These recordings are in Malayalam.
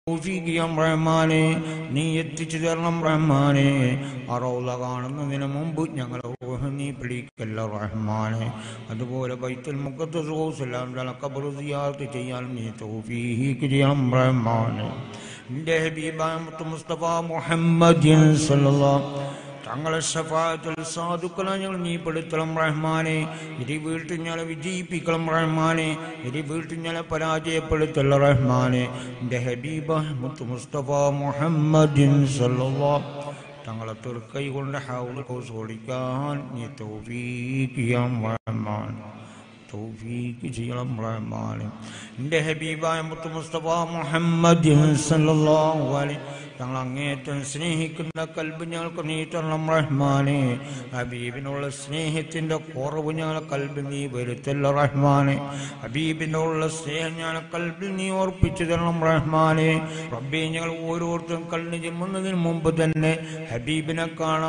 തൗഫീഖിയം റഹ്മാനെ നീ എത്തിച്ചു തരണം റഹ്മാനെ. ആ റൗള കാണുന്നതിന് മുമ്പ് ഞങ്ങളെ റൂഹ് നീ പിടിക്കല്ല റഹ്മാനെ. അതുപോലെ ബൈത്തുൽ മുഖദ്ദസ് റസൂലുള്ളാഹിന്റെ ഖബർ സിയാറത്ത് ചെയ്യാൻ നീ തൗഫീഖ് ചെയ്യണം റഹ്മാനെ. നിന്റെ ഹബീബായ മുസ്തഫ മുഹമ്മദ് സല്ലല്ലാഹു തങ്ങളെ ശഫാഅത്തുൽ സാദുക്കളെ ഞങ്ങൾ നീ പെടുത്തണം റഹ്മാനെ. ഇരി വീട്ടിൽ ഞങ്ങളെ വിജയിപ്പിക്കണം റഹ്മാനെ. ഇരി വീട്ടിൽ ഞങ്ങളെ പരാജയപ്പെടുത്തല്ല റഹ്മാനെ. എൻ്റെ ഹബീബ മുസ്തഫ മുഹമ്മദ് സല്ലല്ലാഹു തങ്ങളെ തുർക്കൈ കൊണ്ട് ഹൗൽ ഓടിക്കാൻ നീ തൗഫീഖ് ചെയ്യണം റഹ്മാൻ. തൗഫീഖ് ചെയ്യണം റഹ്മാനെ. എൻ്റെ ഹബീബായ മുസ്തഫ മുഹമ്മദ് സല്ലല്ലാഹു അലൈഹി തങ്ങൾ അങ്ങേറ്റം സ്നേഹിക്കുന്ന കൽബ് ഞങ്ങൾക്ക് നീ തരണം റഹ്മാനെ. ഹബീബിനുള്ള സ്നേഹത്തിൻ്റെ കുറവ് ഞങ്ങളെ കൽബിൽ നീ വരുത്തല്ല റഹ്മാനെ. ഹബീബിനുള്ള സ്നേഹം ഞങ്ങളെ കൽബിൽ നീ ഓർപ്പിച്ചു തരണം റഹ്മാനെ. റബ്ബേ ഞങ്ങൾ ഓരോരുത്തരും കണ്ണ് ചിമ്മുന്നതിന് മുമ്പ് തന്നെ ഹബീബിനെ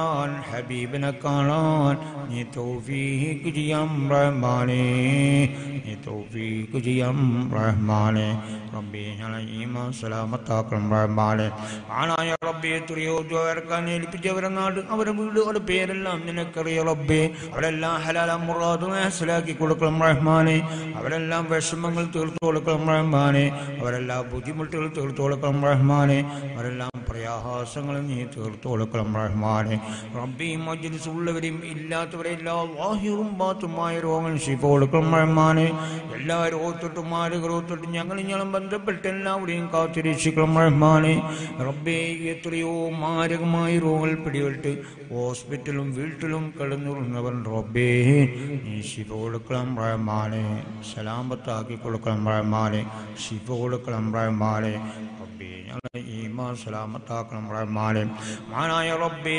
കാണാൻ നീ തൗഫീഖ് ചെയ്യാം റഹ്മാനെ. നീ തൗഫീഖ് ചെയ്യാം റഹ്മാനെ. റബ്ബേ ഞങ്ങളെ ഈമാൻ സലാമത്താക്കണം റഹ്മാനെ. ആണായ റബ്ബേ എത്രയോ ജോർക്കാൻ ഏൽപ്പിച്ചവരെ നാട് അവരെ വീട് അവരുടെ പേരെല്ലാം നിനക്കറിയ റബ്ബേ. അവരെല്ലാം ഹലാല മുറാദ് ഹസലാക്കി കൊടുക്കണം റഹ്മാനെ. അവരെല്ലാം വിഷമങ്ങൾ തീർത്തു കൊടുക്കണം റഹ്മാനെ. അവരെല്ലാം ബുദ്ധിമുട്ടുകൾ തീർത്തു കൊടുക്കണം റഹ്മാനെ. അവരെല്ലാം പ്രയാസങ്ങൾ നീ തീർത്തു കൊടുക്കണം റഹ്മാനെ. റബ്ബേ മജ്ലിസ് ഉള്ളവരെയും ഇല്ലാത്തവരെല്ലാം വാഹിറും ബാത്തുമായ രോഗങ്ങൾ ശിഫ കൊടുക്കണം റഹ്മാനെ. എല്ലാ രോഗത്തൊട്ടും മാരകരോത്തൊട്ടും ഞങ്ങളും ബന്ധപ്പെട്ട് എല്ലാവരെയും കാത്തുരക്ഷിക്കണം റഹ്മാനെ. റബ്ബേ എത്രയോ മാരകമായ രോഗങ്ങൾ പിടിപെട്ട് ഹോസ്പിറ്റലും വീട്ടിലും കിടന്നുറങ്ങുന്നവർ റബ്ബേ നീ ശിഫ കൊടുക്കണം റഹ്മാനെ. സലാമത്താക്കി കൊടുക്കണം റഹ്മാനെ. ശിഫ കൊടുക്കണം റഹ്മാനെ. റബ്ബേ ഞങ്ങളെ ഈമാൻ സലാമത്താക്കണം റഹ്മാനെ. മാനായ റബ്ബേ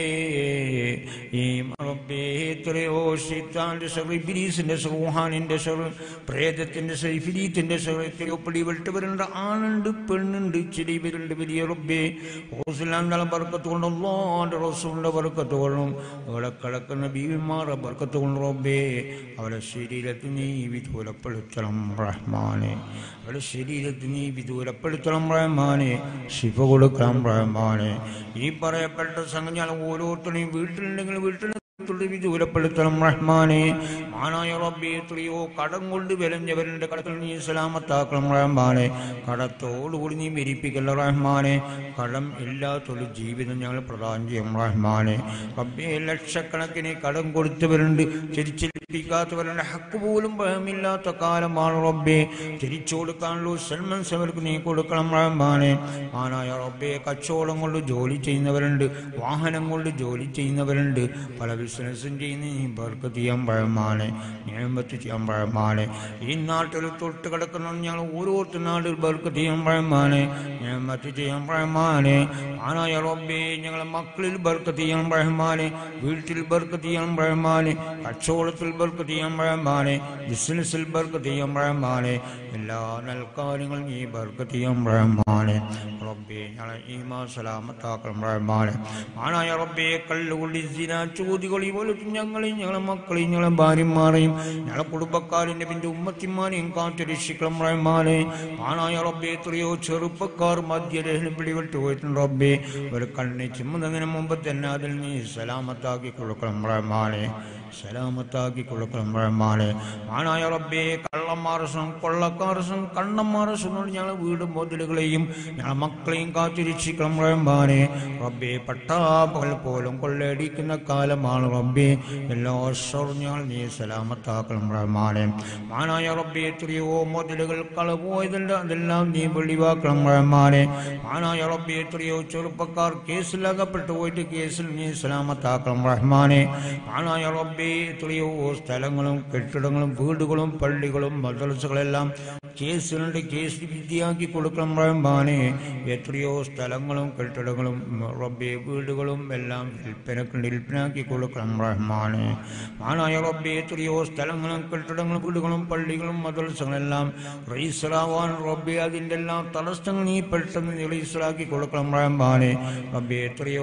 റബ്ബേ എത്രയോ ശൈത്താന്റെ ശർ, ഇബ്ലീസിന്റെ ശർ, റൂഹാനിന്റെ ശർ, പ്രേതത്തിന്റെ ശർ, ഇഫ്രീത്തിന്റെ ശർ എത്രയോ പിടിപെട്ടവരുണ്ട്. ആണുണ്ട്, പെണ്ണുണ്ട്, ചെറിയവരുണ്ട്. വലിയ റബ്ബേ റസൂലുള്ളാഹിന്റെ ബർക്കത്ത് കൊണ്ട് അല്ലാഹുവിന്റെ റസൂലിന്റെ ബർക്കത്ത് കൊണ്ടും അവിടെ കിടക്കുന്ന ബീവിമാരുടെ ബർക്കത്ത് കൊണ്ട് റബ്ബേ അവരുടെ ശരീരത്തിൽ നീ വിദൂരപ്പെടുത്തണം റഹ്മാനെ. അവരുടെ ശരീരത്തിൽ നീ വിദൂരപ്പെടുത്തണം റഹ്മാനെ. ശിഫ കൊടുക്കണം റഹ്മാനെ. ഈ പറയപ്പെട്ട സംഗതികൾ ഓരോരുത്തരെയും വീട്ടിലുണ്ടെങ്കിൽ വീട്ടിൽ വിദൂരപ്പെടുത്തണം റഹ്മാനെ. മാനായ റബ്ബേ എത്രയോ കടം കൊണ്ട് വിലഞ്ഞവരുടെ കടത്തിൽ നീ സലാമത്താക്കണം റഹ്മാനെ. കടത്തോടുകൂടി നീ മരിപ്പിക്കല്ല റഹ്മാനെ. കടം ഇല്ലാത്തൊരു ജീവിതം ഞങ്ങൾ പ്രദാനം ചെയ്യും റഹ്മാനെ. റബ്ബേ ലക്ഷക്കണക്കിന് കടം കൊടുത്തവരുണ്ട്, തിരിച്ചേൽപ്പിക്കാത്തവരുടെ ഹക്ക് പോലും ഭയമില്ലാത്ത കാലമാണ് റബ്ബേ. തിരിച്ചു കൊടുക്കാനുള്ള സൽമൻ സവർക്ക് നീ കൊടുക്കണം റഹ്മാനെ. മാനായ റബ്ബേ കച്ചവടം കൊണ്ട് ജോലി ചെയ്യുന്നവരുണ്ട്, വാഹനം കൊണ്ട് ജോലി ചെയ്യുന്നവരുണ്ട്, പല ബിസിനസ്സും ചെയ്യുന്ന നീ ബർക്കത്ത് ചെയ്യാൻ റഹ്മാനെ. നിഅമത്ത് ചെയ്യാൻ റഹ്മാനെ. ഈ നാട്ടിൽ തൊട്ട് കിടക്കുന്ന ഞങ്ങൾ ഓരോരുത്തർ നാട്ടിൽ ബർക്കത്ത് ചെയ്യാൻ റഹ്മാനെ. നിഅമത്ത് ചെയ്യാൻ റഹ്മാനെ. ആനായ റബ്ബേ ഞങ്ങളെ മക്കളിൽ ബർക്കത്ത് ചെയ്യാൻ റഹ്മാനെ. വീട്ടിൽ ബർക്കത്ത് ചെയ്യാൻ റഹ്മാനെ. കച്ചവടത്തിൽ ബർക്കത്ത് ചെയ്യാൻ റഹ്മാനെ. ബിസിനസ്സിൽ ബർക്കത്ത് ചെയ്യാൻ റഹ്മാനെ. എല്ലാ നൽകാര്യങ്ങളും നീ ബർക്കത്ത് ചെയ്യാൻ റഹ്മാനെ. റബ്ബേ ഞങ്ങളെ ഈമാൻ സലാമത്താക്കണം റഹ്മാനെ. ആനായ റബ്ബേ കള്ളുകൊള്ളി സിന ചോദികൾ പോലെ ഞങ്ങളെയും ഞങ്ങളെ മക്കളെയും ഞങ്ങളെ ഭാര്യമാരെയും ഞങ്ങളെ കുടുംബക്കാരൻ്റെ പിന്നെ ഉമ്മത്തിമാരെയും കാത്തുരക്ഷിക്കണം റഹ്മാനെ. ആനായ റബ്ബേ എത്രയോ ചെറുപ്പക്കാർ മദ്യലഹരി പിടിപെട്ട് പോയിട്ടുണ്ട് റബ്ബേ. ഒരു കണ്ണി ചിമ്മുന്നതിന് മുമ്പ് തന്നെ അതിൽ നീ സലാമത്താക്കി കൊടുക്കണം റഹ്മാനെ. സലാമത്താക്കി കൊടുക്കണം റഹ്മാനെ. ആനായ റബ്ബേ കള്ളന്മാരസും കൊള്ളക്കാരസും കണ്ണന്മാരസും ഞങ്ങളെ വീട് മുതലുകളെയും ഞങ്ങളെ മക്കളെയും കാത്തുരക്ഷിക്കണം റഹ്മാനെ. റബ്ബേ പട്ടാപകൽ പോലും കൊള്ളയടിക്കുന്ന കാലമാണ് റബ്ബേ. എല്ലാ ഞങ്ങൾ നീ സലാമത്താക്കണം റഹ്മാനെ. ആനായ റബ്ബേ എത്രയോ മുതലുകൾ കളപോയതല്ല അതെല്ലാം നീ വെളിവാക്കണം റഹ്മാനെ. ആനായ റബ്ബേ എത്രയോ ചെറുപ്പക്കാർ കേസിലകപ്പെട്ടു പോയിട്ട് കേസിൽ നീ സലാമത്താക്കണം റഹ്മാനെ. ആനായ റബ്ബേ എത്രയോ സ്ഥലങ്ങളും കെട്ടിടങ്ങളും വീടുകളും പള്ളികളും മദ്രസകളെല്ലാം കേസിലുണ്ട്, കേസ് വിദ്യയാക്കി കൊടുക്കണം റഹ്മാനെ. എത്രയോ സ്ഥലങ്ങളും കെട്ടിടങ്ങളും റബ്ബേ വീടുകളും എല്ലാം വിൽപ്പനാക്കി കൊടുക്കണം റഹ്മാനെ. ആനായ റബ്ബേ എത്രയോ സ്ഥലങ്ങളും കെട്ടിടങ്ങളും വീടുകളും പള്ളികളും മദ്രസകളെല്ലാം റീസറാവാൻ റബ്ബേ അതിൻ്റെ എല്ലാം തടസ്സങ്ങൾ നീ പെട്ടെന്ന് റീസറാക്കി കൊടുക്കണം റഹ്മാനെ. റബ്ബേ എത്രയോ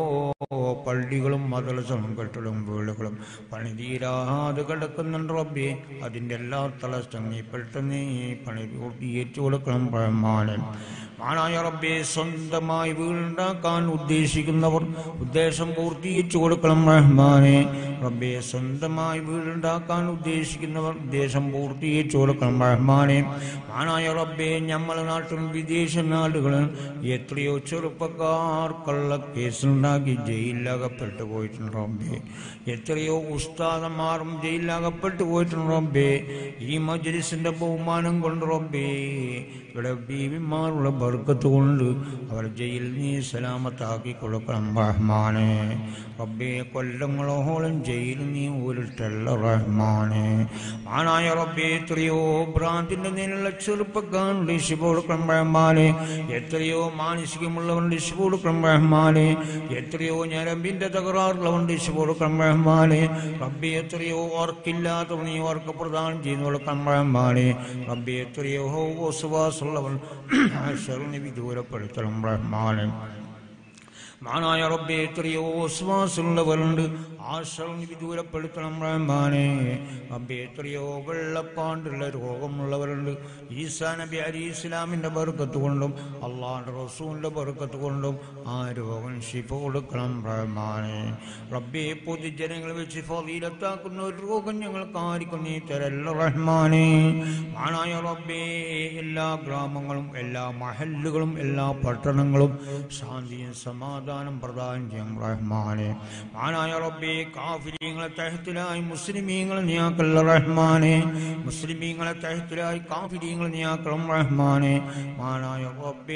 പള്ളികളും മദ്രസകളും കെട്ടിടവും വീടുകളും പണിതീരാതെ കിടക്കുന്നുണ്ട് റബ്ബേ. അതിൻ്റെ എല്ലാ തടസ്സം നീ പെട്ടെന്ന് പണി പൂർത്തീകരിച്ചു കൊടുക്കണം റഹ്മാനെ. മാനായ റബ്ബേ സ്വന്തമായി വീടുണ്ടാക്കാൻ ഉദ്ദേശിക്കുന്നവർ ഉദ്ദേശം പൂർത്തീകരിച്ചു കൊടുക്കണം റഹ്മാനെ. റബ്ബേ സ്വന്തമായി വീടുണ്ടാക്കാൻ ഉദ്ദേശിക്കുന്നവർ ഉദ്ദേശം പൂർത്തീകരിച്ചു കൊടുക്കണം റഹ്മാനെ. മാനായ റബ്ബേ ഞമ്മളെ നാട്ടിലും വിദേശ നാടുകളിൽ എത്രയോ ചെറുപ്പക്കാർ കള്ളക്കേസുണ്ടാക്കി ജയിലിലകപ്പെട്ടു പോയിട്ടുണ്ട് റബ്ബേ. എത്രയോ ഉസ്താദന്മാരും ജയിലിലകപ്പെട്ടു പോയിട്ടുണ്ട് റബ്ബേ. ഈ മജ്‌ലിസിന്റെ ബഹുമാനം കൊണ്ട് റബ്ബേ ഇവിടെ ബീവിമാരുടെ ബർക്കത്ത് കൊണ്ട് അവർ ജയിൽ നീ സലാമത്താക്കി കൊടുക്കണം റഹ്മാനെ. റബ്ബേ കൊല്ലങ്ങളോളം ജയിൽ നീ ഊരിട്ടല്ല റഹ്മാനെ. ആനായ റബ്ബേ എത്രയോ ഭ്രാന്തിന്റെ നിന്നുള്ള ചെറുപ്പക്കാരുടെ ശിവ കൊടുക്കണം റഹ്മാനെ. എത്രയോ മാനസികമുള്ളവരുടെ ശിവ കൊടുക്കണം റഹ്മാനെ. എത്രയോ ഞരമ്പിന്റെ തകരാറുള്ളവരുടെ ശിവ കൊടുക്കണം റഹ്മാനെ. റബ്ബേ എത്രയോ ഓർക്കില്ലാത്തവർ നീ ഓർക്ക് പ്രദാനം ചെയ്തു കൊടുക്കണം റഹ്മാനെ. റബ്ബേ എത്രയോ വസുവാസുള്ളവർ ശരണി വിദൂരപ്പെടുത്തണം റഹ്മാനെ. മാനായ റബ്ബേ എത്രയോ വസ്വാസുള്ളവരുണ്ട് ആ ശരണി വിദൂരപ്പെടുത്തണം റഹ്മാനെ. റബ്ബേ എത്രയോ വെള്ളപ്പാണ്ടുള്ള രോഗമുള്ളവരുണ്ട് ഈസാ നബി അലൈഹിസ്സലാമിന്റെ ബർക്കത്ത് കൊണ്ടും അള്ളാഹുവിന്റെ റസൂലിന്റെ ബർക്കത്ത് കൊണ്ടും ആ രോഗം ശിഫ കൊടുക്കണം റഹ്മാനെ. റബ്ബേ പൊതുജനങ്ങളെ വെച്ച് ഫളീലത്താക്കുന്ന ഒരു രോഗം ഞങ്ങൾക്ക് ആർക്കും നീ തരല്ല റഹ്മാനെ. മാനായ റബ്ബേ എല്ലാ ഗ്രാമങ്ങളും എല്ലാ മഹല്ലുകളും എല്ലാ പട്ടണങ്ങളും ശാന്തിയും സമാധാനം പ്രദാനം ചെയ്യും റഹ്മാനെ. മാനായ റബ്ബേ കാഫിരീങ്ങളെ തഹ്തിലായി മുസ്ലിമീങ്ങളെ നീയാക്കല്ല റഹ്മാനെ. മുസ്ലിമീങ്ങളെ തഹ്തിലായി കാഫിരീങ്ങളെ നീയാക്കണം റഹ്മാനെ. മാനായ റബ്ബേ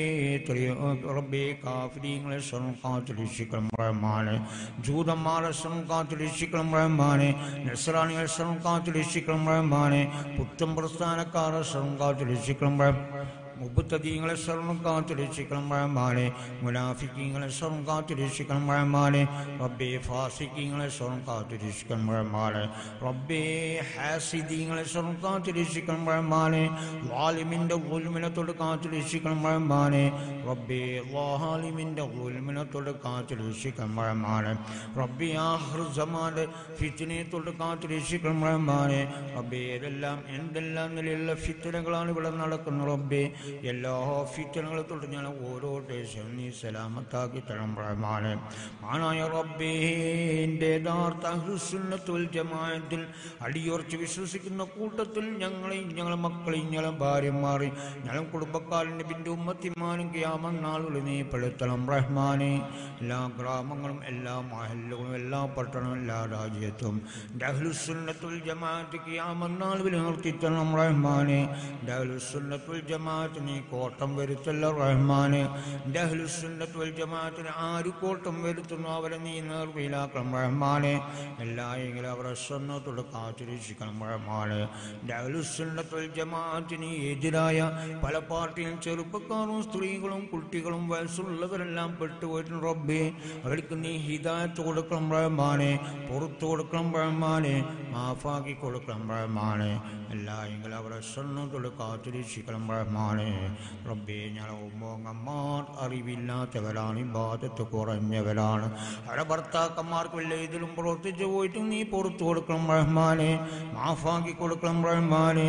റബ്ബേ കാഫിരീങ്ങളെ ശരണം കാത്തുരക്ഷിക്കണം റഹ്മാനെ. ജൂതന്മാരെ ശരണം കാത്തുരക്ഷിക്കണം റഹ്മാനെ. നസ്രാനികളെ ശരണം കാത്തുരക്ഷിക്കണം റഹ്മാനെ. പുത്തൻ പ്രസ്ഥാനക്കാരെ ശരണം കാത്തുരക്ഷിക്കണം റഹ്മാനെ. മുബത്തദീങ്ങളെ ശരണം കാത്തുരക്ഷിക്കണം റഹ്മാനെ. മുനാഫിക്കീങ്ങളെ ശരണം കാത്തുരക്ഷിക്കണം റഹ്മാനെ. റബ്ബേ ഫാസിക്കീങ്ങളെ ശരണം കാത്തുരക്ഷിക്കണം റഹ്മാനെ. റബ്ബേ ഹാസിദീങ്ങളെ ശരണം കാത്തുരക്ഷിക്കണം റഹ്മാനെ. ളാലിമിന്റെ ഉൽമിനത്തോട് കാത്തുരക്ഷിക്കണം റഹ്മാനെ. റബ്ബേ ളാലിമിന്റെ ഉൽമിനത്തോട് കാത്തുരക്ഷിക്കണം റഹ്മാനെ. റബ്ബേ ആഖിർ സമാന്റെ ഫിത്നയത്തോട് കാത്തുരക്ഷിക്കണം റഹ്മാനെ. റബ്ബേ ഏതെല്ലാം എന്തെല്ലാം നിലയിലുള്ള ഫിത്നകളാണ് ഇവിടെ നടക്കുന്നത് റബ്ബേ. എല്ലാ ഫിത്നകളെ തൊട്ട് ഞാൻ ഓരോ ദേശം നീ സലാമത്താക്കി തരണം റഹ്മാനെ. മാനായ റബ്ബേ എൻ്റെ യഥാർത്ഥ അഹ്ലുസുന്നത്ത് വൽ ജമാഅത്തിൽ അടിയുറച്ച് വിശ്വസിക്കുന്ന കൂട്ടത്തിൽ ഞങ്ങളെയും ഞങ്ങളെ മക്കളെയും ഞങ്ങളെ ഭാര്യമാരെയും ഞങ്ങളും കുടുംബക്കാരൻ്റെ പിന്നെ ഉമ്മത്തിമാരും ഖിയാമത്ത് നാളുകളിൽ നീ പെടുത്തണം റഹ്മാനെ. എല്ലാ ഗ്രാമങ്ങളും എല്ലാ മഹല്ലുകളും എല്ലാ പട്ടണവും എല്ലാ രാജ്യത്തും അഹ്ലുസുന്നത്ത് വൽ ജമാഅത്ത് ഖിയാമത്ത് നാളുകളിൽ നിർത്തിത്തരണം റഹ്മാനെ. അഹ്ലുസുന്നത്ത് വൽ ജമാഅത്ത് നീ കോട്ടം വരുത്തല്ല റഹ്മാനെ. അഹ്ലുസുന്നത്ത് വൽ ജമാഅത്തിന് ആര് കോട്ടം വരുത്തുന്നു അവരെ നീ നേർവയിലാക്കണം റഹ്മാനെ. എല്ലായെങ്കിലും അവരെ സ്വന്തത്തോട് കാത്തുരക്ഷിക്കണം റഹ്മാനെ. അഹ്ലുസുന്നത്ത് വൽ ജമാഅത്തിന് എതിരായ പല പാർട്ടിയും ചെറുപ്പക്കാരും സ്ത്രീകളും കുട്ടികളും വയസ്സുള്ളവരെല്ലാം പെട്ടുപോയിട്ടുണ്ട് റബ്ബേ. അവർക്ക് നീ ഹിദായത്ത് കൊടുക്കണം റഹ്മാനെ. പുറത്തു കൊടുക്കണം റഹ്മാനെ. മാഫാക്കി കൊടുക്കണം റഹ്മാനെ. എല്ലായെങ്കിലും അവരെ സ്വന്തത്തോട് കാത്തുരക്ഷിക്കണം റഹ്മാനെ. റബ്ബേ ഞങ്ങളെ ഉമ്മങ്ങന്മാർ അറിവില്ലാത്തവരാണ്, ഇബാദത്ത് കുറഞ്ഞവരാണ്. അവരുടെ ഭർത്താക്കന്മാർക്ക് വല്ല ഇതിലും പ്രവർത്തിച്ചു പോയിട്ടും നീ പുറത്തു കൊടുക്കണം റഹ്മാനെ. മാഫാക്കി കൊടുക്കണം റഹ്മാനെ.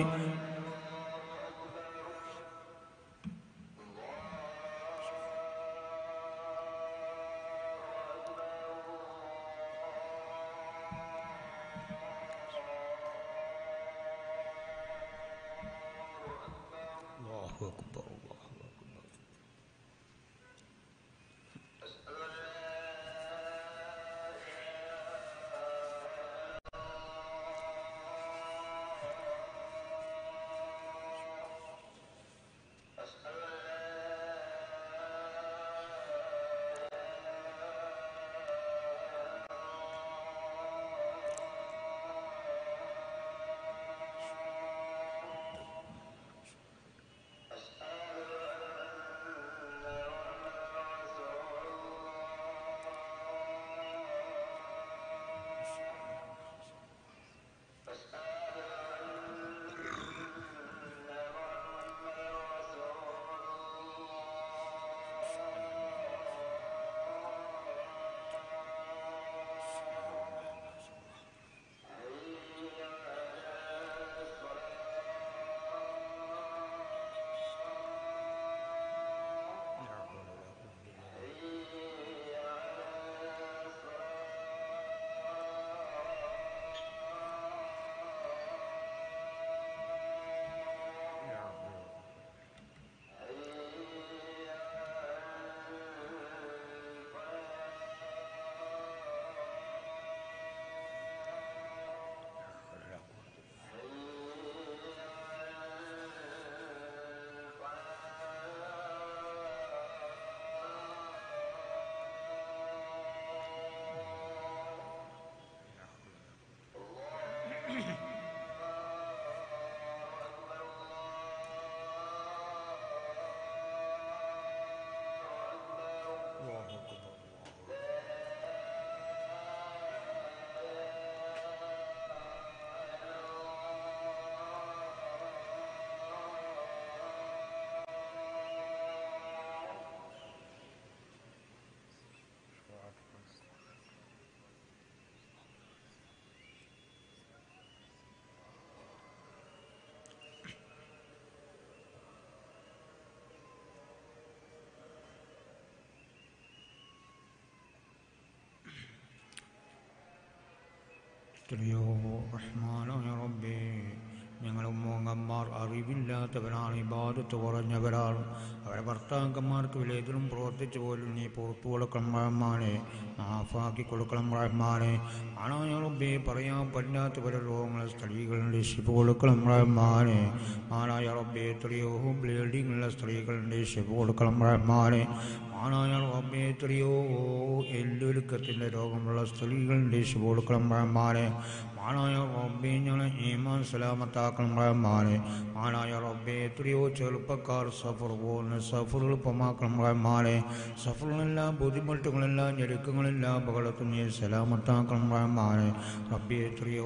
എത്രയോ റഹ്മാനായ റബ്ബേ, ഞങ്ങളും മോങ്ങന്മാർ അറിവില്ലാത്തവരാണ്, ഇബാദത്ത് കുറഞ്ഞവരാണ്. അവരുടെ ഭർത്താക്കന്മാർക്ക് വിലേതിലും പ്രവർത്തിച്ചു പോലും നീ പുറത്തു കൊടുക്കണം റഹ്മാനെ, മാഫാക്കി കൊടുക്കണം റഹ്മാനെ. ആണായ റബ്ബേ, പറയാൻ പറ്റാത്ത പല രോഗങ്ങളെ സ്ത്രീകളുടെ ശിഫ കൊടുക്കണം റഹ്മാനെ. ആണായ റബ്ബേ, എത്രയോ ബ്ലീഡിങ്ങുള്ള സ്ത്രീകളുടെ ശിഫ കൊടുക്കണം റഹ്മാനെ. ആണായ റബ്ബേ, എത്രയോ എല്ലൊരുക്കത്തിൻ്റെ രോഗമുള്ള സ്ത്രീകളുടെ ശിഫ കൊടുക്കണം റഹ്മാനെ. ആണായ റബ്ബേ, ഞങ്ങളെ ഈമാൻ സലാമത്താക്കണം റഹ്മാനെ. ആണായ റബ്ബേ, എത്രയോ ചെറുപ്പക്കാർ സഫർ പോകുന്ന സഫർ എളുപ്പമാക്കണം റഹ്മാനെ. സഫറിനെല്ലാം ബുദ്ധിമുട്ടുകളെല്ലാം ഞെരുക്കങ്ങളെല്ലാം അപകടത്തിൽ നീ സലാമത്താക്കണം റഹ്മാനെ. റബ്ബേ, എത്രയോ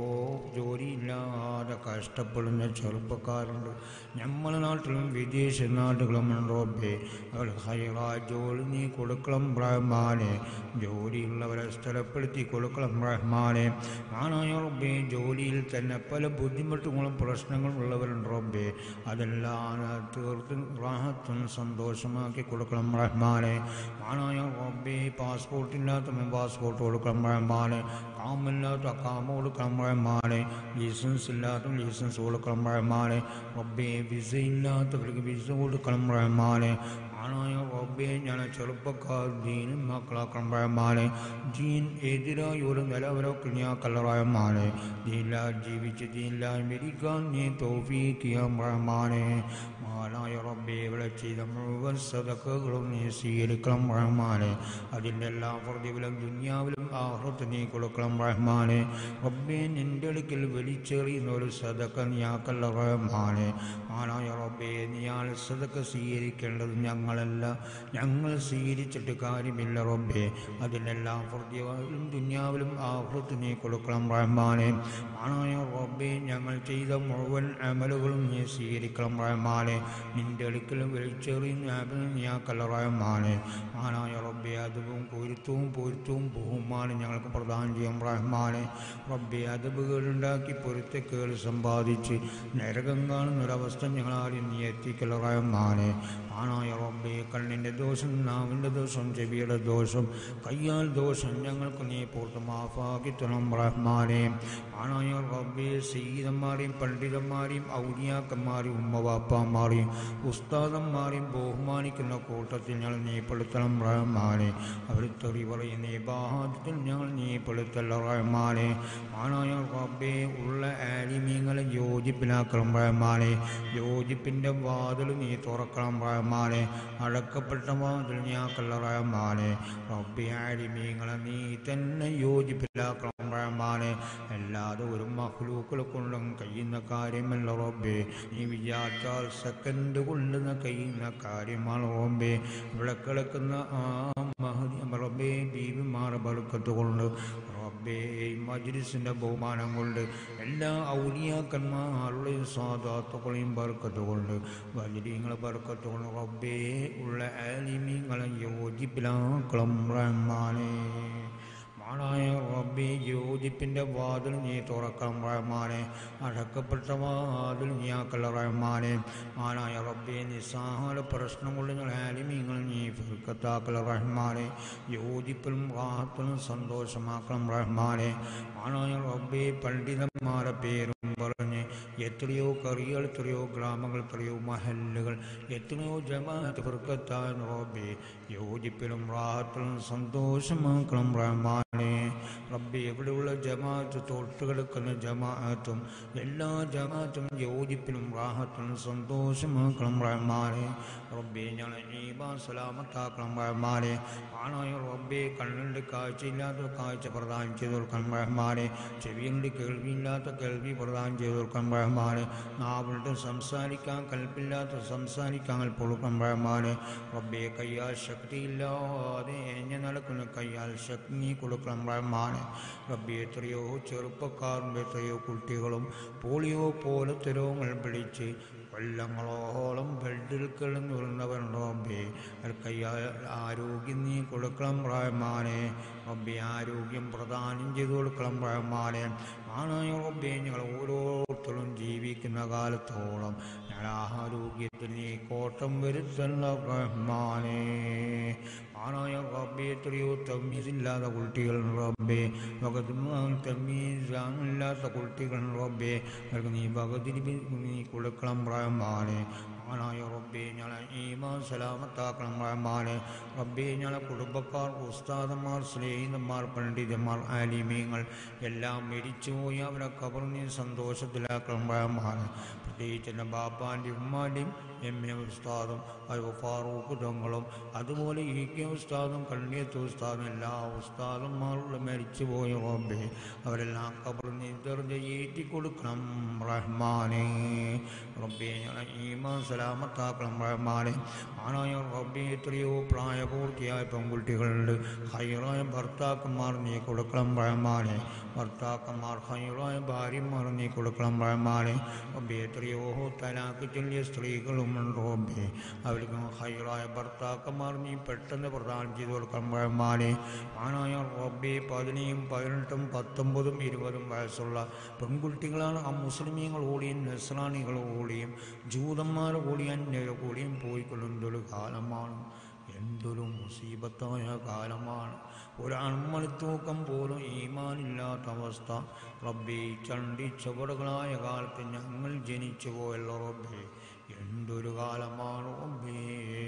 ജോലിയില്ലാതെ കഷ്ടപ്പെടുന്ന ചെറുപ്പക്കാരുണ്ട് നമ്മളെ നാട്ടിലും വിദേശ നാടുകളും റബ്ബേ. അവർ ഹൈറായ ജോലി നീ കൊടുക്കണം റഹ്മാനെ. ജോലിയുള്ളവരെ സ്ഥലപ്പെടുത്തി കൊടുക്കണം റഹ്മാനെ. ആണായ റബ്ബേ, ജോലിയിൽ തന്നെ പല ബുദ്ധിമുട്ടുകളും പ്രശ്നങ്ങളും ഉള്ളവരുണ്ട് റബ്ബേ. അതെല്ലാം തീർത്തും റാഹത്തും സന്തോഷമാക്കി കൊടുക്കണം റഹ്മാനെ. ആണായ റബ്ബേ, പാസ്പോർട്ടില്ലാത്തവൻ പാസ്പോർട്ട് കൊടുക്കണം റഹ്മാനെ. കാമില്ലാത്ത കാമ കൊടുക്കണം റഹ്മാനെ. ലൈസൻസ് ഇല്ലാത്ത ലൈസൻസ് കൊടുക്കണം റഹ്മാനെ. റബ്ബേ, വിസ ഇല്ലാത്തവർക്ക് വിസ കൊടുക്കണം റഹ്മാനെ. ആണായ റബ്ബേ, ഞാൻ ചെറുപ്പക്കാർ ദീനും മക്കളാക്കണം റഹ്മാനെ. ദീൻ എതിരായി ഒരു നിലവരൊക്കെ ഞാൻ കല്ലറഹ്മാനെ. ദീനിലാ ജീവിച്ച് ദീനിലായി മരിക്കാൻ നീ തൗഫീഖ് ചെയ്യാം റഹ്മാനെ. ആണായ റബ്ബേ, ഇവിടെ ചെയ്ത മുഴുവൻ സദഖകളും നീ സ്വീകരിക്കണം റഹ്മാനെ. അതിൻ്റെ എല്ലാം പ്രതിഫലം ദുനിയാവിലും ആഖിറത്തിൽ നീ കൊടുക്കണം റഹ്മാനെ. റബ്ബേ, നിൻ്റെ അടുക്കൽ വലിച്ചെറിയുന്ന ഒരു സദഖ നീ ആക്കല്ല റഹ്മാനെ. ആണായ റബ്ബേ, നീയാണ് സദഖ സ്വീകരിക്കേണ്ടത് ഞങ്ങളല്ല. ഞങ്ങൾ സ്വീകരിച്ചിട്ട് കാര്യമില്ല റബ്ബേ. അതിനെല്ലാം പ്രതിഫലം ദുനിയാവിലും ആഖിറത്തിൽ നീ കൊടുക്കണം റഹ്മാനെ. ആണായ റബ്ബേ, ഞങ്ങൾ ചെയ്ത മുഴുവൻ അമലുകളും നീ സ്വീകരിക്കണം റഹ്മാനെ. നിൻ്റെ അടുക്കലും വലിച്ചെറിയുന്ന അമലും നീ ആക്കല്ല റഹ്മാനെ. ആണായ റബ്ബേ, അതും പൊരുത്തവും ബഹുമാനം ഞങ്ങൾക്ക് പ്രദാനം ചെയ്യാം റഹ്മാനെ. റബ്ബേ, അതുണ്ടാക്കി പൊരുത്തക്കേട് സമ്പാദിച്ച് നരകം കാണുന്നൊരവസ്ഥ ഞങ്ങളാരും നീ എത്തിക്കല്ല റഹ്മാനെ. ആണായ റബ്ബേ, കണ്ണിൻ്റെ ദോഷം, നാവിൻ്റെ ദോഷം, ചെവിയുടെ ദോഷം, കയ്യാൽ ദോഷം ഞങ്ങൾക്ക് നീ പൂർത്ത് മാഫാക്കി തരണം റഹ്മാനെ. ആണായ റബ്ബേ, സയ്യിദന്മാരെയും പണ്ഡിതന്മാരെയും ഔലിയാക്കന്മാരെയും ഉമ്മവാപ്പാമാരെയും ഉസ്താദന്മാരെയും ബഹുമാനിക്കുന്ന കൂട്ടത്തിൽ ഞങ്ങൾ നീ പെടുത്തണം റഹ്മാനെ. അവർ തെറി പറയുന്ന ഇബാദത്തിൽ ഞങ്ങൾ നീ പെടുത്തല്ല റഹ്മാനെ. ആണായ റബ്ബേ, ഉള്ള ആലിമീങ്ങളെ യോജിപ്പിലാക്കണം റഹ്മാനെ. യോജിപ്പിൻ്റെ വാതിൽ നീ തുറക്കണം റഹ്മാനെ. അടക്കപ്പെട്ട വാതിൽ നീ ആക്കല്ല റഹ്മാനെ. റബ്ബേ, ആലിമീങ്ങളെ നീ തന്നെ യോജിപ്പിലാക്കണം റഹ്മാനെ. അല്ലാതെ ഒരു മഖ്ലൂക്കുകളെ കൊണ്ടും കഴിയുന്ന കാര്യമല്ല റബ്ബേ. നീ വിചാരിച്ചാൽ സെക്കൻഡ് കൊണ്ടുന്ന കഴിയുന്ന കാര്യമാണ് റബ്ബേ. ഇവിടെ കിടക്കുന്ന ആ മഹദി റബ്ബേ, ബീവിമാരുടെ ബർക്കത്ത് കൊണ്ട് റബ്ബേ, മജ്ലിസിൻ്റെ ബഹുമാനം കൊണ്ട് എല്ലാ ഔലിയാക്കന്മാരുടെയും സാദാത്തുകളെയും ബർക്കത്ത് കൊണ്ട് വജ്രീങ്ങളെ ബർക്കത്ത് കൊണ്ട് റബ്ബേ, ഉള്ള ആലിമീങ്ങളെ യോജിപ്പിലാക്കണം റഹ്മാനെ. ആണായ റബ്ബേ, യോജിപ്പിൻ്റെ വാതിൽ നീ തുറക്കണം റഹ്മാനെ. അടക്കപ്പെട്ട വാതിൽ നീ ആക്കല്ല റഹ്മാനെ. ആണായ റബ്ബേ, നിസ്സാര പ്രശ്നം കൊണ്ട് ഞങ്ങൾ ആലിമീങ്ങൾ നീ ഫിർക്കത്താക്കല്ല റഹ്മാനെ. യോജിപ്പിലും റാഹത്തിലും സന്തോഷമാക്കണം റഹ്മാനെ. ആണായ റബ്ബേ, പണ്ഡിതന്മാരുടെ പേരും പറഞ്ഞ് എത്രയോ കറികൾ, എത്രയോ ഗ്രാമങ്ങൾ, എത്രയോ മഹല്ലുകൾ, എത്രയോ ജമാഅത്ത് ഫിർക്കത്തായ റബ്ബേ, യോജിപ്പിലും റാഹത്തിലും സന്തോഷമാക്കണം റഹ്മാനെ. റബ്ബേ, എവിടെയുള്ള ജമാഅത്ത്, തൊട്ടുകിടക്കുന്ന ജമാഅത്തും എല്ലാ ജമാഅത്തും യോജിപ്പിലും റാഹത്തിലും സന്തോഷമാക്കണം റഹ്മാനെ. റബ്ബേ, ഞങ്ങളെ ഈമാൻ സലാമത്താക്കണം റഹ്മാനെ. ആണായ റബ്ബേ, കണ്ണിൻ്റെ കാഴ്ചയില്ലാത്ത കാഴ്ച പ്രദാനം ചെയ്തു കൊടുക്കണം റഹ്മാനെ. ചെവിയുടെ കേൾവിയില്ലാത്ത കേൾവി പ്രദാനം ചെയ്തു കൊടുക്കണം റഹ്മാനെ. നാവിട്ട് സംസാരിക്കാൻ കൽപ്പില്ലാത്ത സംസാരിക്കാൻ കൊടുക്കണം റഹ്മാനെ. റബ്ബേ, കയ്യാൽ ശക്തിയില്ലാതെ എഞ്ഞ് നടക്കുന്ന കയ്യാൽ ശക്തി കൊടുക്കണം റഹ്മാനെ. റബ്ബേ, എത്രയോ ചെറുപ്പക്കാരും എത്രയോ കുട്ടികളും പോളിയോ പോലത്തെ രോഗങ്ങൾ പിടിച്ച് കൊല്ലങ്ങളോളം ബെഡിൽ കിടന്നു വരുന്നവരുണ്ട് റബ്ബേ. അവർക്ക് ആരോഗ്യം നീ കൊടുക്കണം റഹ്മാനെ. റബ്ബേ ആരോഗ്യം പ്രദാനം ചെയ്തു കൊടുക്കണം റഹ്മാനെ. ആണായ റബ്ബേ ഞങ്ങൾ ഓരോരുത്തരും ജീവിക്കുന്ന കാലത്തോളം ഞങ്ങൾ ആരോഗ്യത്തിൽ നീ കോട്ടം വരുത്തല്ല റഹ്മാനെ. ആണായ റബ്ബേ എത്രയോ തമ്മീസില്ലാത്ത കുട്ടികൾ റബ്ബേ, തമ്മീസാനില്ലാത്ത കുട്ടികൾ റബ്ബേ, അവർക്ക് നീ ഭഗതിരി നീ കൊടുക്കണം റഹ്മാനെ. ആണായ റബ്ബേ ഞങ്ങളെ ഈമാൻ സലാമത്താക്കണം റഹ്മാനെ. റബ്ബേ ഞങ്ങളെ കുടുംബക്കാർ, ഉസ്താദന്മാർ, സ്നേഹിതന്മാർ, പണ്ഡിതന്മാർ, ആലിമീങ്ങൾ എല്ലാം മരിച്ചുപോയി അവരെ ഖബറിനെ സന്തോഷത്തിലാക്കണം റഹ്മാനെ. പ്രത്യേകിച്ച് എൻ്റെ ബാപ്പാൻ്റെയും ഉമ്മാൻ്റെയും എമ്മിനെ ഉസ്താദും അത് ഫാറൂഖ് തങ്ങളും അതുപോലെ ഇ കെ ഉസ്താദും കണ്ണിയത്ത് ഉസ്താദും എല്ലാ ഉസ്താദന്മാരുടെ മരിച്ചുപോയ റബ്ബേ അവരെല്ലാം ഖബറിനെ ദർജയേറ്റി കൊടുക്കണം റഹ്മാനെ. റബ്ബേ ഞങ്ങളെ ഈമാൻ സലാമത്താക്കണം റഹ്മാനെ. ആണായ റബ്ബേ എത്രയോ പ്രായപൂർത്തിയായ പെൺകുട്ടികളുണ്ട്, ഹൈറായ ഭർത്താക്കന്മാർ നീ കൊടുക്കണം റഹ്മാനെ. ഭർത്താക്കന്മാർ ഹൈറായ ഭാര്യമാർ നീ കൊടുക്കണം റഹ്മാനെ. റബ്ബേ എത്രയോ തലാഖ് ചൊല്ലിയ സ്ത്രീകളും റബ്ബേ അവർക്ക് ഹൈറായ ഭർത്താക്കന്മാർ നീ പെട്ടെന്ന് പ്രദാനം ചെയ്തു കൊടുക്കണം റഹ്മാനെ. ആണായ റബ്ബേ 17, 18, 19, 20 വയസ്സുള്ള പെൺകുട്ടികളാണ് ആ മുസ്ലിമീങ്ങൾ കൂടിയും നസ്രാണികൾ കൂടിയും ജൂതന്മാർ കൂടിയും അന്യർ കൂടിയും പോയിക്കൊള്ളുന്നൊരു കാലമാണ്. എന്തൊരു മുസീബത്തായ കാലമാണ്. ഒരൺമണിത്തൂക്കം പോലും ഈമാനില്ലാത്ത അവസ്ഥ റബ്ബേ. ചണ്ടി ചുവടുകളായ കാലത്ത് ഞങ്ങൾ ജനിച്ചു പോയല്ലോ റബ്ബേ. എന്തൊരു കാലമാണ് റബ്ബേ.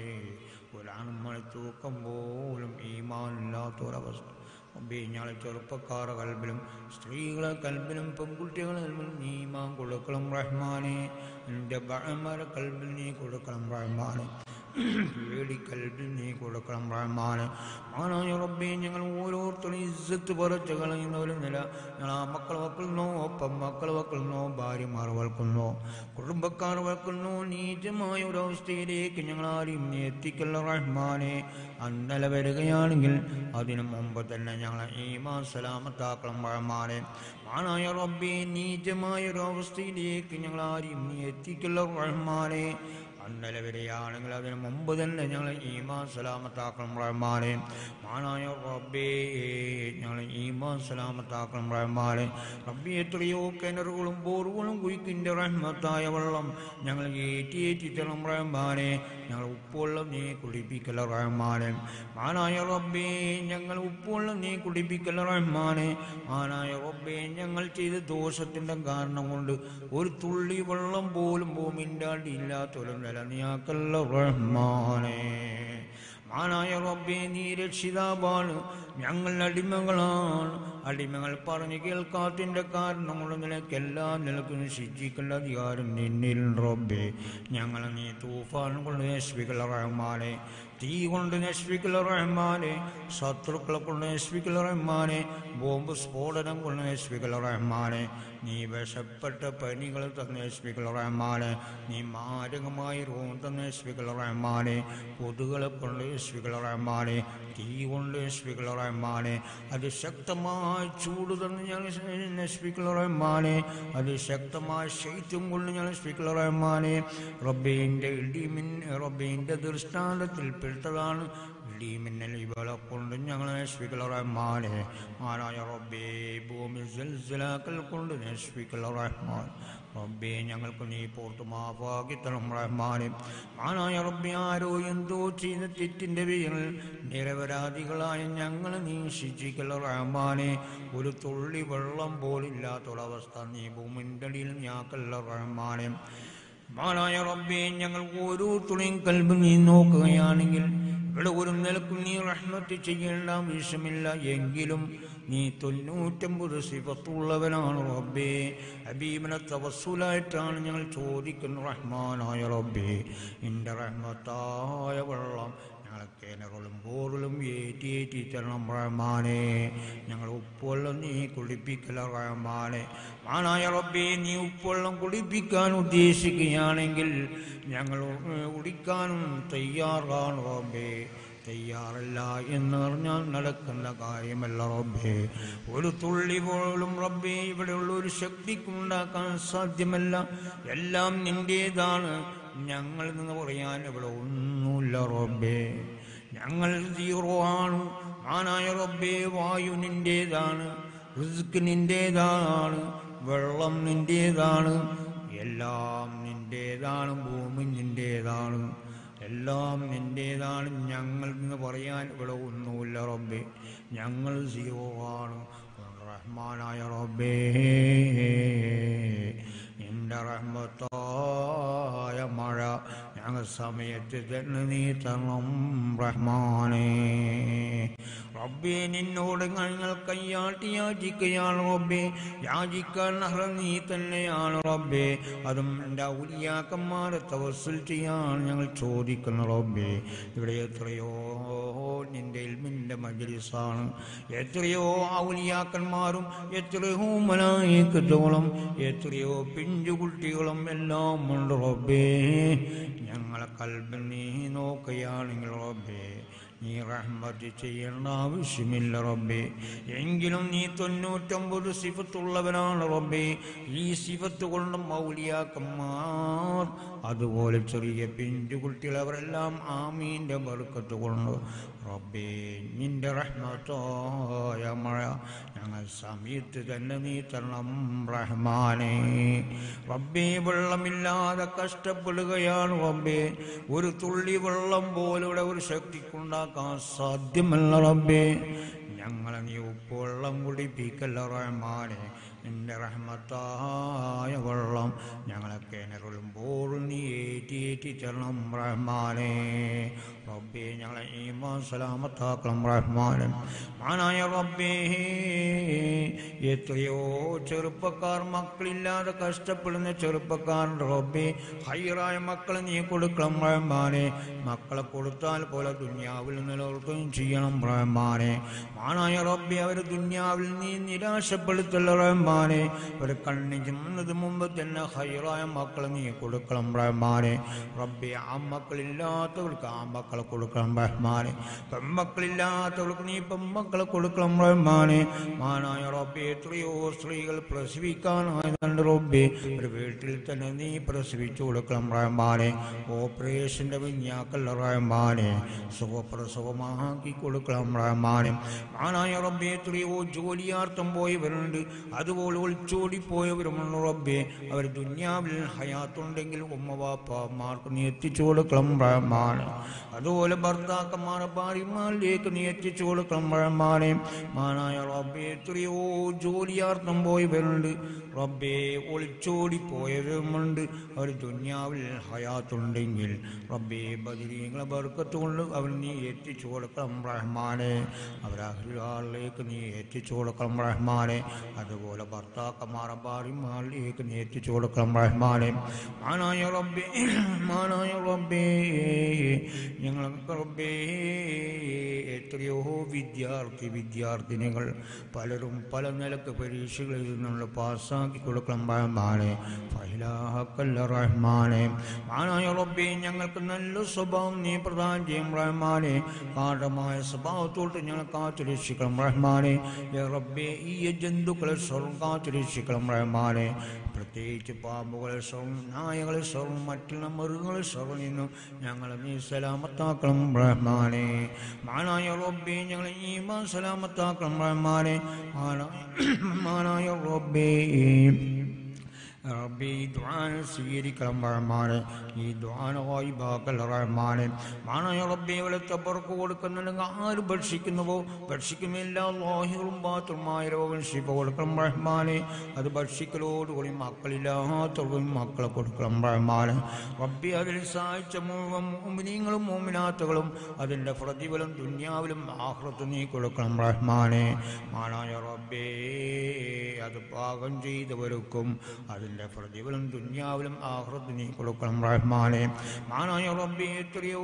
ഒരൺമണിത്തൂക്കം പോലും ഈമാനില്ലാത്തൊരവസ്ഥ റബ്ബേ. ഞങ്ങളെ ചെറുപ്പക്കാരുടെ കൽബിലും സ്ത്രീകളെ കൽബിലും പെൺകുട്ടികളെ കൽബിലും നീ ഈമാൻ കൊടുക്കണം റഹ്മാനെ. എൻ്റെ ബഅമര കൽബിൽ നീ കൊടുക്കണം റഹ്മാനെ. പേടി കൽബിൽ നീ കൊടുക്കണം റഹ്മാനെ. ആണായ റബ്ബേ ഞങ്ങൾ ഓരോരുത്തരും ഇസ്സത്ത് പറിച്ച് കളയുന്നവരും നില ഞങ്ങൾ ആ മക്കൾ വെക്കുന്നോ, ഒപ്പം മക്കൾ വെക്കുന്നോ, ഭാര്യമാർ വെക്കുന്നോ, കുടുംബക്കാർ വെക്കുന്നോ, നീചമായ ഒരവസ്ഥയിലേക്ക് ഞങ്ങൾ ആരെയും നീ എത്തിക്കല്ല റഹ്മാനെ. അന്നല വരികയാണെങ്കിൽ അതിനു മുമ്പ് തന്നെ ഞങ്ങളെ ഈമാൻ സലാമത്താക്കണം റഹ്മാനെ. ആണായ റബ്ബേ നീചമായ ഒരവസ്ഥയിലേക്ക് ഞങ്ങൾ ആരെയും നീ എത്തിക്കല്ല റഹ്മാനെ. അന്നലെ വരെയാണെങ്കിൽ അതിന് മുമ്പ് തന്നെ ഞങ്ങൾ ഈമാൻ സലാമത്താക്കണം റഹ്മാനെ. ആണായ റബ്ബേ ഞങ്ങൾ ഈമാൻ സലാമത്താക്കണം റഹ്മാനെ. റബ്ബേ എത്രയോ കിണറുകളും ബോറുകളും കുയിക്കിൻ്റെ റഹ്മത്തായ വെള്ളം ഞങ്ങൾ ഏറ്റി തരണം റഹ്മാനെ. ഞങ്ങൾ ഉപ്പുവെള്ളം നീ കുടിപ്പിക്കല റഹ്മാനെ. ആണായ റബ്ബേ ഞങ്ങൾ ഉപ്പുവെള്ളം നീ കുടിപ്പിക്കല റഹ്മാനെ. ആണായ റബ്ബേ ഞങ്ങൾ ചെയ്ത ദോഷത്തിൻ്റെ കാരണം കൊണ്ട് ഒരു തുള്ളി വെള്ളം പോലും ഭൂമിൻ്റെ അടിയില്ലാത്തൊരു നിലനിയാക്കല്ല റഹ്മാനെ. ആണായ റബ്ബേ നീ രക്ഷിതാവാണ്, ഞങ്ങൾ അടിമകളാണ്. അടിമകൾ പറഞ്ഞു കേൾക്കാത്തതിൻ്റെ കാരണം കൊണ്ട് നിനക്കെല്ലാം നിലക്കും ശിക്ഷിക്കേണ്ട അധികാരം നിന്നിൽ റബ്ബേ. ഞങ്ങളെ നീ തൂഫാൻ കൊണ്ട് നശിപ്പിക്കല റഹ്മാനെ. തീ കൊണ്ട് നശിപ്പിക്കല റഹ്മാനെ. ശത്രുക്കളെ കൊണ്ട് നശിപ്പിക്കല റഹ്മാനെ. ബോംബ് സ്ഫോടനം കൊണ്ട് നശിപ്പിക്കല റഹ്മാനെ. നീ വിഷപ്പെട്ട പനികൾ തന്നെ നശിപ്പിക്കല റഹ്മാനെ. നീ മാരകമായ രോഗം തന്നെ നശിപ്പിക്കല റഹ്മാനെ. കൊതുകളെ കൊണ്ട് നശിപ്പിക്കല റഹ്മാനെ. തീ കൊണ്ട് നശിപ്പിക്കല റഹ്മാനെ. അതിശക്തമായ ചൂട് തന്നെ ഞാൻ നശിപ്പിക്കല റഹ്മാനെ. അതിശക്തമായ ശൈത്യം കൊണ്ട് ഞാൻ നശിപ്പിക്കല റഹ്മാനെ. റബ്ബേൻ്റെ റബ്ബേൻ്റെ ദൃഷ്ടാന്തത്തിൽ പെട്ടതാണ് ഇടിമിന്നൽ ഇവളെ കൊണ്ട് ഞങ്ങൾ നശിപ്പിക്കല റഹ്മാനെ. ആനായ റബ്ബേ ഭൂമി സൽസലാക്കൽ കൊണ്ട് നശിപ്പിക്കല റഹ്മാൻ. റബ്ബേ ഞങ്ങൾക്ക് നീ പോർത്ത് മാഫാക്കിത്തണം റഹ്മാനെ. ആനായ റബ്ബേ ആരോ എന്തോ ചെയ്ത തെറ്റിൻ്റെ പേരിൽ നിരപരാധികളായ ഞങ്ങൾ നീ ശിക്ഷിക്കല റഹ്മാനെ. ഒരു തുള്ളി വെള്ളം പോലില്ലാത്തൊരവസ്ഥ നീ ഭൂമിൻ്റെ അടിയിൽ ഞാക്കല്ല റഹ്മാനെ. ആനായ റബ്ബേ ഞങ്ങൾ ഓരോ തുണിയും കൽബ് നീ നോക്കുകയാണെങ്കിൽ ഇവിടെ ഒരു നിലക്കും നീ റഹ്മത്ത് ചെയ്യേണ്ട ആവശ്യമില്ല. എങ്കിലും നീ 99 സിഫത്തുള്ളവനാണ് റബ്ബേ. ഹബീബിനെ തവസ്സുലായിട്ടാണ് ഞങ്ങൾ ചോദിക്കുന്നത് റഹ്മാനായ റബ്ബേ. നിന്റെ റഹ്മത്തായ വെള്ളം ഞങ്ങൾ കിണറുകളും ബോറിലും ഏറ്റി തരണം റഹ്മാനെ. ഞങ്ങൾ ഉപ്പുവെള്ളം നീ കുടിപ്പിക്കല റഹ്മാനെ. ആനായ റബ്ബേ നീ ഉപ്പുവെള്ളം കുടിപ്പിക്കാൻ ഉദ്ദേശിക്കുകയാണെങ്കിൽ ഞങ്ങൾ കുടിക്കാനും തയ്യാറാണ് റബ്ബേ. തയ്യാറല്ല എന്ന് പറഞ്ഞാൽ നടക്കുന്ന കാര്യമല്ല റബ്ബേ. ഒരു തുള്ളി പോലും റബ്ബേ ഇവിടെയുള്ള ഒരു ശക്തിക്കുണ്ടാക്കാൻ സാധ്യമല്ല. എല്ലാം നിന്റേതാണ്. ഞങ്ങളിൽ നിന്ന് പറയാൻ ഇവിടെ ഒന്നുമില്ല റബ്ബേ. ഞങ്ങൾ സീറോ ആണ്. മാനായ റബ്ബേ, വായു നിന്റേതാണ്, റിസ്ക് നിന്റേതാണ്, വെള്ളം നിന്റേതാണ്, എല്ലാം നിന്റേതാണ്, ഭൂമി നിന്റേതാണ്, എല്ലാം നിന്റേതാണ്. ഞങ്ങൾ എന്ന് പറയാൻ ഇവിടെ ഒന്നുമില്ല റബ്ബേ. ഞങ്ങൾ സീറോ ആണ്. റഹ്മാനായ റബ്ബേ, നിന്റെ റഹ്മത്തായ മഴ ഞങ്ങൾ സമയത്ത് തന്നെ നീ തരണം റഹ്മാനേ. റബ്ബേ, നിന്നോട് ഞങ്ങൾ കയ്യാട്ടി യാചിക്കുകയാണ് റബ്ബേ. യാചിക്കാൻ അർഹൻ നീ തന്നെയാണ് റബ്ബേ. അതും എൻ്റെ ഔലിയാക്കന്മാരെ തവസ്സുൽ ചെയ്യാൻ ഞങ്ങൾ ചോദിക്കുന്നു റബ്ബേ. ഇവിടെ എത്രയോ നിന്റെ ഇൽമിന്റെ മജ്ലിസാണ്, എത്രയോ ഔലിയാക്കന്മാരും എത്രയോ മലായികത്തോളം എത്രയോ പിഞ്ചുകുട്ടികളും എല്ലാം ഉണ്ട് റബ്ബേ. ഞങ്ങളെ കൽബിൽ നീ നോക്കുകയാണെങ്കിൽ റബ്ബേ, നീ റഹ്മത്ത് ചെയ്യേണ്ട ആവശ്യമില്ല റബ്ബേ. എങ്കിലും നീ 99 സിഫത്തുള്ളവനാണ് റബ്ബേ. ഈ സിഫത്ത് കൊണ്ട് ഔലിയാക്കന്മാർ, അതുപോലെ ചെറിയ പിഞ്ചുകുട്ടികൾ, അവരെല്ലാം ആമീന്റെ ബർക്കത്ത് കൊണ്ട് റബ്ബേ നിന്റെ റഹ്മത്തായ മഴ ഞങ്ങൾ സമയത്ത് തന്നെ നീ തരണം റഹ്മാനേ. റബ്ബേ, വെള്ളമില്ലാതെ കഷ്ടപ്പെടുകയാണ് റബ്ബേ. ഒരു തുള്ളി വെള്ളം പോലും ഒരു ശക്തിക്കുണ്ടാക്കാൻ സാധ്യമല്ല റബ്ബേ. ഞങ്ങളെ നീ ഉപ്പുവെള്ളം കുടിപ്പിക്കല്ല റഹ്മാനെ. നിന്റെ റഹ്മത്തായ വെള്ളം ഞങ്ങളെ കിണറുമ്പോൾ നീ ഏറ്റി തരണം റഹ്മാനെ. റബ്ബേ, ഞങ്ങളെ ഈമാൻ സലാമത്താക്കണം റഹ്മാനെ. മാനായ റബ്ബേ, എത്രയോ ചെറുപ്പക്കാർ മക്കളില്ലാതെ കഷ്ടപ്പെടുന്ന ചെറുപ്പക്കാരുണ്ട് റബ്ബേ. ഹൈറായ മക്കളെ നീ കൊടുക്കണം റഹ്മാനെ. മക്കളെ കൊടുത്താൽ പോലെ ദുനിയാവിൽ നിലനിർത്തുകയും ചെയ്യണം റഹ്മാനെ. മാനായ റബ്ബേ, അവർ ദുനിയാവിൽ നീ നിരാശപ്പെടുത്തല്ല റഹ്മാനെ. ഒരു കണ്ണി ചെന്നത് മുമ്പ് തന്നെ ഹൈറായ മക്കളെ നീ കൊടുക്കണം റഹ്മാനെ. റബ്ബേ, ആ മക്കളില്ലാത്തവർക്ക് ആ മക്കളെ കൊടുക്കണം റഹ്മാനെ. പെൺമക്കളില്ലാത്തവർക്ക് നീ പെൺമക്കളെ കൊടുക്കണം റഹ്മാനെ. മാനായ റബ്ബേ, എത്രയോ സ്ത്രീകൾ പ്രസവിക്കാനായതുണ്ട് റബ്ബേ. ഒരു വീട്ടിൽ തന്നെ നീ പ്രസവിച്ചു കൊടുക്കണം റഹ്മാനെ. ഓപ്പറേഷന്റെ വിഞ്ഞാക്കല്ല റഹ്മാനെ, സുഖപ്രസവമാക്കി കൊടുക്കണം റഹ്മാനെ. മാനായ റബ്ബേ, എത്രയോ ജോലിയാർത്ഥം പോയവരുണ്ട്, അതുപോലെ ഒളിച്ചോടി പോയവരുമുണ്ട് റബ്ബേ. അവർ ദുനിയാവിൽ ഹയാത്തുണ്ടെങ്കിൽ ഉമ്മവാപ്പമാർക്ക് നീ എത്തിച്ചു കൊടുക്കണം റഹ്മാനെ. അതുപോലെ ഭർത്താക്കന്മാരെ ഭാര്യമാരിലേക്ക് നീ എത്തിച്ചു കൊടുക്കണം റഹ്മാനെ. മാനായ റബ്ബേ, എത്രയോ ജോലിയാർത്ഥം പോയവരുണ്ട് റബ്ബേ, ഒളിച്ചോടി പോയവരുമുണ്ട്. അവർ ദുനിയാവിൽ ഹയാത്തുണ്ടെങ്കിൽ റബ്ബേ ബദരീങ്ങളെ ബർക്കത്ത് കൊണ്ട് അവർ നീ എത്തിച്ചു കൊടുക്കണം റഹ്മാനെ. അവരഹിലേക്ക് നീ എത്തിച്ചു കൊടുക്കണം റഹ്മാനെ. അതുപോലെ ഭർത്താക്കന്മാരെ ഭാര്യമാരിലേക്ക് നീ എത്തിച്ചു കൊടുക്കണം റഹ്മാനെ. മാനായ റബ്ബേ, മാനായ റബ്ബേ, ഞങ്ങൾക്ക് റബ്ബേ എത്രയോ വിദ്യാർത്ഥിനികൾ പലരും പല നിലക്ക് പരീക്ഷകളിൽ നിന്നുള്ള പാസ്സാക്കി കൊടുക്കണം റഹ്മാനെ. ഫൈലാഹക്കല്ല റഹ്മാനെ. മാനായ റബ്ബേ, ഞങ്ങൾക്ക് നല്ല സ്വഭാവം നീ പ്രദാനം ചെയ്യും റഹ്മാനെ. കാഠമായ സ്വഭാവത്തോട്ട് ഞങ്ങൾ കാത്തുരക്ഷിക്കണം റഹ്മാനെ. റബ്ബേ, ഈ ജന്തുക്കളെ സ്വർണ്ണം കാത്തുരക്ഷിക്കണം റഹ്മാനെ. പ്രത്യേകിച്ച് പാമ്പുകളെ സ്വർണ്ണം, നായകളെ സ്വർണ്ണം, മറ്റുള്ള മൃഗങ്ങളെ സ്വർണ്ണം നിന്നും ഞങ്ങളെ നീ സലാമത്താക്കണം റഹ്മാനെ. മാനായ റബ്ബേ, ഞങ്ങളെ ഈമാൻ സലാമത്താക്കണം റഹ്മാനെ. മാനായ റബ്ബേ, റബ്ബേ, ഈ ദുആന സ്വീകരിക്കണം റഹ്മാനെ. ഈ ദുആന ഗായിബാക്കൽ റഹ്മാനെ. മാനായ റബ്ബേ, ഇവിടുത്തെ ബർക്കത്ത് കൊടുക്കുന്നുണ്ടെങ്കിൽ ആര് ഭക്ഷിക്കുന്നുവോ ഭക്ഷിക്കുന്ന എല്ലാ ലാഹിറും ബാത്തുമായ രോഗം ശിഫ കൊടുക്കണം റഹ്മാനെ. അത് ഭക്ഷിക്കലോടുകൂടി മക്കളില്ലാത്തവർക്കും മക്കളെ കൊടുക്കണം റഹ്മാനെ. റബ്ബേ, അതിൽ സഹായിച്ച മുഴുവൻ മുഅ്മിനീങ്ങളും മുഅ്മിനാത്തുകളും അതിൻ്റെ പ്രതിഫലം ദുനിയാവിലും ആഖിറത്തും നീ കൊടുക്കണം റഹ്മാനെ. മാനായ റബ്ബേ, അത് പാകം ചെയ്തവർക്കും അതിൻ്റെ പ്രതിഫലം ദുനിയാവിലും ആഖിറത്തും നീ കൊടുക്കണം റഹ്മാനെ. മാനായ റബ്ബേ, എത്രയോ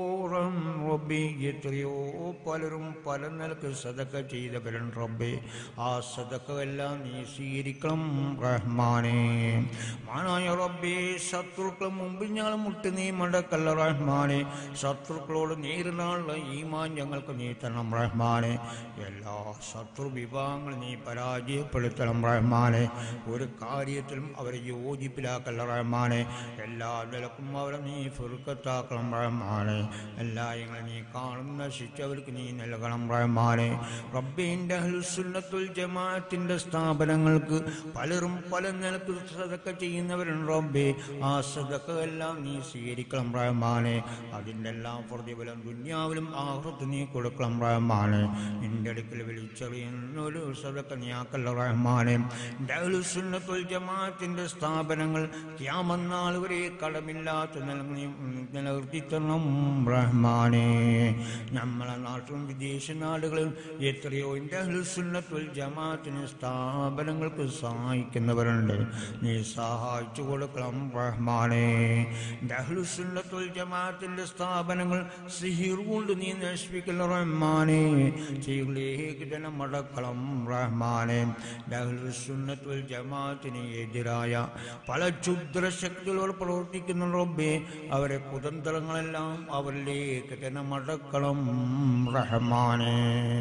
പലരും പല നിലക്ക് സദഖ ചെയ്തവരുണ്ട് റബ്ബേ. ആ സദഖ എല്ലാം നീ സ്വീകരിക്കണം റഹ്മാനെ. മാനായ റബ്ബേ, ശത്രുക്കൾ മുമ്പിൽ ഞങ്ങൾ മുട്ടി നീ മടക്കല്ല റഹ്മാനെ. ശത്രുക്കളോട് നേരിടാനുള്ള ഈമാൻ ഞങ്ങൾക്ക് നീ തരണം റഹ്മാനെ. എല്ലാ ശത്രു വിഭാഗങ്ങളും നീ പരാജയപ്പെടുത്തണം റഹ്മാനെ. ഒരു കാര്യത്തിലും അവരെ യോജിപ്പിലാക്കല്ല റഹ്മാനെ. എല്ലാ നിലക്കും അവരെ നീ ഫിർഖത്താക്കണം റഹ്മാനെ. എല്ലാങ്ങളെ നീ നീ കാണുന്ന ശിക്ഷ അവർക്ക് നീ നൽകണം റഹ്മാനെ. റബ്ബിന്റെ അഹ്ലുസുന്നത്തുൽ ജമാഅത്തിന്റെ സ്ഥാപനങ്ങൾക്ക് പലരും പല നിലക്ക് സദഖ ചെയ്യുന്നവരുണ്ട് റബ്ബേ. ആ സദഖ എല്ലാം നീ സ്വീകരിക്കണം റഹ്മാനെ. അതിൻ്റെ എല്ലാം പ്രതിഫലം ദുനിയാവിലും ആഖിറത്തും നീ കൊടുക്കണം റഹ്മാനെ. നിന്റെ അടുക്കൽ വിളിച്ചറിയുന്ന ഒരു സദഖ നീ ആക്കല്ല റഹ്മാനെ. അഹ്ലുസുന്നത്തുൽ ജമാഅത്തിന്റെ സ്ഥാപനങ്ങൾ ഖിയാമത്ത് നാൾ വരെ കടമില്ലാത്ത നിലനിർത്തി തരണം റഹ്മാനെ. നമ്മളെ നാട്ടിലും വിദേശ നാടുകളിലും എത്രയോ അഹ്ലുസുന്നത്തുൽ ജമാഅത്തിന് സ്ഥാപനങ്ങൾക്ക് സഹായിക്കുന്നവരുണ്ട്. നീ സഹായിച്ചു കൊടുക്കണം റഹ്മാനെ. അഹ്ലുസുന്നത്തുൽ ജമാഅത്തിന്റെ സ്ഥാപനങ്ങൾ സിഹിർ കൊണ്ട് നീ നശിപ്പിക്കൽ റഹ്മാനെ. ചെയ്യിലേക്ക് തന്നെ മടക്കണം റഹ്മാനെ. അഹ്ലുസുന്നത്തുൽ ജമാഅത്തിന് എതിരായ പല ക്ഷുദ്രശക്തികളോട് പ്രവർത്തിക്കുന്ന റബ്ബേ, അവരെ കുതന്ത്രങ്ങളെല്ലാം അവരിലേക്ക് തന്നെ മടക്കണം റഹ്മാനെ.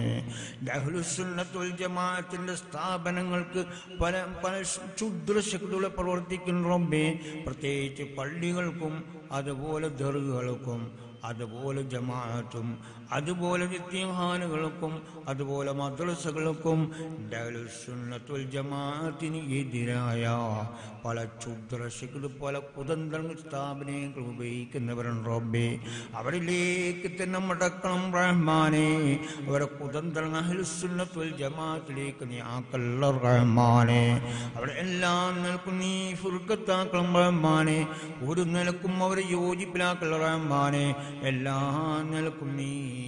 അഹ്ലുസുന്നത്തുൽ ജമാഅത്തിന്റെ സ്ഥാപനങ്ങൾക്ക് പല പല ക്ഷുദ്രശക്തികളെ പ്രവർത്തിക്കുന്ന റബ്ബേ, പ്രത്യേകിച്ച് പള്ളികൾക്കും അതുപോലെ ദർഗകൾക്കും അതുപോലെ ജമാഅത്തും അതുപോലെ യതീംഖാനകൾക്കും അതുപോലെ മദ്രസകൾക്കും അഹ്ലുസുന്നത്തുൽ ജമാഅത്തിന് എതിരായ പല ക്ഷുദ്രശക്തി പല കുതന്ത്രങ്ങൾ സ്ഥാപനങ്ങൾ ഉപയോഗിക്കുന്നവരുണ്ട് റബ്ബേ. അവരിലേക്ക് തന്നെ മടക്കണം റഹ്മാനെ. അവരെ കുതന്ത്രങ്ങൾ അഹ്ലുസുന്നത്തുൽ ജമാഅത്തിലേക്ക് നീ ആക്കല്ല റഹ്മാനെ. അവിടെ എല്ലാം നിലക്കും നീ ഫുർഖത്താക്കണം റഹ്മാനെ. ഒരു നിലക്കും അവരെ യോജിപ്പിലാക്കല്ല റഹ്മാനെ. എല്ലാ നിലക്കും നീ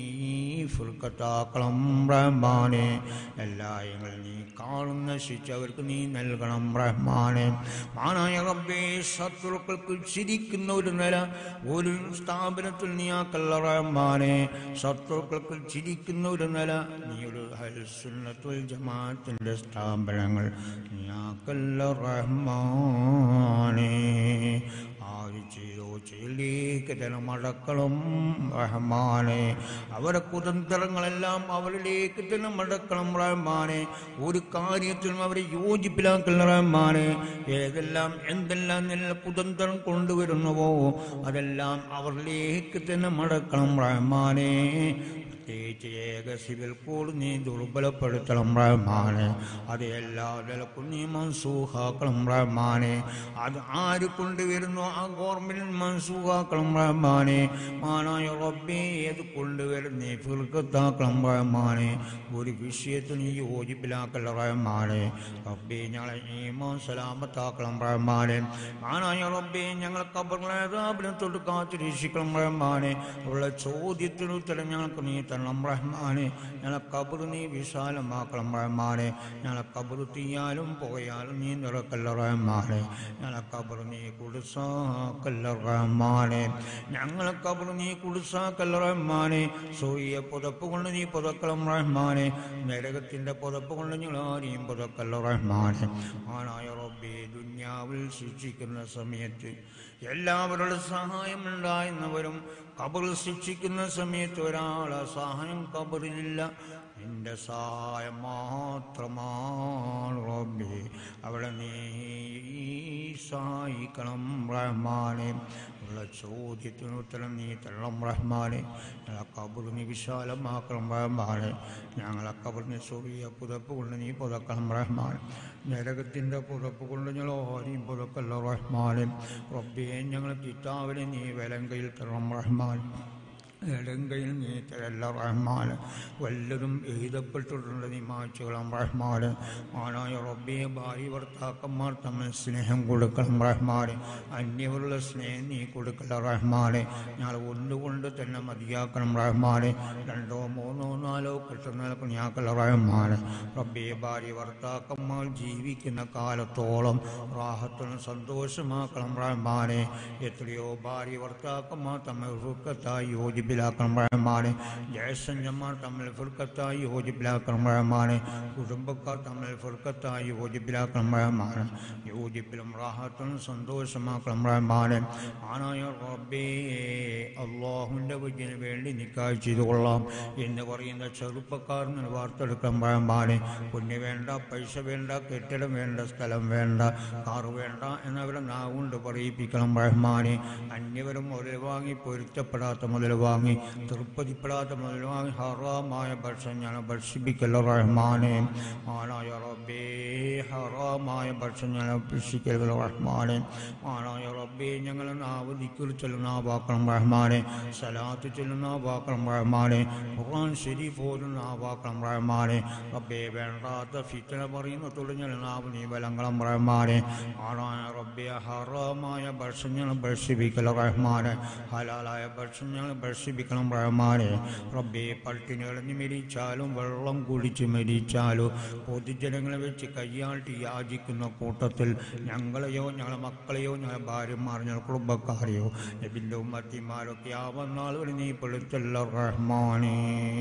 ഫുർഖത്താക്കണം റഹ്മാനെ. എല്ലായങ്ങളും നീ കാണുന്ന ശിക്ഷ അവർക്ക് നീ നൽകണം റഹ്മാനെ. മാനായ റബ്ബേ, ശത്രുക്കൾക്ക് ചിരിക്കുന്ന ഒരു നില ഒരു സ്ഥാപനത്തിൽ നീ ആക്കല്ല റഹ്മാനെ. ശത്രുക്കൾക്ക് ചിരിക്കുന്ന ഒരു നില നീ ഒരു അഹ്ലുസുന്നത്തുൽ ജമാഅത്തിന്റെ സ്ഥാപനങ്ങൾ നീ ആക്കല്ല റഹ്മാനെ. ആര് ചെയ്തോ ചെയ്യിലേക്ക് തന്നെ മടക്കണം റഹ്മാനെ. അവരെ കുതന്ത്രങ്ങളെല്ലാം അവരിലേക്ക് തന്നെ മടക്കണം റഹ്മാനെ. ഒരു കാര്യത്തിലും അവരെ യോജിപ്പിലാക്കൽ റഹ്മാനെ. ഏതെല്ലാം എന്തെല്ലാം നല്ല കുതന്ത്രം കൊണ്ടുവരുന്നുവോ അതെല്ലാം അവരിലേക്ക് തന്നെ മടക്കണം റഹ്മാനെ. പ്രത്യേകിച്ച് ഏക സിവിൽ കോഡ് നീ ദുർബലപ്പെടുത്തണം റഹ്മാനെ. അത് എല്ലാ നിലക്കും നീ മൻസൂഖാക്കണം റഹ്മാനെ. അത് ആര് കൊണ്ടുവരുന്നു ആ ഗവൺമെന്റ് മൻസൂഖാക്കണം റഹ്മാനെ. മാനായ റബ്ബേ, ഏത് കൊണ്ടുവരും നീ ഫിർഖത്താക്കണം റഹ്മാനെ. ഒരു വിഷയത്തിൽ നീ യോജിപ്പിലാക്കൽ റഹ്മാനെ. റബ്ബേ, ഞങ്ങളെ ഈമാൻ സലാമത്താക്കണം റഹ്മാനെ. മാനായ റബ്ബേ, ഞങ്ങളെ ഖബറിലെ അദാബിനെ തൊട്ട് കാത്തുരക്ഷിക്കണം റഹ്മാനെ. ഉള്ള ചോദ്യത്തിന് ഉത്തരം ഞങ്ങൾക്ക് നീ തരണം റഹ്മാനെ. ഞങ്ങളെ ഖബർ നീ വിശാലമാക്കണം റഹ്മാനെ. ഞങ്ങളെ ഖബർ തീയാലും പുകയാലും നീ നിറക്കല്ല റഹ്മാനെ. ഞങ്ങളെ ഖബർ നീ കുടുസാക്കല്ല റഹ്മാനെ. ഞങ്ങളെ ഖബർ നീ കുടുസാക്കല്ല റഹ്മാനെ. സൂര്യ പുതപ്പ് കൊണ്ട് നീ പുതക്കണം റഹ്മാനെ. നരകത്തിന്റെ പുതപ്പ് കൊണ്ട് ഞങ്ങൾ ആരെയും പുതക്കല്ല റഹ്മാനെ. ആനായ റബ്ബേ, ദുനിയാവിൽ ശിക്ഷിക്കുന്ന സമയത്ത് എല്ലാവരുടെ സഹായം ഉണ്ടായിരുന്നവരും ഖബറിൽ ശിക്ഷിക്കുന്ന സമയത്ത് ഒരാളെ സഹായം ഖബറിലില്ല. നിന്റെ സഹായം മാത്രമാണ് റബ്ബേ. അവിടെ നീ സഹായിക്കണം റഹ്മാനെ. ഉള്ള ചോദ്യത്തിന് ഉത്തരം നീ തരണം റഹ്മാനെ. ഞങ്ങളെ ഖബർ നീ വിശാലമാക്കണം റഹ്മാനെ. ഞങ്ങളെ ഖബറിനെ സൂര്യ പുതപ്പ് കൊണ്ട് നീ പുതക്കണം റഹ്മാനെ. നരകത്തിൻ്റെ പുതപ്പ് കൊണ്ട് ഞങ്ങൾ ആരെയും പുതക്കല്ല റഹ്മാനെ. റബ്ബേ, ഞങ്ങളെ കിതാബിനെ നീ വലങ്കയിൽ തരണം റഹ്മാനെ. ഇടങ്കയിൽ നീ തരല്ല റഹ്മാന്. വല്ലതും എഴുതപ്പെട്ടിട്ടുണ്ട് നീ മാച്ചുകളും റഹ്മാന്. ആനായ റബ്ബേ, ഭാര്യ ഭർത്താക്കന്മാർ തമ്മിൽ സ്നേഹം കൊടുക്കണം റഹ്മാന്. അന്യവരുടെ സ്നേഹം നീ കൊടുക്കല റഹ്മാന്. ഞങ്ങൾ ഒന്നുകൊണ്ട് തന്നെ മതിയാക്കണം റഹ്മാന്. 2 3 4 കിട്ടുന്നതൊക്കെ ഞാക്കല്ല റഹ്മാന്. റബ്ബേ, ഭാര്യ ഭർത്താക്കന്മാർ ജീവിക്കുന്ന കാലത്തോളം റാഹത്തിനും സന്തോഷമാക്കണം റഹ്മാന്. എത്രയോ ഭാര്യ ഭർത്താക്കന്മാർ തമ്മിൽ ഫുർഖത്തായി യോജിപ്പിലാക്കണം റഹ്മാനെ. ജയസഞ്ജന്മാർ തമ്മിൽ ഫുർഖത്തായി യോജിപ്പിലാക്കണം റഹ്മാനെ. കുടുംബക്കാർ തമ്മിൽ ഫുർഖത്തായി യോജിപ്പിലാക്കണം റഹ്മാനെ. യോജിപ്പിലും റാഹത്തിനും സന്തോഷമാക്കണം റഹ്മാനെ. ആനായ റബ്ബേ, അല്ലാഹുവിൻ്റെ വജ്ജിന് വേണ്ടി നിക്കാഹ് ചെയ്തു കൊള്ളാം എന്ന് പറയുന്ന ചെറുപ്പക്കാരന് വാർത്തെടുക്കണം റഹ്മാനെ. പുണ്യ വേണ്ട, പൈസ വേണ്ട, കെട്ടിടം വേണ്ട, സ്ഥലം വേണ്ട, കാറ് വേണ്ട എന്നവരെ നാവുകൊണ്ട് പറയിപ്പിക്കണം റഹ്മാനെ. അന്യവരും മുതൽ വാങ്ങി പൊരുത്തപ്പെടാത്ത മുതൽ വാങ്ങി വാങ്ങി തൃപ്പതിപ്പെടാത്ത മുതൽ വാങ്ങി ഹറാമായ ഭക്ഷണം ഞങ്ങൾ ഭക്ഷിപ്പിക്കൽ റഹ്മാനെ. ആനായ റബ്ബേ ഹറാമായ ഭക്ഷണം ഞങ്ങൾ ഭക്ഷിക്കൽ റഹ്മാനെ. ആനായ റബ്ബേ ഞങ്ങൾ നാവ് ദിക്ർ ചൊല്ലുന്ന വാക്കണം റഹ്മാനെ. സലാത്ത് ചൊല്ലുന്ന വാക്കണം റഹ്മാനെ. ഖുർആൻ ശരീഫ് ഓതുന്ന വാക്കണം റഹ്മാനെ. റബ്ബേ വേണ്ടാത്ത ഫിത്ന പറയുന്ന തുടങ്ങിയ നാവ് നീ ബലങ്ങളും റഹ്മാനെ. ആനായ റബ്ബേ ഹറാമായ ഭക്ഷണം ഞങ്ങൾ ഭക്ഷിപ്പിക്കൽ റഹ്മാനെ. ഹലാലായ ഭക്ഷണം ഞങ്ങൾ ഭക്ഷിപ്പിക്കണം റഹ്മാനെ. റബ്ബേ പട്ടിണി കളഞ്ഞ് മരിച്ചാലും വെള്ളം കുടിച്ച് മരിച്ചാലും പൊതുജനങ്ങളെ വെച്ച് കയ്യാട്ടി യാചിക്കുന്ന കൂട്ടത്തിൽ ഞങ്ങളെയോ ഞങ്ങളെ മക്കളെയോ ഞങ്ങളെ ഭാര്യമാർ ഞങ്ങളുടെ കുടുംബക്കാരെയോ നബിൻ്റെ ഉമ്മത്തിമാരൊക്കെ ആവുന്നാൾ വരെ നീ പെടുത്തല്ല റഹ്മാനേ.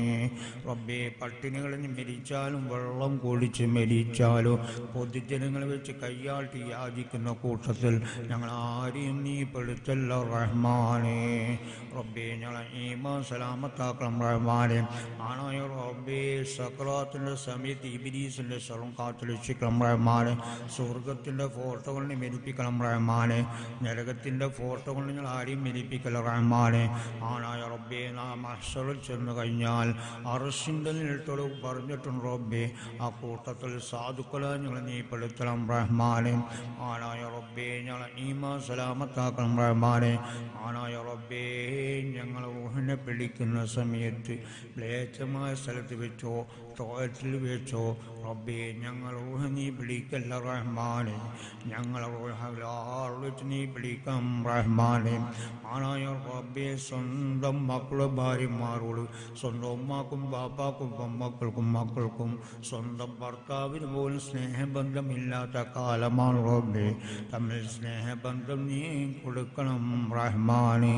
റബ്ബേ പട്ടിണി കളഞ്ഞ് മരിച്ചാലും വെള്ളം കുടിച്ച് മരിച്ചാലും പൊതുജനങ്ങളെ വെച്ച് കയ്യാട്ടി യാചിക്കുന്ന കൂട്ടത്തിൽ ഞങ്ങൾ ആരെയും നീ പെടുത്തല്ല റഹ്മാനേ. റബ്ബേ ഞങ്ങളെ ഈമാൻ സലാമത്താക്കണം റഹ്മാനെ. ആണായ റബ്ബേ സക്രാത്തിന്റെ സമയത്ത് ഇബ്ലീസിന്റെ ശരം കാത്തുരക്ഷിക്കണം റഹ്മാനെ. സ്വർഗത്തിന്റെ ഫോട്ടോ കൊണ്ട് മെരിപ്പിക്കണം റഹ്മാനെ. നരകത്തിന്റെ ഫോട്ടോ കൊണ്ട് ഞങ്ങൾ ആരെയും മെരിപ്പിക്കല റഹ്മാനെ. ആണായ റബ്ബേ നാം മഹ്ശറിൽ ചെന്ന് കഴിഞ്ഞാൽ അർശിന്റെ നിഴൽത്തോട് പറഞ്ഞിട്ടുണ്ട് റബ്ബേ ആ കൂട്ടത്തിൽ സാധുക്കളെ ഞങ്ങൾ നീ പെടുത്തണം റഹ്മാനെ. ആണായ റബ്ബേ ഞങ്ങളെ ഈമാൻ സലാമത്താക്കണം റഹ്മാനെ. ആണായ റബ്ബേ ഞങ്ങൾ ഊഹിനെ പിടിക്കുന്ന സമയത്ത് മ്ലേച്ഛമായ സ്ഥലത്ത് വെച്ചോ ടോയ്ലറ്റിൽ വെച്ചോ റബ്ബേ ഞങ്ങൾ ഊഹ നീ പിടിക്കല്ല റഹ്മാനെ. ഞങ്ങളെ വെച്ച് നീ പിടിക്കാം റഹ്മാനെ. ആണായ റബ്ബേ സ്വന്തം മക്കളുടെ ഭാര്യമാരോട് സ്വന്തം ഉമ്മാക്കും ബാപ്പാക്കും മക്കൾക്കും സ്വന്തം ഭർത്താവിന് പോലും സ്നേഹബന്ധമില്ലാത്ത കാലമാണ് റബ്ബേ. തമ്മിൽ സ്നേഹബന്ധം നീ കൊടുക്കണം റഹ്മാനേ.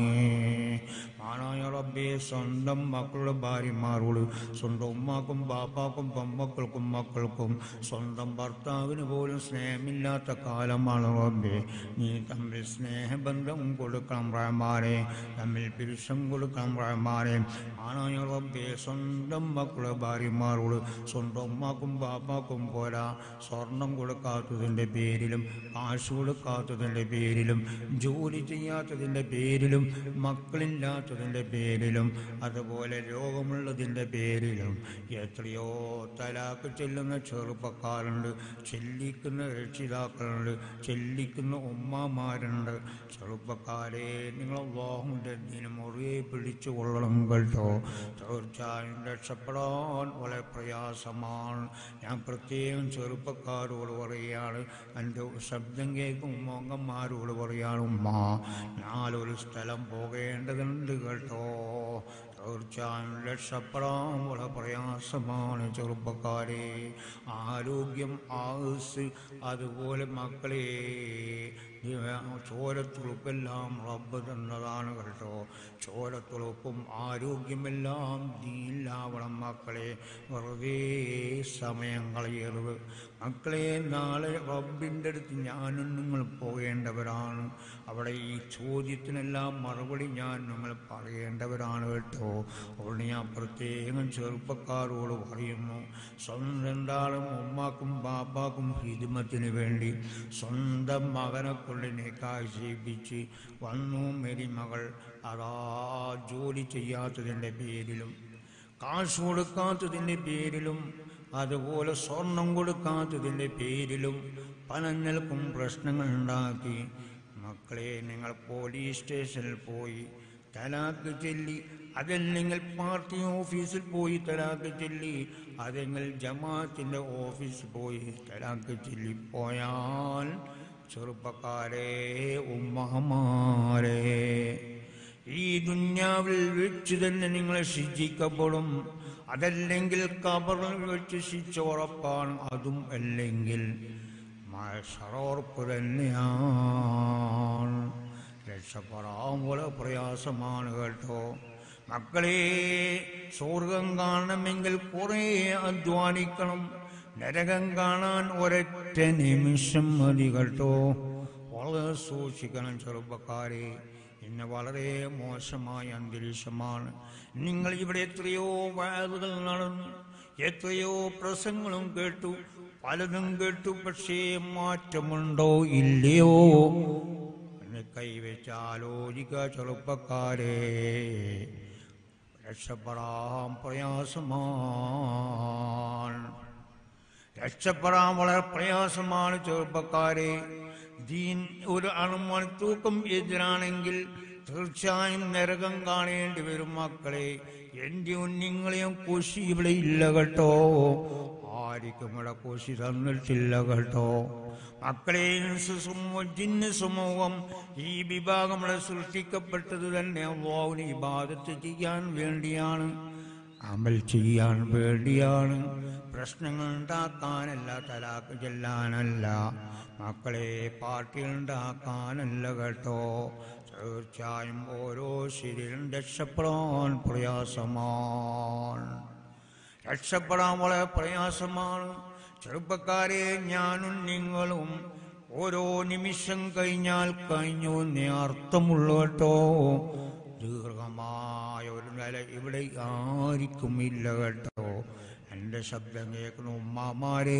ആണായ റബ്ബേ സ്വന്തം മക്കളുടെ ഭാര്യമാരോട് സ്വന്തം ഉമ്മാക്കും ബാപ്പാക്കും മക്കൾക്കും സ്വന്തം ഭർത്താവിന് പോലും സ്നേഹമില്ലാത്ത കാലമാണ് റബ്ബേ. നീ തമ്മിൽ സ്നേഹബന്ധം കൊടുക്കണം റഹ്മാനെ. തമ്മിൽ പുരുഷം കൊടുക്കണം റഹ്മാനെ. ആണായ റബ്ബേ സ്വന്തം മക്കളുടെ ഭാര്യമാരോട് സ്വന്തം ഉമ്മാക്കും ബാപ്പാക്കും പോരാ സ്വർണം കൊടുക്കാത്തതിൻ്റെ പേരിലും കാശ് കൊടുക്കാത്തതിൻ്റെ പേരിലും ജോലി ചെയ്യാത്തതിൻ്റെ പേരിലും മക്കളില്ലാത്തതിൻ്റെ പേരിലും അതുപോലെ രോഗമുള്ളതിൻ്റെ പേരിലും എത്രയോ തലാക്ക് ചെല്ലുന്ന ചെറുപ്പക്കാരുണ്ട്, ചെല്ലിക്കുന്ന രക്ഷിതാക്കളുണ്ട്, ചെല്ലിക്കുന്ന ഉമ്മമാരുണ്ട്. ചെറുപ്പക്കാരെ നിങ്ങൾ അല്ലാഹുവിൻ്റെ ദീനിനെ മുറുകെ പിടിച്ചു കൊള്ളണം കേട്ടോ. തീർച്ചയായും രക്ഷപ്പെടാൻ വളരെ പ്രയാസമാണ്. ഞാൻ പ്രത്യേകം ചെറുപ്പക്കാരോട് പറയുകയാണ്, എൻ്റെ ശബ്ദം കേൾക്കും മോങ്ങന്മാരോട് പറയുകയാണ്, ഉമ്മ ഞാനൊരു സ്ഥലം പോകേണ്ടതുണ്ട് കേട്ടോ. തീർച്ചയായും രക്ഷപ്പെടാൻ വളരെ പ്രയാസമാണ് ചെറുപ്പക്കാരെ. ആരോഗ്യം ആയുസ് അതുപോലെ മക്കളെ ചോരത്തുളുപ്പെല്ലാം റബ്ബ് തന്നതാണ് കേട്ടോ. ചോരത്തുളുപ്പും ആരോഗ്യമെല്ലാം ദീനിലാവണം മക്കളെ. വെറുതെ സമയം കളയരുത് മക്കളെ. നാളെ റബ്ബിൻ്റെ അടുത്ത് ഞാനും നിങ്ങൾ പോകേണ്ടവരാണ്. അവിടെ ഈ ചോദ്യത്തിനെല്ലാം മറുപടി ഞാൻ നിങ്ങൾ പറയേണ്ടവരാണ് കേട്ടോ. അതുകൊണ്ട് ഞാൻ പ്രത്യേകം ചെറുപ്പക്കാരോട് പറയുന്നു, സ്വന്തം ഉമ്മാക്കും ബാപ്പാക്കും ഹിദ്മത്തിന് വേണ്ടി സ്വന്തം മകനെ കൊണ്ട് നിക്കാഹ് ചെയ്യിപ്പിച്ച് വന്നു മരുമകൾ അതാ ജോലി ചെയ്യാത്തതിൻ്റെ പേരിലും കാശ് കൊടുക്കാത്തതിൻ്റെ പേരിലും അതുപോലെ സ്വർണം കൊടുക്കാത്തതിൻ്റെ പേരിലും പലങ്ങൾക്കും പ്രശ്നങ്ങൾ ഉണ്ടാക്കി. മക്കളെ നിങ്ങൾ പോലീസ് സ്റ്റേഷനിൽ പോയി തലാക്ക് ചൊല്ലി, അതല്ലെങ്കിൽ പാർട്ടി ഓഫീസിൽ പോയി തലാക്ക് ചൊല്ലി, അതെങ്കിൽ ജമാഅത്തിൻ്റെ ഓഫീസിൽ പോയി തലാക്ക് ചൊല്ലി പോയാൽ ചെറുപ്പക്കാരെ ഉമ്മമാരെ ഈ ദുന്യാവിൽ വെച്ച് തന്നെ നിങ്ങളെ ശിക്ഷിക്കപ്പെടും. അതല്ലെങ്കിൽ ഖബറിൽ വെച്ച് ശിക്ഷ ഉറപ്പാണ്. അതും അല്ലെങ്കിൽ മഹ്ശറോർപ്പ് തന്നെയാണ്. രക്ഷപ്പെടാൻ പോലെ പ്രയാസമാണ് കേട്ടോ മക്കളെ. സ്വർഗം കാണണമെങ്കിൽ കുറേ അധ്വാനിക്കണം. നരകം കാണാൻ ഒരൊറ്റ നിമിഷം മതി കേട്ടോ. വളരെ സൂക്ഷിക്കണം ചെറുപ്പക്കാരെ. ഇന്ന് വളരെ മോശമായ അന്തരീക്ഷമാണ്. നിങ്ങൾ ഇവിടെ എത്രയോ വഅദുകൾ നടന്നു, എത്രയോ പ്രസംഗങ്ങളും കേട്ടു, പലതും കേട്ടു. പക്ഷേ മാറ്റമുണ്ടോ ഇല്ലയോ എന്ന് കൈവച്ച് ആലോചിക്കുക ചെറുപ്പക്കാരെ. രക്ഷപ്പെടാൻ പ്രയാസമാണ്. രക്ഷപ്പെടാൻ വളരെ പ്രയാസമാണ് ചെറുപ്പക്കാരെ. ദീൻ ഒരു അണുമണിത്തൂക്കം എതിരാണെങ്കിൽ തീർച്ചയായും നരകം കാണേണ്ടി വരും മക്കളെ. എൻ്റെ നിങ്ങളെയും കുശി ഇവിടെ ഇല്ല കേട്ടോ. ആർക്കും ഇവിടെ കുശി തന്നിട്ടില്ല കേട്ടോ മക്കളെ. ജിന്ന് സമൂഹം ഈ വിഭാഗം ഇവിടെ സൃഷ്ടിക്കപ്പെട്ടത് തന്നെ അല്ലാഹുവിനെ ഇബാദത്ത് ചെയ്യാൻ വേണ്ടിയാണ്, അമൽ ചെയ്യാൻ വേണ്ടിയാണ്. പ്രശ്നങ്ങൾ ഉണ്ടാക്കാനല്ല, തലാക്ക് ചെല്ലാനല്ല മക്കളെ, പാർട്ടി ഉണ്ടാക്കാനല്ല കേട്ടോ. തീർച്ചയായും ഓരോ ശരീരം രക്ഷപ്പെടാൻ പ്രയാസമാണ്. രക്ഷപ്പെടാൻ വളരെ പ്രയാസമാണ് ചെറുപ്പക്കാരെ. ഞാനും നിങ്ങളും ഓരോ നിമിഷം കഴിഞ്ഞാൽ കഴിഞ്ഞു എന്നേ അർത്ഥമുള്ളൂ കേട്ടോ. ദീർഘമായ ഒരു നില ഇവിടെ ആർക്കും ഇല്ല കേട്ടോ. എൻ്റെ ശബ്ദം കേൾക്കുന്ന ഉമ്മമാരെ,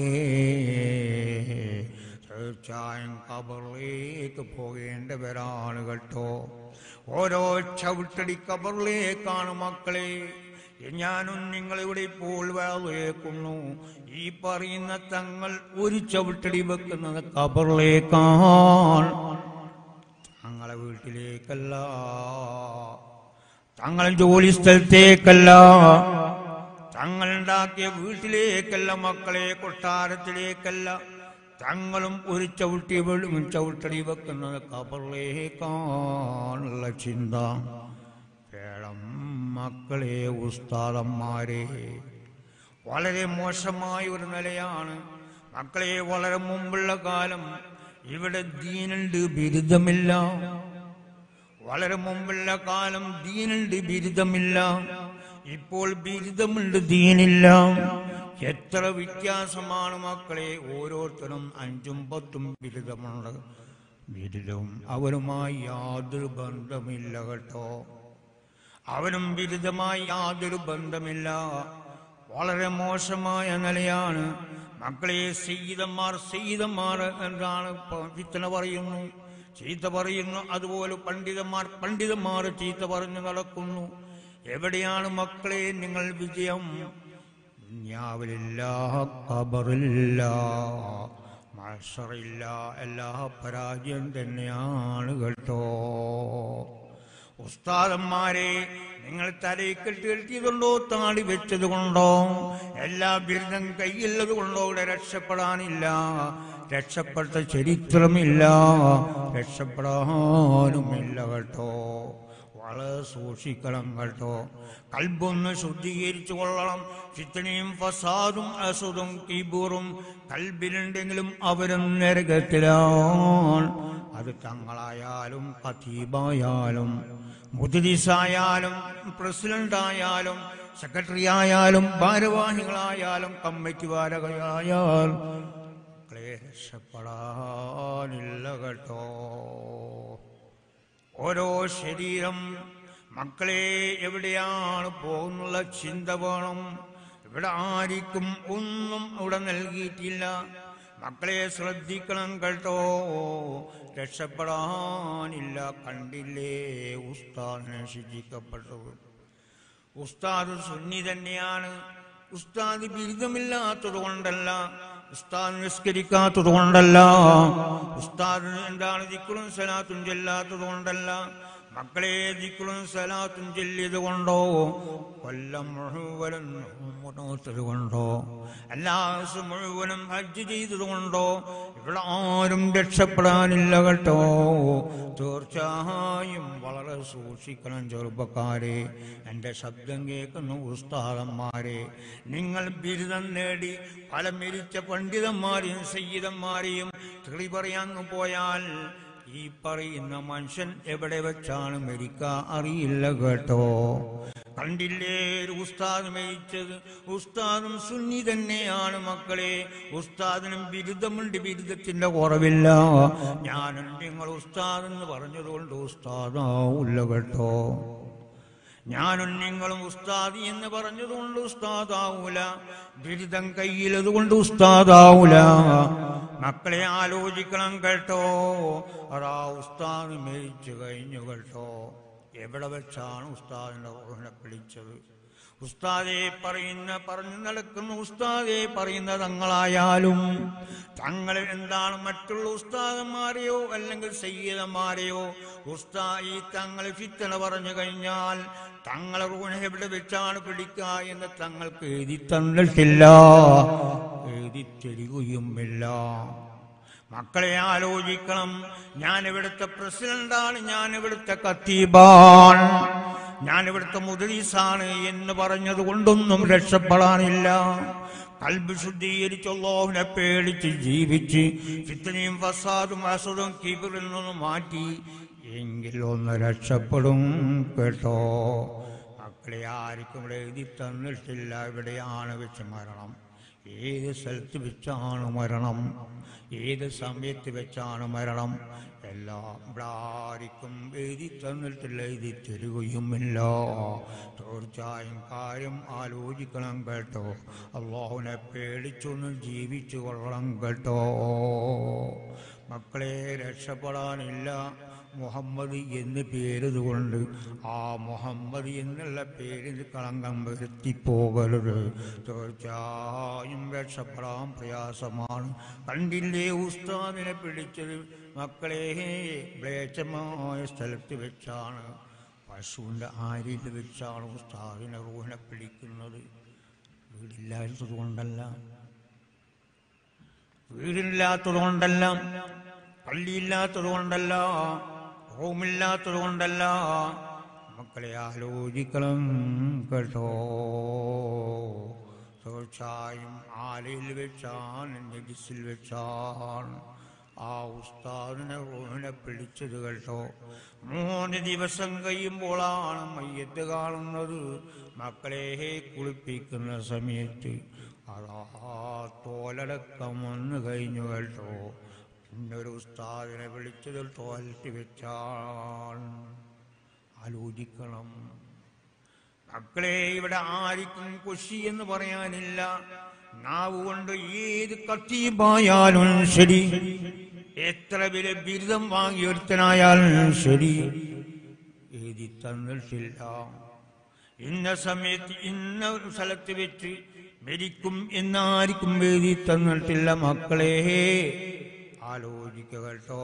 തീർച്ചയായും ഖബറിലേക്ക് പോകേണ്ടവരാണ് കേട്ടോ. ഓരോ ചവിട്ടടി ഖബറിലേക്കാണ് മക്കളെ. ഞാനും നിങ്ങളിവിടെ ഇപ്പോൾ കേൾക്കുന്നു. ഈ പറയുന്ന തങ്ങൾ ഒരു ചവിട്ടടി വെക്കുന്നത് ഖബറിലേക്കാണ്, തങ്ങളെ വീട്ടിലേക്കല്ല, തങ്ങൾ ജോലി സ്ഥലത്തേക്കല്ല, തങ്ങളുണ്ടാക്കിയ വീട്ടിലേക്കല്ല മക്കളെ, കൊട്ടാരത്തിലേക്കല്ല. തങ്ങളും ഒരു ചവിട്ടടി വെക്കുന്നത് ഖബറിലേക്കാണുള്ള ചിന്ത വേണം മക്കളെ. ഉസ്താദന്മാരെ, വളരെ മോശമായ ഒരു നിലയാണ് മക്കളെ. വളരെ മുമ്പുള്ള കാലം ഇവിടെ ദീനുണ്ട്, ബിരുദമില്ല. വളരെ മുമ്പുള്ള കാലം ദീനുണ്ട്, ബിരുദമില്ല. ഇപ്പോൾ ബിരുദമുണ്ട്, ദീനില്ല. എത്ര വ്യത്യാസമാണ് മക്കളെ. ഓരോരുത്തരും 5ഉം 10ഉം ബിരുദമുണ്ട്. ബിരുദവും അവരുമായി യാതൊരു ബന്ധമില്ല കേട്ടോ. അവനും ബിരുദമായി യാതൊരു ബന്ധമില്ല. വളരെ മോശമായ നിലയാണ് മക്കളെ. സയ്യിദന്മാർ എന്താണ് ഫിത്ന പറയുന്നു, ചീത്ത പറയുന്നു. അതുപോലെ പണ്ഡിതന്മാർ ചീത്ത പറഞ്ഞു നടക്കുന്നു. എവിടെയാണ് മക്കളെ നിങ്ങൾ വിജയം? ദുനിയാവിലില്ല, ഖബറില്ല, മഹ്ശറില്ല. എല്ലാ പരാജയം തന്നെയാണ് കേട്ടോ. ഉസ്താദന്മാരെ, നിങ്ങൾ തലയിൽ കെട്ടിയെടുത്തിയതുകൊണ്ടോ താടി വെച്ചത് കൊണ്ടോ എല്ലാ ബിരുദം കയ്യിലുള്ളത് കൊണ്ടോ ഇവിടെ രക്ഷപ്പെടാനില്ല. രക്ഷപ്പെട്ട ചരിത്രമില്ല, രക്ഷപ്പെടാനുമില്ല കേട്ടോ. വളരെ സൂക്ഷിക്കണം കേട്ടോ. കൽബൊന്ന് ശുദ്ധീകരിച്ചു കൊള്ളണം. ഫിത്നയും ഫസാദും അസുദും കിബൂറും കൽബിലുണ്ടെങ്കിലും അവരും നരകത്തിലാണ്. അത് തങ്ങളായാലും ഖതീബായാലും മുദ്രിസായാലും പ്രസിഡന്റായാലും സെക്രട്ടറി ആയാലും ഭാരവാഹികളായാലും കമ്മിറ്റി ഭാരവാഹികളായാലും രക്ഷപ്പെടാനില്ല കേട്ടോ. ഓരോ ശരീരം മക്കളെ എവിടെയാണ് പോകുന്നുള്ള ചിന്ത വേണം. ഇവിടെ ആർക്കും ഒന്നും ഇവിടെ നൽകിയിട്ടില്ല. മക്കളെ ശ്രദ്ധിക്കണം കേട്ടോ. രക്ഷപ്പെടാനില്ല. കണ്ടില്ലേ ഉസ്താദിനെ ശിക്ഷിക്കപ്പെട്ടത്? ഉസ്താദ് സുന്നി തന്നെയാണ്. ഉസ്താദ് ബിരുദമില്ലാത്തത് കൊണ്ടല്ല, ഉസ്താദ് നിസ്കരിക്കാത്തത് കൊണ്ടല്ല, ഉസ്താദ് എന്താണ് ദിക്റും സലാത്തും ചൊല്ലാത്തത് കൊണ്ടല്ല. മക്കളെ ദിക്റും സലാത്തും ചൊല്ലിയത് കൊണ്ടോ, കൊല്ലം മുഴുവനും നോത്തത് കൊണ്ടോ, എല്ലാ ദിവസവും മുഴുവനും ഹജ്ജ് ചെയ്തത് കൊണ്ടോ ഇവിടെ ആരും രക്ഷപ്പെടാനില്ല കേട്ടോ. തീർച്ചയായും വളരെ സൂക്ഷിക്കണം ചെറുപ്പക്കാരെ. എൻ്റെ ശബ്ദം കേൾക്കുന്ന ഉസ്താദന്മാരെ, നിങ്ങൾ ബിരുദം നേടി പല മിരിച്ച പണ്ഡിതന്മാരെയും സയ്യിദന്മാരെയും തെളി പറയാൻ പോയാൽ ഈ പറയുന്ന മനുഷ്യൻ എവിടെ വെച്ചാണ് മരിക്കുക അറിയില്ല കേട്ടോ. കണ്ടില്ലേ ഉസ്താദ് മരിച്ചത്? ഉസ്താദും സുന്നി തന്നെയാണ് മക്കളെ. ഉസ്താദിനും ബിരുദമുണ്ട്, ബിരുദത്തിന്റെ കുറവില്ല. ഞാനും നിങ്ങൾ ഉസ്താദ് എന്ന് പറഞ്ഞതുകൊണ്ട് ഉസ്താദാവില്ല കേട്ടോ. ഞാനും നിങ്ങളും ഉസ്താദി എന്ന് പറഞ്ഞതുകൊണ്ട് ഉസ്താദാവൂല. ബിരുദം കയ്യിലതുകൊണ്ട് ഉസ്താദാവൂല. മക്കളെ ആലോചിക്കണം കേട്ടോ. അതാ ഉസ്താദ് മരിച്ചു കഴിഞ്ഞു കേട്ടോ. എവിടെ വെച്ചാണ് ഉസ്താദിന്റെ റൂഹിനെ പിടിച്ചത്? ഉസ്താദെ പറഞ്ഞു നടക്കുന്ന ഉസ്താദെ പറയുന്ന തങ്ങളായാലും തങ്ങൾ എന്താണ് മറ്റുള്ള ഉസ്താദന്മാരെയോ അല്ലെങ്കിൽ സയ്യിദന്മാരെയോ ഈ തങ്ങൾ ഫിത്തന പറഞ്ഞു കഴിഞ്ഞാൽ തങ്ങളെ റൂഹിനെ എവിടെ വെച്ചാണ് പിടിക്കുക എന്ന് തങ്ങൾക്ക് എഴുതി തന്നിട്ടില്ല, എഴുതി തരികയുമില്ല. മക്കളെ ആലോചിക്കണം. ഞാൻ ഇവിടുത്തെ പ്രസിഡന്റാണ്, ഞാൻ ഇവിടുത്തെ ഖത്തീബാണ്, ഞാൻ ഇവിടുത്തെ മുദരീസാണ് എന്ന് പറഞ്ഞത് കൊണ്ടൊന്നും രക്ഷപ്പെടാനില്ല. കൽബ് ശുദ്ധീകരിച്ച് അല്ലാഹുവിനെ പേടിച്ച് ജീവിച്ച് ഫിത്നയും ഫസാദും അസുഖം കിബിറിൽ നിന്നും മാറ്റി എങ്കിൽ ഒന്ന് രക്ഷപ്പെടും കേട്ടോ. മക്കളെ ആർക്കും ഇവിടെ എഴുതി തന്നിട്ടില്ല എവിടെയാണ് വെച്ച് മരണം, ഏത് സ്ഥലത്ത് വെച്ചാണ് മരണം, ഏത് സമയത്ത് വെച്ചാണ് മരണം, എല്ലാം ഇവിടെ ആർക്കും എഴുതി തന്നിട്ടില്ല, എഴുതി തരുകയുമില്ല. തീർച്ചയായും കാര്യം ആലോചിക്കണം കേട്ടോ. അല്ലാഹുവിനെ പേടിച്ചൊന്നും ജീവിച്ചു കൊള്ളണം കേട്ടോ. മക്കളെ രക്ഷപ്പെടാനില്ല. മുഹമ്മദ് എന്ന് പേരുകൊണ്ട് ആ മുഹമ്മദ് എന്നുള്ള പേരിൽ കളങ്കം വരുത്തിപ്പോകരുത്. തീർച്ചയായും രക്ഷപ്പെടാൻ പ്രയാസമാണ്. കണ്ടില്ലേ ഉസ്താദിനെ പിടിച്ചത്? മക്കളെ മ്ലേച്ഛമായ സ്ഥലത്ത് വെച്ചാണ്, പശുവിൻ്റെ ആരിൽ വെച്ചാണ് ഉസ്താദിനെ റൂഹിനെ പിടിക്കുന്നത്. വീടില്ലാത്തത് കൊണ്ടല്ല, വീടില്ലാത്തത് കൊണ്ടല്ല, പള്ളിയില്ലാത്തത് കൊണ്ടല്ല, റൂമില്ലാത്തത് കൊണ്ടല്ല. മക്കളെ ആലോചിക്കണം കേട്ടോ. തീർച്ചയായും ആലയിൽ വെച്ചാണ്, നജിസിൽ വെച്ചാണ് ആ ഉസ്താദിനെ റൂഹിനെ പിടിച്ചത് കേട്ടോ. 3 ദിവസം കഴിയുമ്പോഴാണ് മയ്യത്ത് കാണുന്നത്. മക്കളെ കുളിപ്പിക്കുന്ന സമയത്ത് അതാ തോലടക്കം വന്നു കഴിഞ്ഞു കേട്ടോ. പിന്നൊരു ഉസ്താദിനെ വിളിച്ചത് ടോയ്ലറ്റ് വെച്ചാണ്. ആലോചിക്കണം മക്കളെ. ഇവിടെ ആർക്കും ഖുശി എന്ന് പറയാനില്ല. നാവ് കൊണ്ട് ഏത് ഖത്തീബായാലും ശരി, എത്ര വലിയ ബിരുദം വാങ്ങിയൊരുത്തനായാലും ശരി, എഴുതി തന്നിട്ടില്ല ഇന്ന സമയത്ത് ഇന്ന ഒരു സ്ഥലത്ത് വെച്ച് മരിക്കും എന്നാർക്കും എഴുതി തന്നിട്ടില്ല. മക്കളെ ആലോചിക്കുക കേട്ടോ.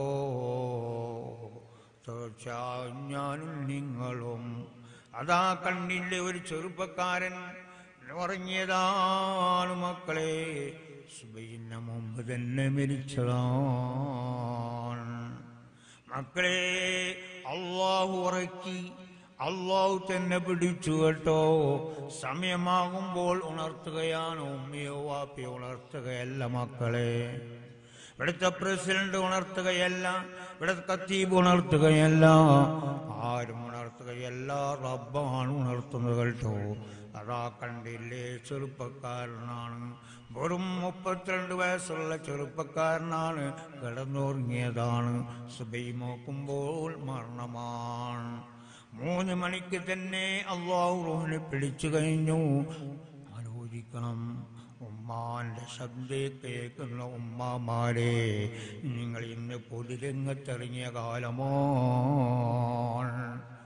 തീർച്ചയായും ഞാനും നിങ്ങളും അതാ കണ്ണിലെ ഒരു ചെറുപ്പക്കാരൻ ഉറങ്ങിയതാണ് മക്കളെ. സുബഹിന് മുമ്പ് തന്നെ മരിച്ചതാണ് മക്കളെ. അല്ലാഹു ഉറക്കി, അല്ലാഹു തന്നെ പിടിച്ചു കേട്ടോ. സമയമാകുമ്പോൾ ഉണർത്തുകയാണ്. ഉമ്മയോ വാപ്പയോ ഉണർത്തുകയല്ല മക്കളെ. ഇവിടുത്തെ പ്രസിഡന്റ് ഉണർത്തുകയല്ല, ഇവിടുത്തെ ഖത്തീബ് ഉണർത്തുകയല്ല, ആരും ഉണർത്തുകയല്ല, റബ്ബാണ് ഉണർത്തുന്നത് കേട്ടോ. അതാ കണ്ടില്ലേ ചെറുപ്പക്കാരനാണ്, വെറും 32 വയസ്സുള്ള ചെറുപ്പക്കാരനാണ്, കിടന്നുറങ്ങിയതാണ്. സുബഹി നോക്കുമ്പോൾ മരണമാണ്. 3 മണിക്ക് തന്നെ അല്ലാഹു റൂഹിനെ പിടിച്ചു കഴിഞ്ഞു. ആലോചിക്കണം. ഉമ്മാന്റെ ശബ്ദം കേൾക്കുന്ന ഉമ്മാമാരെ, നിങ്ങൾ ഇന്ന് പൊതുരംഗത്തിറങ്ങിയ കാലമാണ്.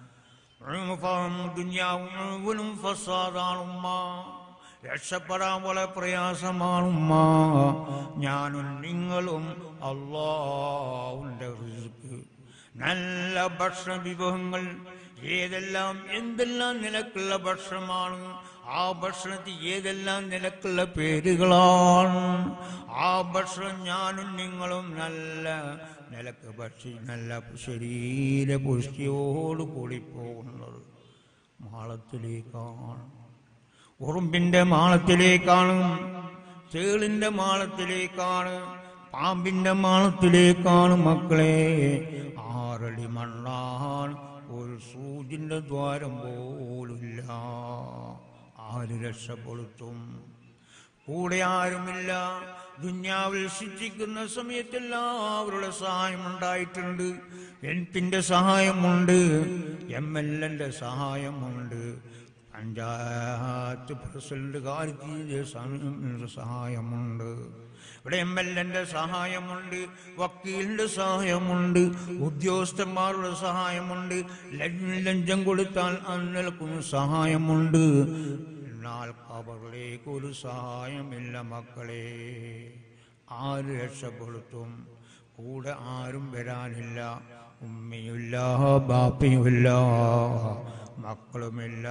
ദുനിയാവും ഫസാദാണ് ഉമ്മ. രക്ഷപ്പെടാൻ വളരെ പ്രയാസമാണ് ഉമ്മ. ഞാനും നിങ്ങളും അല്ലാഹുവിന്റെ റിസ്ക്, നല്ല ഭക്ഷണ വിഭവങ്ങൾ, ഏതെല്ലാം എന്തെല്ലാം നിലക്കുള്ള ഭക്ഷണമാണ്, ആ ഭക്ഷണത്തിൽ ഏതെല്ലാം നിലക്കുള്ള പേരുകളാണ്. ആ ഭക്ഷണം ഞാനും നിങ്ങളും നല്ല നിലക്ക് നല്ല ശരീര പുഷ്ടിയോട് കൂടി പോകുന്നത് മാളത്തിലേക്കാണ്. ഉറുമ്പിന്റെ മാളത്തിലേക്കാണ്, തേളിന്റെ മാളത്തിലേക്കാണ്, പാമ്പിന്റെ മാളത്തിലേക്കാണ് മക്കളെ. 6 അടി മണ്ണാണ്, ഒരു സൂചിന്റെ ദ്വാരം പോലില്ല. ആര് രക്ഷപ്പെടുത്തും? കൂടെ ആരുമില്ല. ദുന്യാവിൽ ശിക്ഷിക്കുന്ന സമയത്ത് എല്ലാവരുടെ സഹായം ഉണ്ടായിട്ടുണ്ട്. എൻപിന്റെ സഹായമുണ്ട്, MLA സഹായമുണ്ട്, പഞ്ചായത്ത് പ്രസിഡന്റ് കാര്യത്തിൽ സഹായമുണ്ട്, ഇവിടെ MLA സഹായമുണ്ട്, വക്കീലിന്റെ സഹായമുണ്ട്, ഉദ്യോഗസ്ഥന്മാരുടെ സഹായമുണ്ട്, ലഞ്ചം കൊടുത്താൽ അന്നൽക്കും സഹായമുണ്ട്. എന്നാൽ ഖബറിലേക്ക് ഒരു സഹായമില്ല മക്കളെ. ആര് രക്ഷപ്പെടുത്തും? കൂടെ ആരും വരാനില്ല. ഉമ്മയുമില്ല, ബാപ്പയുമില്ല, മക്കളുമില്ല,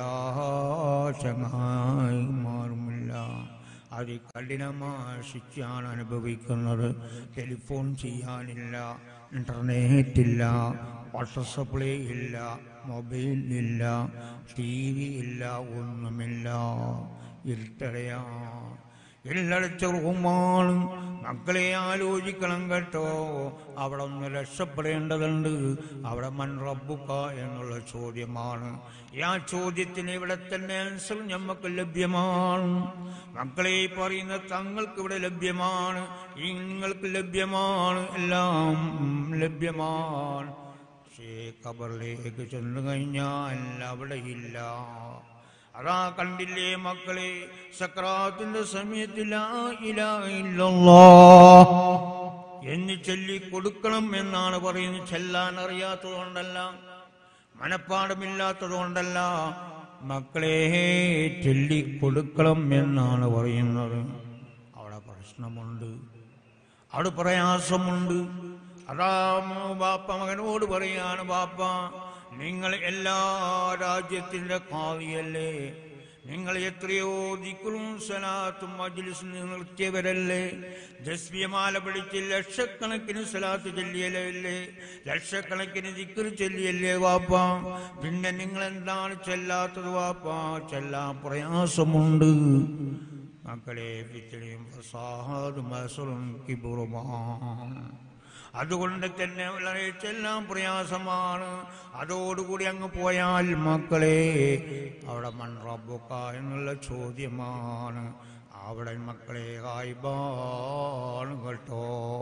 ചങ്ങായിമാരുമില്ല. അതികഠിനമായ ശിക്ഷയാണ് അനുഭവിക്കുന്നത്. ടെലിഫോൺ ചെയ്യാനില്ല, ഇന്റർനെറ്റ് ഇല്ല, വാട്സപ്പ് ഇല്ല, മൊബൈൽ ഇല്ല, TV ഇല്ല, ഒന്നുമില്ല. ഇരുട്ടടയാ എല്ലായിടത്തും റൂമാണ്. മക്കളെ ആലോചിക്കണം കേട്ടോ. അവിടെ ഒന്ന് രക്ഷപ്പെടേണ്ടതുണ്ട്. അവിടെ മൻ റബ്ബുക എന്നുള്ള ചോദ്യമാണ്. ആ ചോദ്യത്തിന് ഇവിടെ തന്നെ ആൻസർ നമുക്ക് ലഭ്യമാണ്. മക്കളെ പറയുന്ന തങ്ങൾക്ക് ഇവിടെ ലഭ്യമാണ്, നിങ്ങൾക്ക് ലഭ്യമാണ്, എല്ലാം ലഭ്യമാണ്. പക്ഷേ ഖബറിലേക്ക് ചെന്നു കഴിഞ്ഞാൽ അവിടെ ഇല്ല. അതാ കണ്ടില്ലേ മക്കളെ, സക്രാത്തിന്റെ സമയത്ത് ലാ ഇലാഹ ഇല്ലല്ലാഹ് എന്ന് ചൊല്ലി കൊടുക്കണം എന്നാണ് പറയുന്നത്. ചെല്ലാൻ അറിയാത്തത് കൊണ്ടല്ല, മനപ്പാടമില്ലാത്തത് കൊണ്ടല്ല, മക്കളെ ചൊല്ലിക്കൊടുക്കണം എന്നാണ് പറയുന്നത്. അവിടെ പ്രശ്നമുണ്ട്, അവിടെ പ്രയാസമുണ്ട്. അതാ ബാപ്പ മകനോട് പറയാണ്, ബാപ്പ നിങ്ങൾ എല്ലാ രാജ്യത്തിന്റെ ഖാദിയല്ലേ, നിങ്ങൾ എത്രയോ ദിക്റും സലാത്തും മജ്ലിസും നിർത്തിയവരല്ലേ, തസ്ബീഹ്മാല പിടിച്ച് ലക്ഷക്കണക്കിന് സലാത്ത് ചൊല്ലിയല്ലേ, ലക്ഷക്കണക്കിന് ദിക്ർ ചൊല്ലിയല്ലേ വാപ്പ, പിന്നെ നിങ്ങൾ എന്താണ് ചെല്ലാത്തത് വാപ്പ? ചെല്ലാൻ പ്രയാസമുണ്ട് മക്കളെ. ഫിത്നയും ഫസാദും മസ്റും കിബ്റുമാണ്. അതുകൊണ്ട് തന്നെ വളരെ ചെല്ലാൻ പ്രയാസമാണ്. അതോടുകൂടി അങ്ങ് പോയാൽ മക്കളെ അവിടെ മൻ റബ്ബുക എന്നുള്ള ചോദ്യമാണ്. അവിടെ മക്കളെ ഗായിബാണ് കേട്ടോ.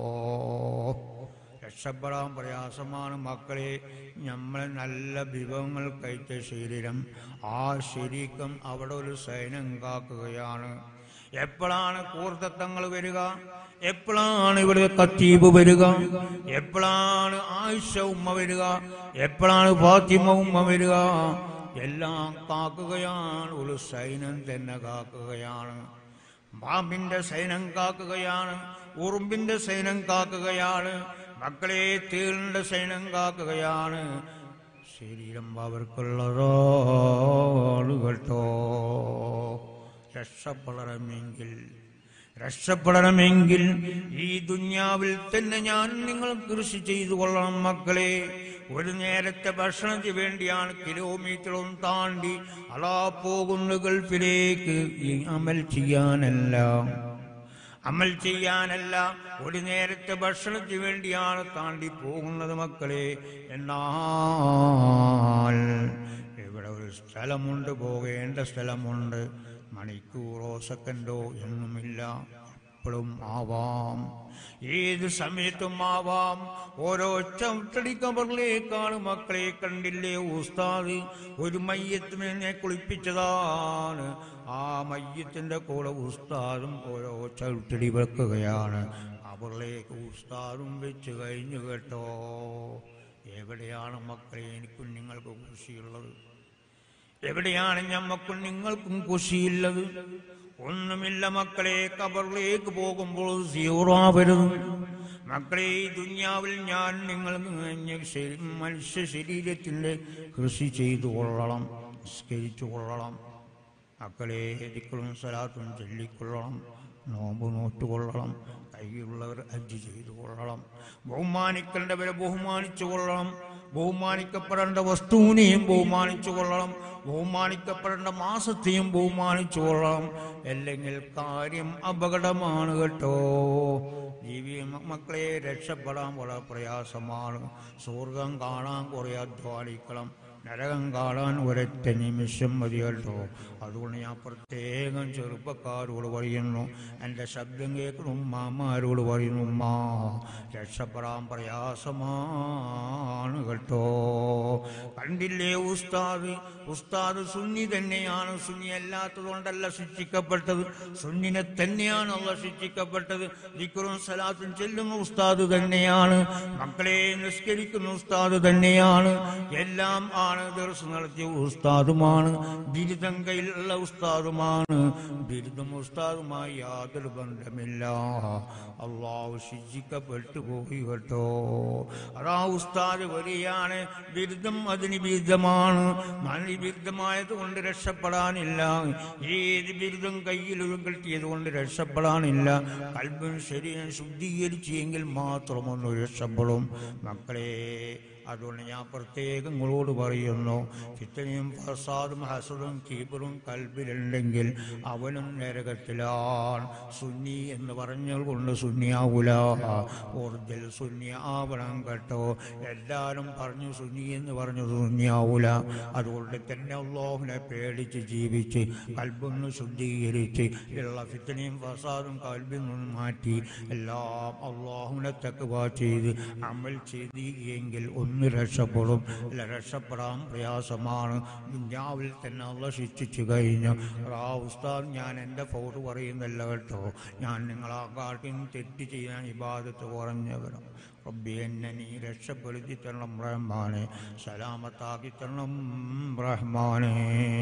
രക്ഷപ്പെടാൻ പ്രയാസമാണ് മക്കളെ. നമ്മളെ നല്ല വിഭവങ്ങൾ കഴിച്ച ശരീരം, ആ ശരീരം അവിടെ ഒരു സൈന്യം കാക്കുകയാണ്. എപ്പോഴാണ് കൂർത്തങ്ങൾ വരിക? എപ്പോഴാണ് ഇവിടെ ഖത്തീബ് വരിക? എപ്പോഴാണ് ആയിഷ ഉമ്മ വരിക? എപ്പോഴാണ് ഫാത്തിമ ഉമ്മ വരിക? എല്ലാം കാക്കുകയാണ്. ഒരു സൈന്യം തന്നെ കാക്കുകയാണ്. പാമ്പിന്റെ സൈന്യം കാക്കുകയാണ്, ഉറുമ്പിന്റെ സൈന്യം കാക്കുകയാണ്, മക്കളെ തേളിന്റെ സൈന്യം കാക്കുകയാണ്. ശരീരം അവർക്കുള്ളതാണ് കേട്ടോ. രക്ഷപ്പെടണമെങ്കിൽ ഈ ദുനിയാവിൽ തന്നെ ഞാൻ നിങ്ങൾ കൃഷി ചെയ്തു കൊള്ളണം മക്കളെ. ഒരു നേരത്തെ ഭക്ഷണത്തിന് വേണ്ടിയാണ് കിലോമീറ്ററും താണ്ടി അലാ പോകുന്ന ഗൾഫിലേക്ക്. ഈ അമൽ ചെയ്യാനല്ല, ഒരു നേരത്തെ ഭക്ഷണത്തിന് വേണ്ടിയാണ് താണ്ടി പോകുന്നത് മക്കളെ. എന്നാൽ ഇവിടെ ഒരു സ്ഥലമുണ്ട്, പോകേണ്ട സ്ഥലമുണ്ട്. മണിക്കൂറോ സെക്കൻഡോ എന്നുമില്ല, എപ്പോഴും ആവാം, ഏത് സമയത്തും ആവാം. ഓരോ ചവിട്ടടിക്കവറിലേക്കാണ് മക്കളെ. കണ്ടില്ലേ ഉസ്താദ് ഒരു മയ്യത്തിനെ കുളിപ്പിച്ചതാണ്. ആ മയ്യത്തിന്റെ കൂടെ ഉസ്താദും ഓരോ ചവിട്ടടി വെക്കുകയാണ്. അവരിലേക്ക് ഉസ്താദും വെച്ച് കഴിഞ്ഞു കേട്ടോ. എവിടെയാണ് മക്കളെ എനിക്കും നിങ്ങൾക്ക് ഖുഷിയുള്ളത്? എവിടെയാണ് ഞമ്മക്കും നിങ്ങൾക്കും ഖുഷിയുള്ളത്? ഒന്നുമില്ല മക്കളെ. ഖബറിലേക്ക് പോകുമ്പോൾ സീറോ വരുന്നു മക്കളെ. ഈ ദുനിയാവിൽ ഞാൻ നിങ്ങൾ മനുഷ്യ ശരീരത്തിന്റെ കൃഷി ചെയ്തു കൊള്ളണം, നിസ്കരിച്ചു കൊള്ളണം മക്കളെ. ദിക്റും സലാത്തും ചൊല്ലിക്കൊള്ളണം, നോമ്പ് നോറ്റുകൊള്ളണം, കൈയുള്ളവർ ഹജ്ജ് ചെയ്തു കൊള്ളണം, ബഹുമാനിക്കേണ്ടവരെ ബഹുമാനിച്ചു കൊള്ളണം, ബഹുമാനിക്കപ്പെടേണ്ട വസ്തുവിനെയും ബഹുമാനിച്ചു കൊള്ളണം, ബഹുമാനിക്കപ്പെടേണ്ട മാസത്തെയും ബഹുമാനിച്ചു കൊള്ളണം. അല്ലെങ്കിൽ കാര്യം അപകടമാണ് കേട്ടോ. ജീവി മക്കളെ രക്ഷപ്പെടാൻ വളരെ പ്രയാസമാണ്. സ്വർഗം കാണാൻ കുറെ അധ്വാനിക്കണം, നരകം കാണാൻ ഒരൊറ്റ നിമിഷം മതി കേട്ടോ. അതുകൊണ്ട് ഞാൻ പ്രത്യേകം ചെറുപ്പക്കാരോട് പറയുന്നു, എൻ്റെ ശബ്ദം കേൾക്കുന്ന ഉമ്മാമാരോട് പറയുന്നു, ഉമ്മ രക്ഷപ്പെടാൻ പ്രയാസമാണ് കേട്ടോ. കണ്ടില്ലേ ഉസ്താദ് സുന്നി തന്നെയാണ്. സുന്നി അല്ലാത്തതുകൊണ്ടല്ല ശിക്ഷിക്കപ്പെട്ടത്, സുന്നിനെ തന്നെയാണ് അള്ളാഹ് ശിക്ഷിക്കപ്പെട്ടത്. ദിക്റും സലാത്തും ചെല്ലുന്ന ഉസ്താദ് തന്നെയാണ്, മക്കളെ നിസ്കരിക്കുന്ന ഉസ്താദ് തന്നെയാണ്, എല്ലാം ആണ്. ദർസ് നടത്തിയ ഉസ്താദുമാണ്, ബിരുദം കയ്യിലുള്ള ഉസ്താദുമാണ്. ബിരുദം ഉസ്താദുമായി യാതൊരു ബന്ധമില്ല. അള്ളാഹു ശിക്ഷിക്കപ്പെട്ടു പോയി കേട്ടോ. അതാ ഉസ്താദ് വരികയാണ്, ബിരുദം അതിന് ബിരുദമാണ്. ബിരുദമായത് കൊണ്ട് രക്ഷപ്പെടാനില്ല. ഏത് ബിരുദം കയ്യിൽ കിട്ടിയത് കൊണ്ട് രക്ഷപ്പെടാനില്ല. കൽബും ശരീരം ശുദ്ധീകരിച്ചെങ്കിൽ മാത്രമൊന്ന് രക്ഷപ്പെടും മക്കളെ. അതുകൊണ്ട് ഞാൻ പ്രത്യേകം നിങ്ങളോട് പറയുന്നു, ഫിത്നയും ഫസാദും ഹസദും കീബറും കൽബിലുണ്ടെങ്കിൽ അവനും നരകത്തിലാണ്. സുന്നി എന്ന് പറഞ്ഞാൽ കൊണ്ട് സുന്നിയാവൂല, ഒറിജിനൽ സുന്നി ആവണം കേട്ടോ. എല്ലാവരും പറഞ്ഞു സുന്നി എന്ന് പറഞ്ഞു സുന്നിയാവൂല. അതുകൊണ്ട് തന്നെ അല്ലാഹുവിനെ പേടിച്ച് ജീവിച്ച് കൽബൊന്ന് ശുദ്ധീകരിച്ച് ഉള്ള ഫിത്നയും ഫസാദും കൽബിൽ നിന്ന് മാറ്റി എല്ലാം അല്ലാഹുവിനെ തഖ്വ ചെയ്ത് അമൽ ചെയ്ത് എങ്കിൽ ഒന്ന് രക്ഷപ്പെടും. അല്ല, രക്ഷപ്പെടാൻ പ്രയാസമാണ്. ദുനിയാവിൽ തന്നെ അള്ളാഹ് ശിക്ഷിച്ചു കഴിഞ്ഞു. ആ ഉസ്താദ് ഞാൻ എൻ്റെ ഫോട്ട് പറയുന്നില്ല കേട്ടോ, ഞാൻ നിങ്ങളെ കാട്ടിൽ തെറ്റ് ചെയ്യാൻ ഇബാദത്ത് കുറഞ്ഞവരും. റബ്ബി എന്നെ നീ രക്ഷപ്പെടുത്തി തരണം റഹ്മാനെ, സലാമത്താക്കി തരണം റഹ്മാനെ.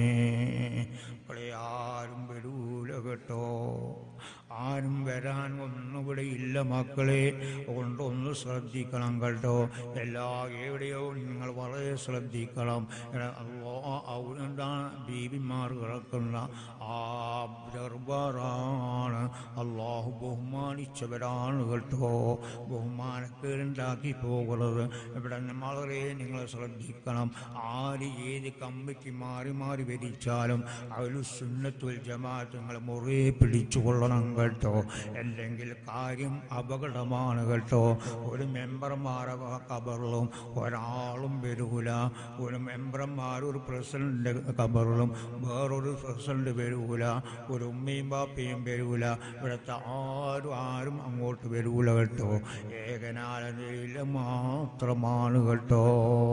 മക്കളെ ആരും വരൂല കേട്ടോ, ആരും വരാൻ ഒന്നുകൂടെ ഇല്ല മക്കളെ. കൊണ്ടൊന്ന് ശ്രദ്ധിക്കണം കേട്ടോ. എവിടെയോ നിങ്ങൾ വളരെ ശ്രദ്ധിക്കണം. എന്താണ് ബീബിമാർ കിടക്കുന്ന ആ ദർബാറാണ് അള്ളാഹു ബഹുമാനിച്ചവരാണ് കേട്ടോ. ബഹുമാനക്കേടുണ്ടാക്കി പോകരുത്. ഇവിടെ വളരെ നിങ്ങൾ ശ്രദ്ധിക്കണം. ആര് ഏത് കമ്മിറ്റി മാറി മാറി ഭരിച്ചാലും അഹ്ലു സുന്നത്ത് വൽ ജമാഅത്ത് നിങ്ങൾ മുറിയെ പിടിച്ചുകൊള്ളണം കേട്ടോ. അല്ലെങ്കിൽ കാര്യം അപകടമാണ് കേട്ടോ. ഒരു മെമ്പർമാരെ കബറിലും ഒരാളും വരൂല. ഒരു മെമ്പർമാർ ഒരു പ്രസിഡന്റ് കബറിലും വേറൊരു പ്രസിഡന്റ് വരൂല. ഒരു ഉമ്മയും ബാപ്പയും വരൂല. ഇവിടുത്തെ ആരും അങ്ങോട്ട് വരൂല കേട്ടോ. ഏകനാലയിൽ മാത്രമാണ് കേട്ടോ.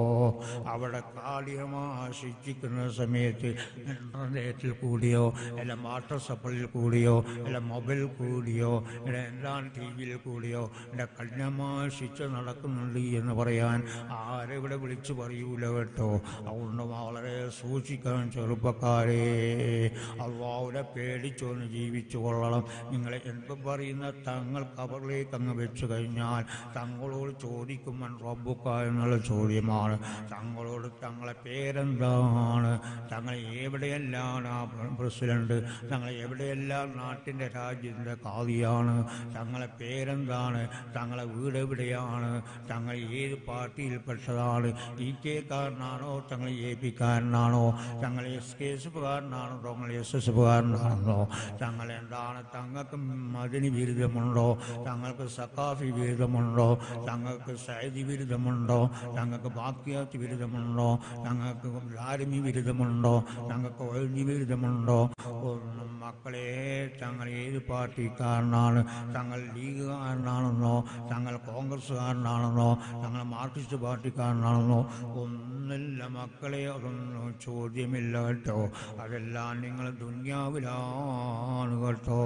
അവിടെ കാലികമായി ശിക്ഷിക്കുന്ന സമയത്ത് ഇന്റർനെറ്റിൽ കൂടിയോ അല്ല വാട്സപ്പിൽ കൂടിയോ അല്ല മൊബൈൽ കൂടിയോ എന്താണ് TV-യിൽ കൂടിയോ കഠിനമായ ശിക്ഷ നടക്കുന്നുണ്ട് എന്ന് പറയാൻ ആരെവിടെ വിളിച്ചു പറയൂല കേട്ടോ. അതുകൊണ്ട് വളരെ സൂക്ഷിക്കണം ചെറുപ്പക്കാരെ. അള്ളാഹുവിനെ പേടിച്ചൊന്ന് ജീവിച്ചു കൊള്ളണം. നിങ്ങളെ എന്ത് പറയുന്ന തങ്ങൾ കബറിലേക്ക് അങ്ങ് വെച്ചു കഴിഞ്ഞാൽ തങ്ങളോട് ചോദിക്കുമ്പോൾ റബ്ബുക്ക എന്നുള്ള ചോദ്യമാണ്. തങ്ങളോട് തങ്ങളെ പേരെന്താണ്, തങ്ങൾ എവിടെയെല്ലാം ആ പ്രസിഡന്റ്, തങ്ങൾ എവിടെയെല്ലാം നാട്ടിൻ്റെ രാജ്യത്തിൻ്റെ കാദിയാണ്, തങ്ങളെ പേരെന്താണ്, തങ്ങളെ വീട് എവിടെയാണ്, തങ്ങൾ ഏത് പാർട്ടിയിൽപ്പെട്ടതാണ്, കാരനാണോ തങ്ങൾ AP-കാരനാണോ, തങ്ങൾ SKSF-കാരനാണോ, തങ്ങൾ SSF-കാരനാണോ, തങ്ങൾ എന്താണ്, തങ്ങൾക്ക് മദനി ബിരുദമുണ്ടോ, തങ്ങൾക്ക് സഖാഫി ബിരുദമുണ്ടോ, തങ്ങൾക്ക് സൈദി ബിരുദമുണ്ടോ, തങ്ങൾക്ക് ബാക്കിയാത്ത് ബിരുദമുണ്ടോ, തങ്ങൾക്ക് ധാരമി ബിരുദമുണ്ടോ, തങ്ങൾക്ക് വൈദ്യ ബിരുദമുണ്ടോ. ഒന്നും മക്കളെ തങ്ങൾ ഏത് പാർട്ടിക്കാരനാണ്, തങ്ങൾ ലീഗുകാരനാണെന്നോ, തങ്ങൾ കോൺഗ്രസ്സുകാരനാണെന്നോ, തങ്ങൾ മാർക്സിസ്റ്റ് പാർട്ടിക്കാരനാണെന്നോ ഒന്നില്ല മക്കളെ. അതൊന്നും ചോദ്യമില്ല കേട്ടോ. അതെല്ലാം നിങ്ങൾ ദുനിയാവിലാണ് കേട്ടോ.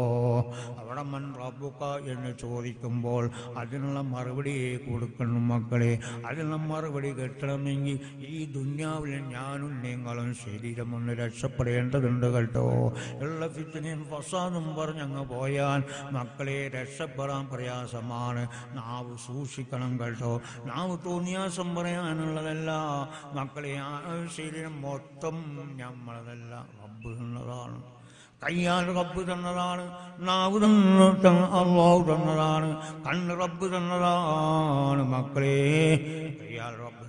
അവിടെ മൻ റബ്ബുക എന്ന് ചോദിക്കുമ്പോൾ അതിനുള്ള മറുപടിയെ കൊടുക്കണം മക്കളെ. അതിനുള്ള മറുപടി കിട്ടണമെങ്കിൽ ഈ ദുനിയാവിൽ ഞാനും നിങ്ങളും ശരീരം ഒന്ന് രക്ഷപ്പെടേണ്ടതുണ്ട് കേട്ടോ. ഉള്ള ഫിത്നയും ഫസാദും പറഞ്ഞങ്ങ് പോയാൽ മക്കളെ രക്ഷപ്പെടാൻ പ്രയാസമാണ്. നാവ് സൂക്ഷിക്കണം കേട്ടോ. നാവ് തോന്നിയാസം പറയാനുള്ളതല്ല മക്കളെ. ആ ശരീരം മൊത്തം നമ്മളതല്ല, റബ്ബ് തന്നതാണ്. കയ്യാൽ റബ്ബ് തന്നതാണ്, നാവ് അല്ലാഹു തന്നതാണ്, കണ്ണ് റബ്ബ് തന്നതാണ് മക്കളെ. കയ്യാൽ റബ്ബ്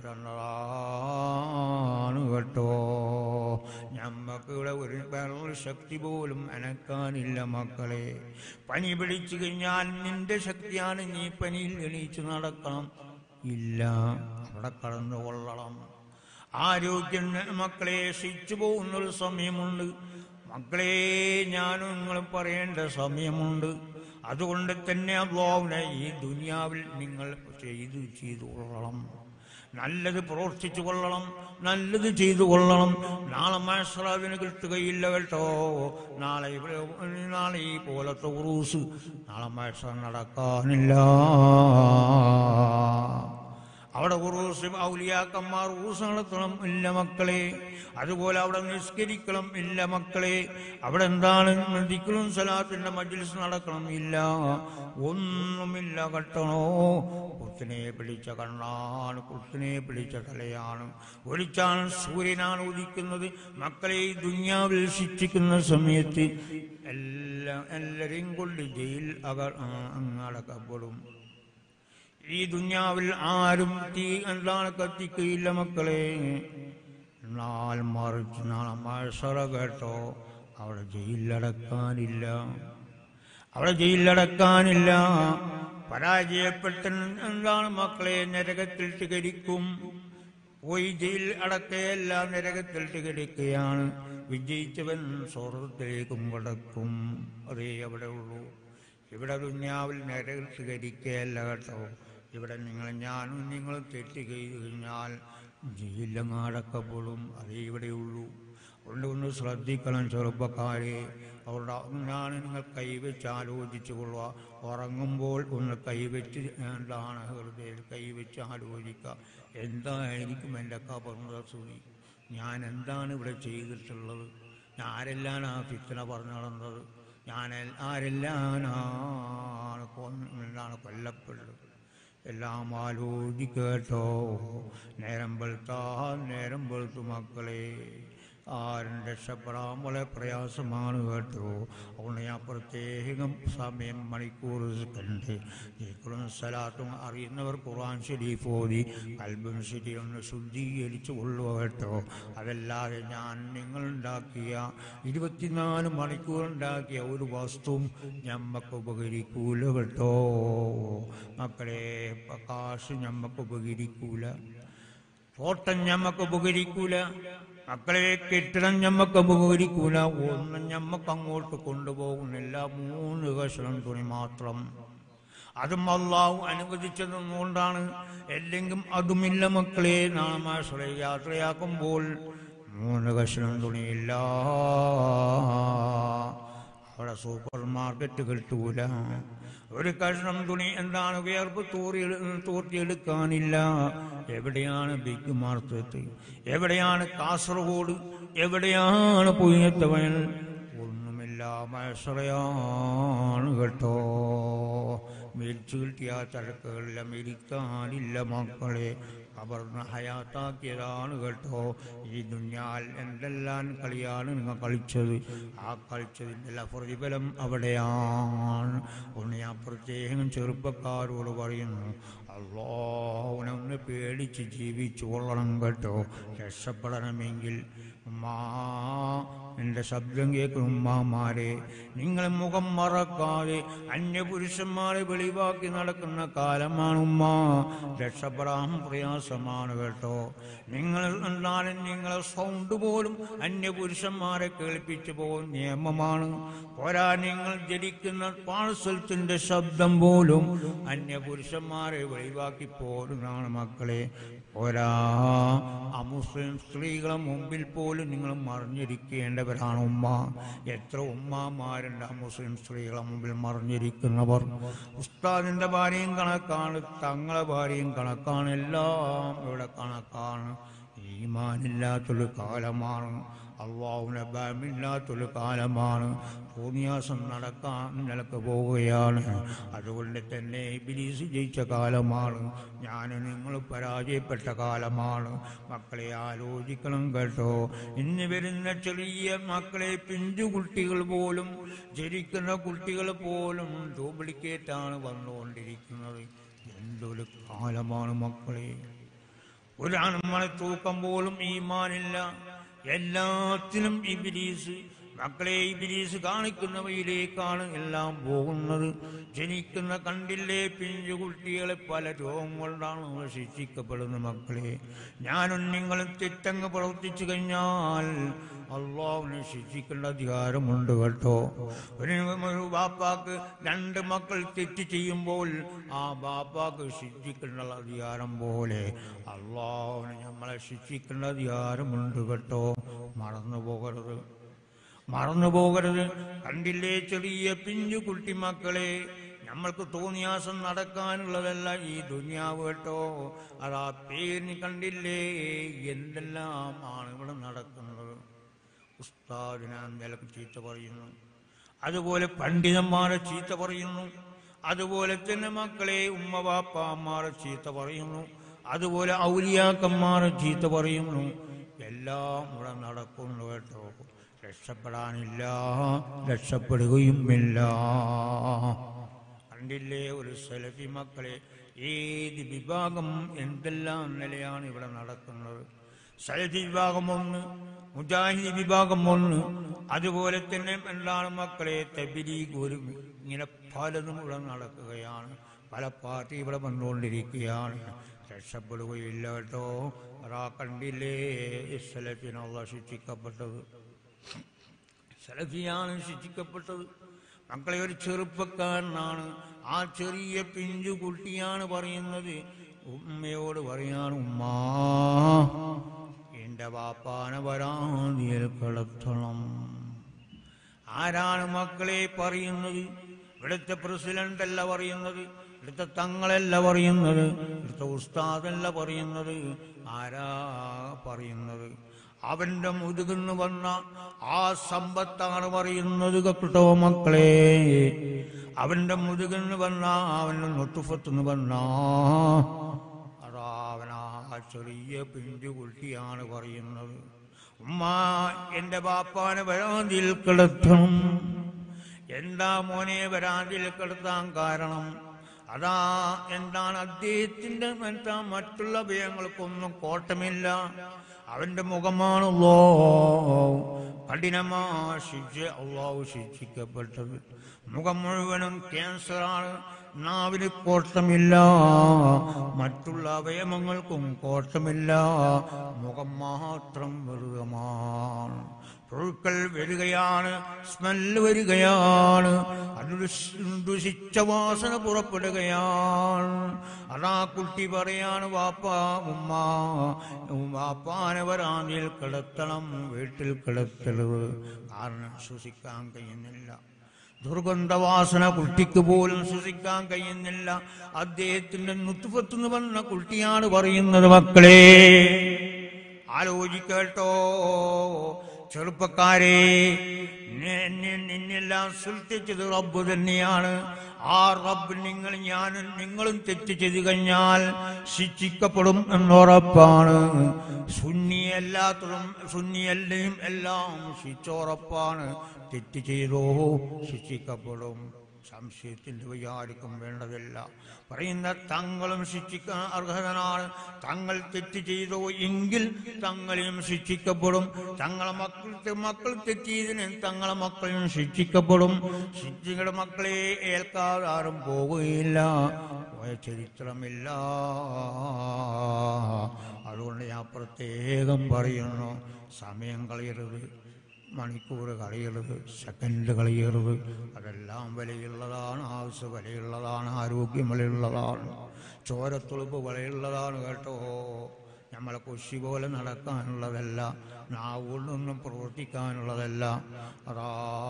തന്നതാണ് കേട്ടോ. ഞമ്മക്ക് ഇവിടെ ഒരു വേറൊരു ശക്തി പോലും അനക്കാനില്ല മക്കളെ. പനി പിടിച്ചു കഴിഞ്ഞാൽ നിന്റെ ശക്തിയാണ് നീ പനിയിൽ എണീച്ച് നടക്കണം. ഇല്ല, അവിടെ കടന്നു കൊള്ളണം. ആരോഗ്യം മക്കളെ ശിച്ചു പോകുന്നൊരു സമയമുണ്ട്. മക്കളെ ഞാനും നിങ്ങളും പറയേണ്ട സമയമുണ്ട്. അതുകൊണ്ട് തന്നെ അല്ലാഹുവിനെ ഈ ദുനിയാവിൽ നിങ്ങൾ ചെയ്തു കൊള്ളണം. നല്ലത് പ്രവർത്തിച്ചു കൊള്ളണം, നല്ലത് ചെയ്തു കൊള്ളണം. നാളെ മഹ്ശറിന് കിട്ടുകയില്ല കേട്ടോ. നാളെ ഈ പോലത്തെ ഉറൂസ് നാളെ മഹ്ശർ നടക്കാനില്ല. അവിടെ ഉറൂസ് ഔലിയാക്കന്മാർ ഉറൂസ് നടത്തണം ഇല്ല മക്കളെ. അതുപോലെ അവിടെ നിസ്കരിക്കണം ഇല്ല മക്കളെ. അവിടെ എന്താണ് ദിക്റും സലാത്തിന്റെ മജ്ലിസ് നടക്കണം ഇല്ല. ഒന്നുമില്ല കെട്ടണോ. കുത്തിനെ പിടിച്ച കണ്ണാണ്, കുത്തിനെ പിടിച്ച തലയാണ്. ഒളിച്ചാണ് സൂര്യനാണ് ഉദിക്കുന്നത്. മക്കളെ ഈ ദുനിയാവിൽ ശിക്ഷിക്കുന്ന സമയത്ത് എല്ലാരെയും കൊണ്ട് ജയിൽ അടക്കപ്പെടും. ഈ ദുനിയാവിൽ ആരും തീ എന്താണ് കത്തിക്കയില്ല മക്കളെ. എന്നാൽ മറിച്ച് നാളെ മഹ്ശറ കേട്ടോ, അവിടെ ജയിലടക്കാനില്ല. അവിടെ ജയിലടക്കാനില്ല. പരാജയപ്പെട്ട എന്താണ് മക്കളെ നരകത്തിൽ തികരിക്കും. പോയി ജയിൽ അടക്കയല്ല, നരകത്തിൽ തികരിക്കുകയാണ്. വിജയിച്ചവൻ സ്വർഗത്തിലേക്കും കടക്കും. അതേ അവിടെ ഉള്ളൂ. ഇവിടെ ദുനിയാവിൽ നരകത്തിൽ തികരിക്കുകയല്ല കേട്ടോ. ഇവിടെ ഞാനും നിങ്ങളും തെറ്റ് ചെയ്തു കഴിഞ്ഞാൽ ജയിലങ്ങാടക്കപ്പെടും. അതേ ഇവിടെയുള്ളൂ. ഒന്ന് ശ്രദ്ധിക്കണം ചെറുപ്പക്കാരെ. അവരുടെ ഞാൻ നിങ്ങൾ കൈവച്ച് ആലോചിച്ചു കൊള്ളുക. ഉറങ്ങുമ്പോൾ ഒന്ന് കൈവച്ച് എന്താണ് ഹൃദയത്തിൽ കൈവച്ച് ആലോചിക്കുക. എന്തായിരിക്കും എൻ്റെ ഖബറിന്റെ സ്ഥിതി? ഞാൻ എന്താണ് ഇവിടെ ചെയ്തിട്ടുള്ളത്? ആരെല്ലാം ആ ഫിത്ന പറഞ്ഞു നടന്നത്? ഞാൻ ആരെല്ലാം എന്താണ് കൊല്ലപ്പെട്ടത്? എല്ലാം ആലോചിക്കട്ടോ. നേരം വെളുത്തു മക്കളെ ആരും രക്ഷപ്പെടാൻ വളരെ പ്രയാസമാണ് കേട്ടോ. അതുകൊണ്ട് ഞാൻ പ്രത്യേകം സമയം മണിക്കൂർ കണ്ട് ദിക്റും സലാത്തും അറിയുന്നവർ ഖുർആൻ ശരീഫ് ഓതി ഖൽബും ശരീരം ഒന്ന് ശുദ്ധീകരിച്ചു കൊള്ളുക കേട്ടോ. അതല്ലാതെ ഞാൻ നിങ്ങളുണ്ടാക്കിയ 24 മണിക്കൂർ ഉണ്ടാക്കിയ ഒരു വസ്തുവും ഞമ്മക്ക് ഉപകരിക്കൂല കേട്ടോ മക്കളെ. കാശ് ഞമ്മക്ക് ഉപകരിക്കൂല, തോട്ടം ഞമ്മക്ക് ഉപകരിക്കൂല മക്കളെ, കെട്ടിടം ഞമ്മക്ക് ഉപകരിക്കൂല. ഒന്നും ഞമ്മക്ക് അങ്ങോട്ട് കൊണ്ടുപോകുന്നില്ല. 3 കഷണം തുണി മാത്രം. അതും അല്ലാഹു അനുവദിച്ചതുകൊണ്ടാണ്. അല്ലെങ്കിൽ അതുമില്ല മക്കളെ. നാളെ മഹ്ശറിൽ യാത്രയാക്കുമ്പോൾ 3 കഷണം തുണിയില്ല. അവിടെ സൂപ്പർ മാർക്കറ്റ് കിട്ടൂല. ഒരു കഷ്ണം തുണി എന്താണ് വിയർപ്പ് തോർത്തിയെടുക്കാനില്ല. എവിടെയാണ് ബിഗ് മാർക്കറ്റ്? എവിടെയാണ് കാസർഗോഡ്? എവിടെയാണ് പുയ്യത്തവയൽ? ഒന്നുമില്ല. മഹ്ശറയാണ് കേട്ടോ. മേടിച്ചു കിട്ടിയ ചരക്കുകളില്ല, മേടിക്കാനില്ല മക്കളെ. ഖബറിനെ ഹയാത്താക്കിയതാണ് കേട്ടോ. ഈ ദുനിയാവിൽ എന്തെല്ലാം കളിയാണ് നിങ്ങൾ കളിച്ചത്? ആ കളിച്ചതിൻ്റെ പ്രതിഫലം അവിടെയാണ്. ഒന്ന് ഞാൻ പ്രത്യേകം ചെറുപ്പക്കാരോട് പറയുന്നു, അല്ലാഹുവിനെ ഒന്ന് പേടിച്ച് ജീവിച്ചു കൊള്ളണം കേട്ടോ. രക്ഷപ്പെടണമെങ്കിൽ എൻ്റെ ശബ്ദം കേൾക്കുന്ന ഉമ്മാമാരെ, നിങ്ങൾ മുഖം മറക്കാതെ അന്യപുരുഷന്മാരെ വെളിവാക്കി നടക്കുന്ന കാലമാണ് ഉമ്മ. രക്ഷപ്പെടാൻ പ്രയാസമാണ് കേട്ടോ. നിങ്ങൾ എന്നാലും നിങ്ങളെ സൗണ്ട് പോലും അന്യപുരുഷന്മാരെ കേൾപ്പിച്ചു പോകുന്ന നിയമമാണ്. പോരാ, നിങ്ങൾ ജനിക്കുന്ന പാഴ്സൽത്തിന്റെ ശബ്ദം പോലും അന്യപുരുഷന്മാരെ വെളിവാക്കി പോരുന്നതാണ് മക്കളെ. പോരാ, അമുസ്ലിം സ്ത്രീകളെ മുമ്പിൽ പോലും നിങ്ങൾ മറിഞ്ഞിരിക്കേണ്ടവരാണ് ഉമ്മ. എത്ര ഉമ്മമാരുണ്ട് മുസ്ലിം സ്ത്രീകളെ മുമ്പിൽ മറിഞ്ഞിരിക്കുന്നവർ. ഉസ്താദിന്റെ ഭാര്യയും കണക്കാണ്, തങ്ങളെ ഭാര്യയും കണക്കാണ്, എല്ലാം ഇവിടെ കണക്കാണ്. ഈമാനില്ലാത്തൊരു കാലമാണ്, അല്ലാഹുവിനെ ഭയമില്ലാത്തൊരു കാലമാണ്. തോന്നിയാസം നടക്കാൻ നിലക്ക് പോവുകയാണ്. അതുകൊണ്ട് തന്നെ ഇബ്ലീസ് ജയിച്ച കാലമാണ്. ഞാൻ നിങ്ങൾ പരാജയപ്പെട്ട കാലമാണ്. മക്കളെ ആലോചിക്കണം കേട്ടോ. ഇന്ന് വരുന്ന ചെറിയ മക്കളെ, പിഞ്ചു കുട്ടികൾ പോലും, ജനിക്കുന്ന കുട്ടികൾ പോലും ഡ്യൂപ്ലിക്കേറ്റാണ് വന്നുകൊണ്ടിരിക്കുന്നത്. എന്തൊരു കാലമാണ് മക്കളെ. ഒരാണുമണി തൂക്കം പോലും ഈമാനില്ല. എല്ലാത്തിനും ഇബ്ലീസ്. മക്കളെ ഇബ്ലീസ് കാണിക്കുന്ന വഴിയിലേക്കാണ് എല്ലാം പോകുന്നത്. ജനിക്കുന്ന കണ്ടില്ലേ പിഞ്ചു കുട്ടികളെ പല രോഗം കൊണ്ടാണ് ശിക്ഷിക്കപ്പെടുന്നത്. മക്കളെ ഞാനും നിങ്ങളും തെറ്റങ്ങ് പ്രവർത്തിച്ചു കഴിഞ്ഞാൽ അള്ളാഹുവിനെ ശിക്ഷിക്കേണ്ട അധികാരമുണ്ട് കേട്ടോ. ഒരു ബാപ്പാക്ക് 2 മക്കൾ തെറ്റ് ചെയ്യുമ്പോൾ ആ ബാപ്പാക്ക് ശിക്ഷിക്കേണ്ട അധികാരം പോലെ അള്ളാഹുവിനെ നമ്മളെ ശിക്ഷിക്കേണ്ട അധികാരമുണ്ട് കേട്ടോ. മറന്നു പോകരുത്. കണ്ടില്ലേ ചെറിയ പിഞ്ചു കുട്ടിമക്കളെ, നമ്മൾക്ക് തോന്നിയാസം നടക്കാനുള്ളതല്ല ഈ ദുനിയാവ് കേട്ടോ. അതാ പേരിന് കണ്ടില്ലേ എന്തെല്ലാം ആണ് ഇവിടെ നടക്കുന്നത്. ഉസ്താദിനെ നിലക്ക് ചീത്ത പറയുന്നു, അതുപോലെ പണ്ഡിതന്മാരെ ചീത്ത പറയുന്നു, അതുപോലെ തന്നെ മക്കളെ ഉമ്മ വാപ്പാമാരെ ചീത്ത പറയുന്നു, അതുപോലെ ഔലിയാക്കന്മാരെ ചീത്ത പറയുന്നു. എല്ലാം ഇവിടെ നടക്കുന്നു കേട്ടോ. രക്ഷപ്പെടാനില്ല, രക്ഷപ്പെടുകയുമില്ല. കണ്ടില്ലേ ഒരു സലഫി മക്കളെ, ഏത് വിഭാഗം എന്തെല്ലാം നിലയാണ് ഇവിടെ നടക്കുന്നത്. സലഫി വിഭാഗം ഒന്ന്, മുജാഹിദ് വിഭാഗം ഒന്ന്, അതുപോലെ തന്നെ എന്താണ് മക്കളെ തബ്ലീഗ് ഒരു, ഇങ്ങനെ പലതും ഇവിടെ നടക്കുകയാണ്. പല പാർട്ടി ഇവിടെ വന്നുകൊണ്ടിരിക്കുകയാണ്. രക്ഷപ്പെടുകയില്ല കേട്ടോ. കണ്ടില്ലേ സലഫിനുള്ള ശിക്ഷിക്കപ്പെട്ടത്, സലഫിയാണ് ശിക്ഷിക്കപ്പെട്ടത്. മക്കളെ ഒരു ചെറുപ്പക്കാരനാണ്, ആ ചെറിയ പിഞ്ചു കുട്ടിയാണ് പറയുന്നത്, ഉമ്മയോട് പറയാണ്, ഉമ്മാ എന്റെ വാപ്പാനെ വരാതിയിൽ കിടത്തണം. ആരാണ് മക്കളെ പറയുന്നത്? ഇവിടുത്തെ പ്രസിഡന്റ് അല്ല പറയുന്നത്, ഇവിടുത്തെ തങ്ങളല്ല പറയുന്നത്, ഇവിടുത്തെ ഉസ്താദല്ല പറയുന്നത്. ആരാ പറയുന്നത്? അവന്റെ മുതുകുന്ന് വന്ന ആ സമ്പത്താണ് പറയുന്നത് കേട്ടോ മക്കളെ. അവന്റെ മുതുകുന്ന് വന്ന, അവന്റെ നൊട്ടുഫത്തുനിന്ന് വന്ന അതാ അവനാ ചെറിയ പിഞ്ചു കുട്ടിയാണ് പറയുന്നത്, ഉമ്മ എന്റെ ബാപ്പാനെ വരാതിൽ കിടത്തണം. എന്താ മോനെ വരാതിൽ കിടത്താൻ കാരണം? അതാ എന്താണ്? അദ്ദേഹത്തിന്റെ മറ്റുള്ള ഭയങ്ങൾക്കൊന്നും കോട്ടമില്ല. അവന്റെ മുഖമാണല്ലോ കഠിനമാ ശിക്ഷ അള്ളാഹു ശിക്ഷിക്കപ്പെട്ടത്. മുഖം മുഴുവനും ക്യാൻസറാണ്. നാവിന് കോട്ടമില്ല, മറ്റുള്ള അവയവങ്ങൾക്കും കോട്ടമില്ല, മുഖം മാത്രം വെറുകമാണ്. പുഴുക്കൾ വരികയാണ്, സ്മെല്ല് വരികയാണ്, അതിന് ദുഷിച്ച വാസന പുറപ്പെടുകയാണ്. അതാ കുട്ടി പറയാണ്, വാപ്പാ ഉമ്മ വാപ്പാനെ വരാതിൽ കിടത്തണം, വീട്ടിൽ കിടത്തരുത്. കാരണം ശ്വസിക്കാൻ കഴിയുന്നില്ല, ദുർഗന്ധവാസന കുട്ടിക്ക് പോലും ശ്വസിക്കാൻ കഴിയുന്നില്ല. അദ്ദേഹത്തിന്റെ നുത്ഫത്തുനിന്ന് വന്ന കുട്ടിയാണ് പറയുന്നത്. മക്കളെ ആലോചിക്കട്ടോ ചെറുപ്പക്കാരെ, നിന്നെല്ലാം സൃഷ്ടിച്ചത് റബ്ബ് തന്നെയാണ്. ആ റബ്ബ് നിങ്ങളും തെറ്റ് ചെയ്തു കഴിഞ്ഞാൽ ശിക്ഷിക്കപ്പെടും എന്നുറപ്പാണ്. സുന്നിയല്ലയും എല്ലാം ശിക്ഷോറപ്പാണ്. തെറ്റ് ചെയ്തോ ശിക്ഷിക്കപ്പെടും. സംശയത്തിന്റെ വയ്യാരിക്കും വേണ്ടതില്ല. പറയുന്ന തങ്ങളും ശിക്ഷിക്കാൻ അർഹതനാണ്. തങ്ങൾ തെറ്റ് ചെയ്തോ എങ്കിൽ തങ്ങളെയും ശിക്ഷിക്കപ്പെടും. തങ്ങളെ മക്കൾ തെറ്റ് ചെയ്തതിന് തങ്ങളെ മക്കളെയും ശിക്ഷിക്കപ്പെടും. ശിക്ഷികളുടെ മക്കളെ ഏൽക്കാതെ ആരും പോവുകയില്ല, ചരിത്രമില്ല. അതുകൊണ്ട് ഞാൻ പ്രത്യേകം പറയുന്നു, സമയം കളയരുത്, മണിക്കൂർ കളയരുത്, സെക്കൻഡ് കളയരുത്. അതെല്ലാം വിലയുള്ളതാണ്, ആവശ്യ വിലയുള്ളതാണ്, ആരോഗ്യം വിലയുള്ളതാണ്, ചോരത്തുളുപ്പ് വിലയുള്ളതാണ് കേട്ടോ. നമ്മളെ കുശി പോലെ നടക്കാനുള്ളതല്ല, നാവുകൊണ്ടൊന്നും പ്രവർത്തിക്കാനുള്ളതല്ല. അതാ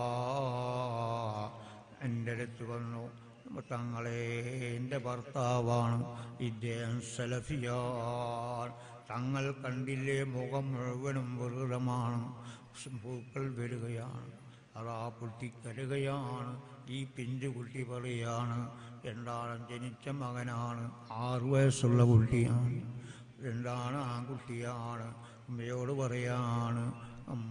എൻ്റെ അടുത്ത് വന്നു, തങ്ങളെ എൻ്റെ ഭർത്താവാണ്, ഇദ്ദേഹം സലഫിയാണ്. തങ്ങൾ കണ്ടില്ലേ മുഖം മുഴുവനും വെറുതമാണ്, പൂക്കൾ വരികയാണ്, അതാ പൊട്ടിക്കരുകയാണ്. ഈ പിഞ്ചു കുട്ടി പറയാണ്, എന്താണ് ജനിച്ച മകനാണ്, 6 വയസ്സുള്ള കുട്ടിയാണ്, എന്താണ് ആൺകുട്ടിയാണ്. അമ്മയോട് പറയാണ്, അമ്മ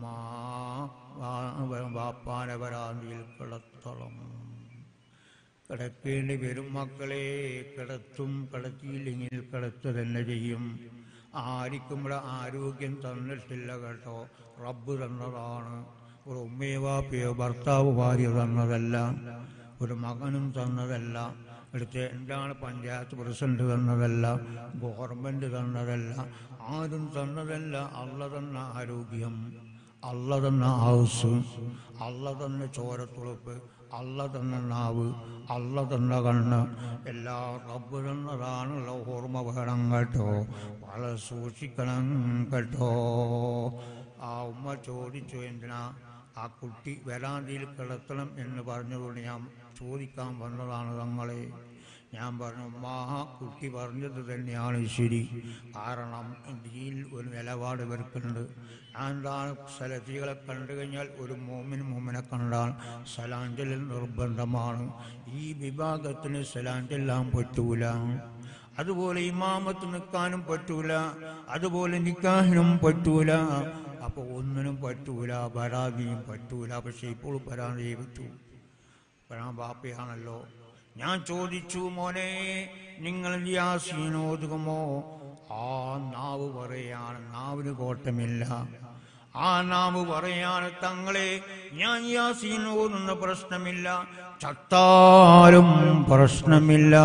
വാപ്പാനെ വരാതിൽ കിടത്തളം. കിടക്കേണ്ടി വരും മക്കളെ, കിടത്തും. കിടത്തിയില്ലെങ്കിൽ കിടത്തു തന്നെ ചെയ്യും. ആർക്കും ഇവിടെ ആരോഗ്യം തന്നിട്ടില്ല കേട്ടോ, റബ്ബ് തന്നതാണ്. ഒരു ഉമ്മയോ വാപ്പയോ ഭർത്താവ് ഭാര്യ തന്നതല്ല, ഒരു മകനും തന്നതല്ല, എടുത്ത് എന്താണ് പഞ്ചായത്ത് പ്രസിഡന്റ് തന്നതല്ല, ഗവൺമെന്റ് തന്നതല്ല, ആരും തന്നതല്ല. അള്ള തന്ന ആരോഗ്യം, അള്ള തന്ന ഹൗസ്, അള്ള തന്ന ചോരത്തുളുപ്പ്, അള്ള തന്ന നാവ്, അള്ള തന്ന കണ്ണ്, എല്ലാ റബ്ബ് തന്നതാണുള്ള ഓർമ്മ വേണം കേട്ടോ, വളരെ സൂക്ഷിക്കണം കേട്ടോ. ആ ഉമ്മ ചോദിച്ചു, എന്തിനാ ആ കുട്ടി വരാന്തിയിൽ കിടത്തണം എന്ന് പറഞ്ഞതുകൊണ്ട് ഞാൻ ചോദിക്കാൻ വന്നതാണ് തങ്ങളെ. ഞാൻ പറഞ്ഞു, ഉമ്മ കുട്ടി പറഞ്ഞത് തന്നെയാണ് ശരി. കാരണം ഇതിൽ ഒരു നിലപാട് ഇവർക്കുണ്ട്. എന്താണ് സലഫികളെ കണ്ടു കഴിഞ്ഞാൽ ഒരു മോമിനെ കണ്ടാൽ സലാഞ്ചലിൽ നിർബന്ധമാണ്. ഈ വിഭാഗത്തിന് സലാഞ്ചെല്ലാം പറ്റൂല. അതുപോലെ ഇമാമത്ത് നിൽക്കാനും പറ്റൂല, അതുപോലെ നിക്കാഹിനും പറ്റൂല. അപ്പൊ ഒന്നിനും പറ്റൂല, പരാതിയും പറ്റൂല. പക്ഷെ ഇപ്പോൾ പരാതിയെ പറ്റൂ. പരാ ബാപ്പയാണല്ലോ. ഞാൻ ചോദിച്ചു, മോനെ നിങ്ങൾ യാസീൻ ഓതുമോ? ആ നാവ് പറയാണ്, നാവിന് കോട്ടമില്ല. ആ നാവ് പറയാണ്, തങ്ങളെ ഞാൻ യാസീൻ ഓതുന്ന പ്രശ്നമില്ല, ചത്താലും പ്രശ്നമില്ല.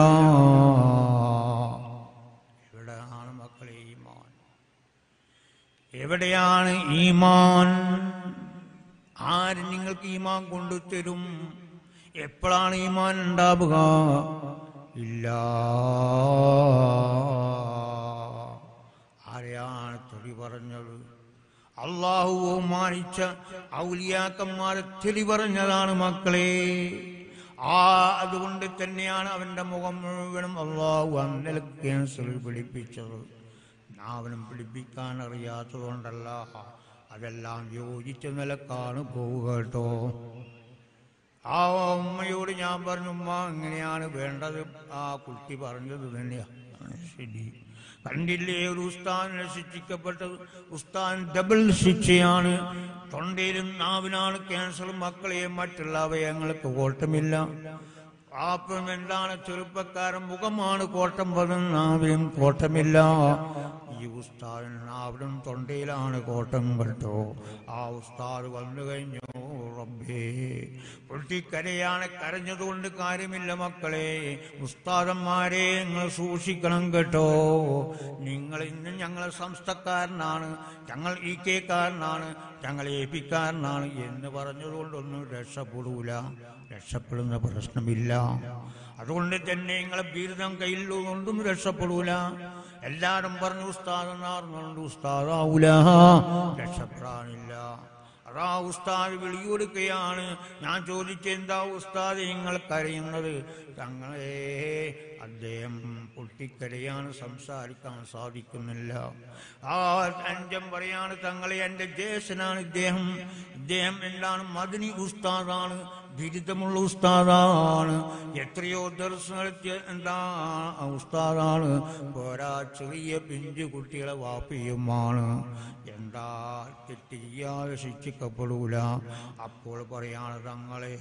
എവിടെയാണ് മക്കളെ ഈമാൻ? എവിടെയാണ് ഈമാൻ? ആര് നിങ്ങൾക്ക് ഈമാൻ കൊണ്ടുതരും? എപ്പോഴാണ് ഈമാൻ ഉണ്ടാവുക? ഇല്ല. ആരെയാണ് തെളി പറഞ്ഞത്? അള്ളാഹു ബഹുമാനിച്ച ഔലിയാക്കന്മാരെ തെളി പറഞ്ഞതാണ് മക്കളെ. അതുകൊണ്ട് തന്നെയാണ് അവന്റെ മുഖം മുഴുവനും അള്ളാഹു അന്നലെ ക്യാൻസറിൽ പിടിപ്പിച്ചത്. നാവനും പിടിപ്പിക്കാൻ അറിയാത്തതുകൊണ്ടല്ല, അതെല്ലാം യോജിച്ച നിലക്കാണ് പോവുക കേട്ടോ. ആ ഉമ്മയോട് ഞാൻ പറഞ്ഞു, ഉമ്മ ഇങ്ങനെയാണ് വേണ്ടത്. ആ കുട്ടി പറഞ്ഞത് തന്നെയാണ് ശരി. കണ്ടില്ലേ, ഒരു ഉസ്താദിനെ ശിക്ഷിക്കപ്പെട്ടത്? ഉസ്താദ് ഡബിൾ ശിക്ഷയാണ്. തൊണ്ടയിലും നാവിനാണ് ക്യാൻസർ. മക്കളെ മറ്റുള്ള അവയവങ്ങൾക്ക് കോട്ടമില്ല. അപ്പം എന്താണ് ചെറുപ്പക്കാരൻ മുഖമാണ് കോട്ടം പതിന്, നാവിനും കോട്ടമില്ല. ഈ ഉസ്താദിന് നാവിനും തൊണ്ടയിലാണ് കോട്ടം കേട്ടോ. ആ ഉസ്താദ് വന്നു കഴിഞ്ഞു, റബ്ബേ പൊട്ടിക്കരയാണ്. കരഞ്ഞതുകൊണ്ട് കാര്യമില്ല മക്കളെ. ഉസ്താദന്മാരെ നിങ്ങൾ സൂക്ഷിക്കണം കേട്ടോ. നിങ്ങൾ ഇന്ന് ഞങ്ങളെ സംസ്ഥക്കാരനാണ്, ഞങ്ങൾ ഈ കേക്കാരനാണ്, ഞങ്ങൾ ഏപ്പിക്കാരനാണ് എന്ന് പറഞ്ഞതുകൊണ്ടൊന്നും രക്ഷപ്പെടൂല. രക്ഷപ്പെടുന്ന പ്രശ്നമില്ല. അതുകൊണ്ട് തന്നെ നിങ്ങളെ ബിരുദം കയ്യിലുള്ളതുകൊണ്ടും രക്ഷപ്പെടൂല. എല്ലാരും പറഞ്ഞു ഉസ്താദെന്നാർന്നുകൊണ്ട് ഉസ്താദാവൂല, രക്ഷപ്പെടാനില്ല. അതാ ഉസ്താദ് വിളിയൊടുക്കുകയാണ്. ഞാൻ ചോദിച്ചെന്താ ഉസ്താദ് നിങ്ങൾ കരയുന്നത്? തങ്ങളെ അദ്ദേഹം പൊട്ടിക്കരയാണ്, സംസാരിക്കാൻ സാധിക്കുന്നില്ല. ആ അഞ്ചം പറയാണ്, തങ്ങളെ എൻ്റെ ജ്യേഷ്ഠനാണ് ഇദ്ദേഹം. ഇദ്ദേഹം എന്താണ് മദനി ഉസ്താദാണ്, ബിരുദമുള്ള ഉസ്താദാണ്, എത്രയോ ദർസ് നടത്തിയ എന്താ ഉസ്താദാണ്. പോരാ, ചെറിയ പിഞ്ചു കുട്ടികളെ വാപ്പിയുമാണ്. എന്താ തെറ്റ് ചെയ്യാതെ ശിക്ഷിക്കപ്പെടൂല. അപ്പോൾ പറയാണ്, തങ്ങളെ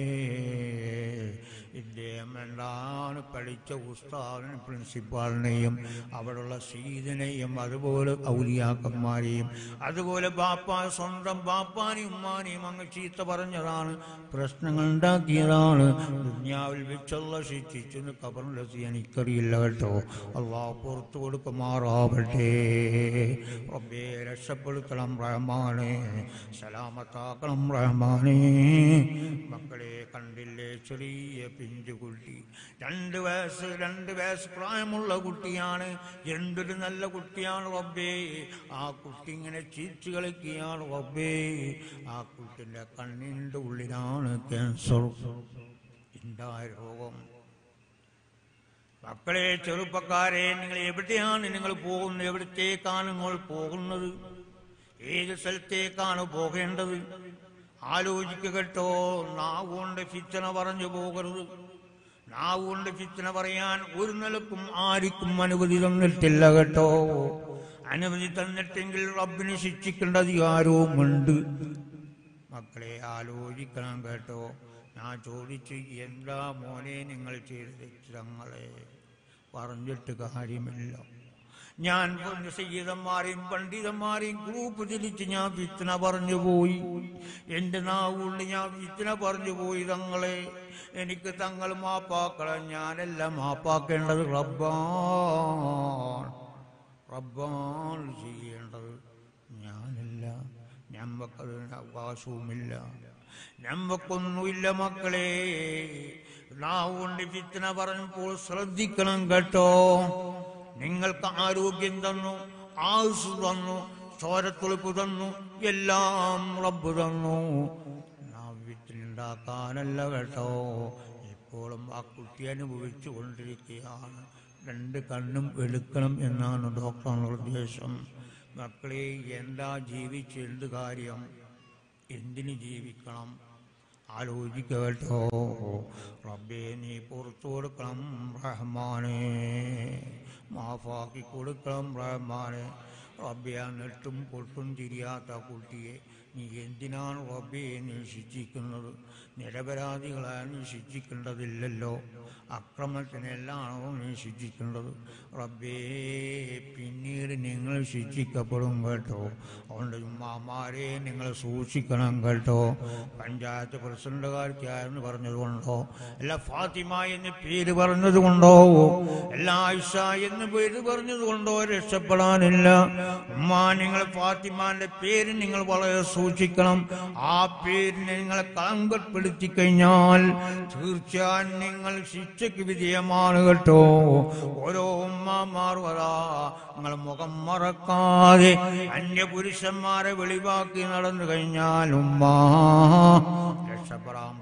ഇദ്ദേഹം എന്താണ് പഠിച്ച ഉസ്താദിനെ പ്രിൻസിപ്പാളിനെയും അവിടെയുള്ള സീദിനെയും അതുപോലെ ഔലിയാക്കന്മാരെയും അതുപോലെ സ്വന്തം ബാപ്പാനെയും ഉമ്മാനെയും അങ്ങ് ചീത്ത പറഞ്ഞതാണ്, പ്രശ്നങ്ങൾ ഉണ്ടാക്കിയതാണ്. ദുനിയാവിൽ വെച്ചുള്ള ശിക്ഷിച്ചെന്ന് ഖബറിലെത്തി എനിക്കറിയില്ല കേട്ടോ. അള്ളാഹു പുറത്തു കൊടുക്കുമാറാവട്ടെ. റബ്ബേ രക്ഷപ്പെടുത്തണം റഹ്മാനേ, സലാമത്താക്കണം റഹ്മാനേ. മക്കളെ കണ്ടില്ലേ, ചെറിയ പിഞ്ചുകുട്ടി, 2 വയസ്സ് പ്രായമുള്ള കുട്ടിയാണ്. എന്തൊരു നല്ല കുട്ടിയാണ് റബ്ബേ. ആ കുട്ടി ഇങ്ങനെ ചീച്ചു കളിക്കുകയാണ് റബ്ബേ. ആ കുട്ടിന്റെ കണ്ണിന്റെ ഉള്ളിലാണ് ക്യാൻസർ. ഉണ്ടായ രോഗം. മക്കളെ ചെറുപ്പക്കാരെ, നിങ്ങൾ എവിടെയാണ് നിങ്ങൾ പോകുന്നത്? എവിടത്തേക്കാണ് നിങ്ങൾ പോകുന്നത്? ഏത് സ്ഥലത്തേക്കാണ് പോകേണ്ടത്? ആലോചിക്കുക കേട്ടോ. നാവുകൊണ്ട് ഫിത്തന പറഞ്ഞു പോകരുത്. നാവുകൊണ്ട് ഫിത്തന പറയാൻ ഒരു നിലക്കും ആർക്കും അനുമതി തന്നിട്ടില്ല കേട്ടോ. അനുമതി തന്നിട്ടെങ്കിൽ റബ്ബിനെ ശിക്ഷിക്കേണ്ട അധികാരവും ഉണ്ട്. മക്കളെ ആലോചിക്കണം കേട്ടോ. ഞാൻ ചോദിച്ചു, എന്താ മോനെ നിങ്ങൾ ചെയ്ത തെറ്റ്? തങ്ങളെ പറഞ്ഞിട്ട് കാര്യമില്ല. ഞാൻ സയ്യിദന്മാരെയും പണ്ഡിതന്മാരെയും ഗ്രൂപ്പ് തിരിച്ച് ഞാൻ ഫിത്ന പറഞ്ഞു പോയി. എന്റെ നാവുകൊണ്ട് ഞാൻ ഫിത്ന പറഞ്ഞു പോയി. തങ്ങളെ എനിക്ക് തങ്ങൾ മാപ്പാക്കളെ, ഞാനല്ല മാപ്പാക്കേണ്ടത് റബ്ബാൻ ചെയ്യേണ്ടത്, ഞാനല്ല. ഞമ്മക്കതിന് അവകാശവുമില്ല, ഞമ്മക്കൊന്നുമില്ല. മക്കളെ, നാവുകൊണ്ട് ഫിത്ന പറഞ്ഞപ്പോൾ ശ്രദ്ധിക്കണം കേട്ടോ. നിങ്ങൾക്ക് ആരോഗ്യം തന്നു, ആയുസ് തന്നു, ചോരത്തുളിപ്പ് തന്നു, എല്ലാം റബ്ബ് തന്നു. നാം വിത്തിനുണ്ടാക്കാനല്ല കേട്ടോ. ഇപ്പോഴും ആ കുട്ടി അനുഭവിച്ചു കൊണ്ടിരിക്കുകയാണ്. 2 കണ്ണും എടുക്കണം എന്നാണ് ഡോക്ടറുടെ നിർദ്ദേശം. മക്കളെ, എന്താ ജീവിച്ച് എന്ത് കാര്യം? എന്തിന് ജീവിക്കണം? ആലോചിക്കുക കേട്ടോ. റബ്ബേ, നീ പുറത്തു കൊടുക്കണം റഹ്മാനെ, മാഫാക്കി കൊടുക്കണം റഹ്മാനെ. റബ്ബേ, ആ നെട്ടും പൊട്ടും തിരിയാത്ത കുട്ടിയെ നീ എന്തിനാണ് റബ്ബേ നീ ശിക്ഷിക്കുന്നത്? നിരപരാധികളായ നീ ശിക്ഷിക്കേണ്ടതില്ലല്ലോ, അക്രമത്തിനെല്ലാണോ നീ ശിക്ഷിക്കേണ്ടത്? റബ്ബേ, പിന്നീട് നിങ്ങൾ ശിക്ഷിക്കപ്പെടും കേട്ടോ. അതുകൊണ്ട് ഉമ്മാമാരെ നിങ്ങൾ സൂക്ഷിക്കണം കേട്ടോ. പഞ്ചായത്ത് പ്രസിഡന്റുകാർക്കാരെന്ന് പറഞ്ഞതുകൊണ്ടോ, അല്ല ഫാത്തിമ എന്ന് പേര് പറഞ്ഞതുകൊണ്ടോ, അല്ല ആയിഷ എന്ന് പേര് പറഞ്ഞതുകൊണ്ടോ രക്ഷപ്പെടാനില്ല. ഉമ്മ, നിങ്ങൾ ഫാത്തിമാന്റെ പേര് നിങ്ങൾ വളരെ സൂക്ഷിക്കണം. ആ പേരിനെ നിങ്ങൾ കളങ്കപ്പെടുത്തി കഴിഞ്ഞാൽ തീർച്ചയായും നിങ്ങൾ ശിക്ഷയ്ക്ക് വിധേയമാണ് കേട്ടോ. ഓരോ ഉമ്മമാർ വരാ, നിങ്ങൾ മുഖം മറക്കാതെ അന്യപുരുഷന്മാരെ വെളിവാക്കി നടന്നു കഴിഞ്ഞാൽ ഉമ്മ രക്ഷപ്പെടാൻ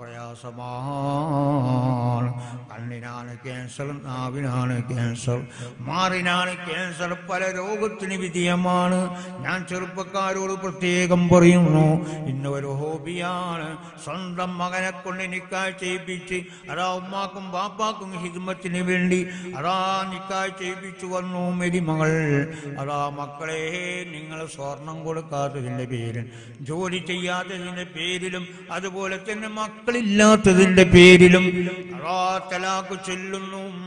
പ്രയാസമാണ്. കണ്ണിനാണ് ക്യാൻസർ, നാവിനാണ് ക്യാൻസർ, മാറിനാണ് ക്യാൻസർ, പല രോഗത്തിന് വിധേയമാണ്. ഞാൻ ചെറുപ്പക്കാരോട് പ്രത്യേകം പറയുന്നു, ഇന്നൊരു ഹോബിയാണ് സ്വന്തം മകനെ കൊണ്ട് നിക്കാഹ് ചെയ്യിപ്പിച്ച്, അതാ ഉമ്മാക്കും ബാപ്പാക്കും ഹിദ്മത്തിന് വേണ്ടി അതാ നിക്കാഹ് ചെയ്യിപ്പിച്ചു വന്നു മരുമകൾ. അതാ മക്കളെ, നിങ്ങൾ സ്വർണം കൊടുക്കാത്തതിന്റെ പേരിൽ, ജോലി ചെയ്യാത്തതിന്റെ പേരിലും, അതുപോലെ തന്നെ മക്കളില്ലാത്തതിന്റെ പേരിലും അതാ തലാഖ് ചൊല്ലുന്നു ഉമ്മ,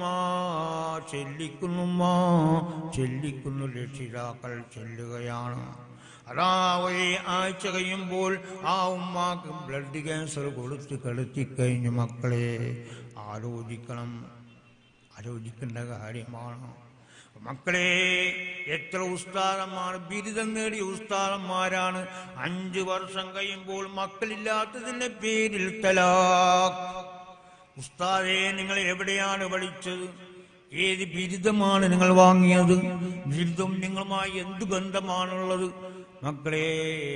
ചെല്ലിക്കുന്നു രക്ഷിതാക്കൾ ചെല്ലുകയാണ്. അതാ ഒരു ആഴ്ച കഴിയുമ്പോൾ ആ ഉമ്മാക്ക് ബ്ലഡ് ക്യാൻസർ കൊടുത്ത് കിടത്തിക്കഴിഞ്ഞു. മക്കളെ, ആലോചിക്കേണ്ട കാര്യമാണ്. മക്കളെ, എത്ര ഉസ്താദന്മാർ, ബിരുദം നേടിയ ഉസ്താദന്മാരാണ് 5 വർഷം കഴിയുമ്പോൾ മക്കളില്ലാത്തതിന്റെ പേരിൽ തലാഖ്. ഉസ്താദേ, നിങ്ങൾ എവിടെയാണ് പഠിച്ചത്? ഏത് ബിരുദമാണ് നിങ്ങൾ വാങ്ങിയത്? ബിരുദം നിങ്ങളുമായി എന്ത് ബന്ധമാണുള്ളത്? മക്കളെ,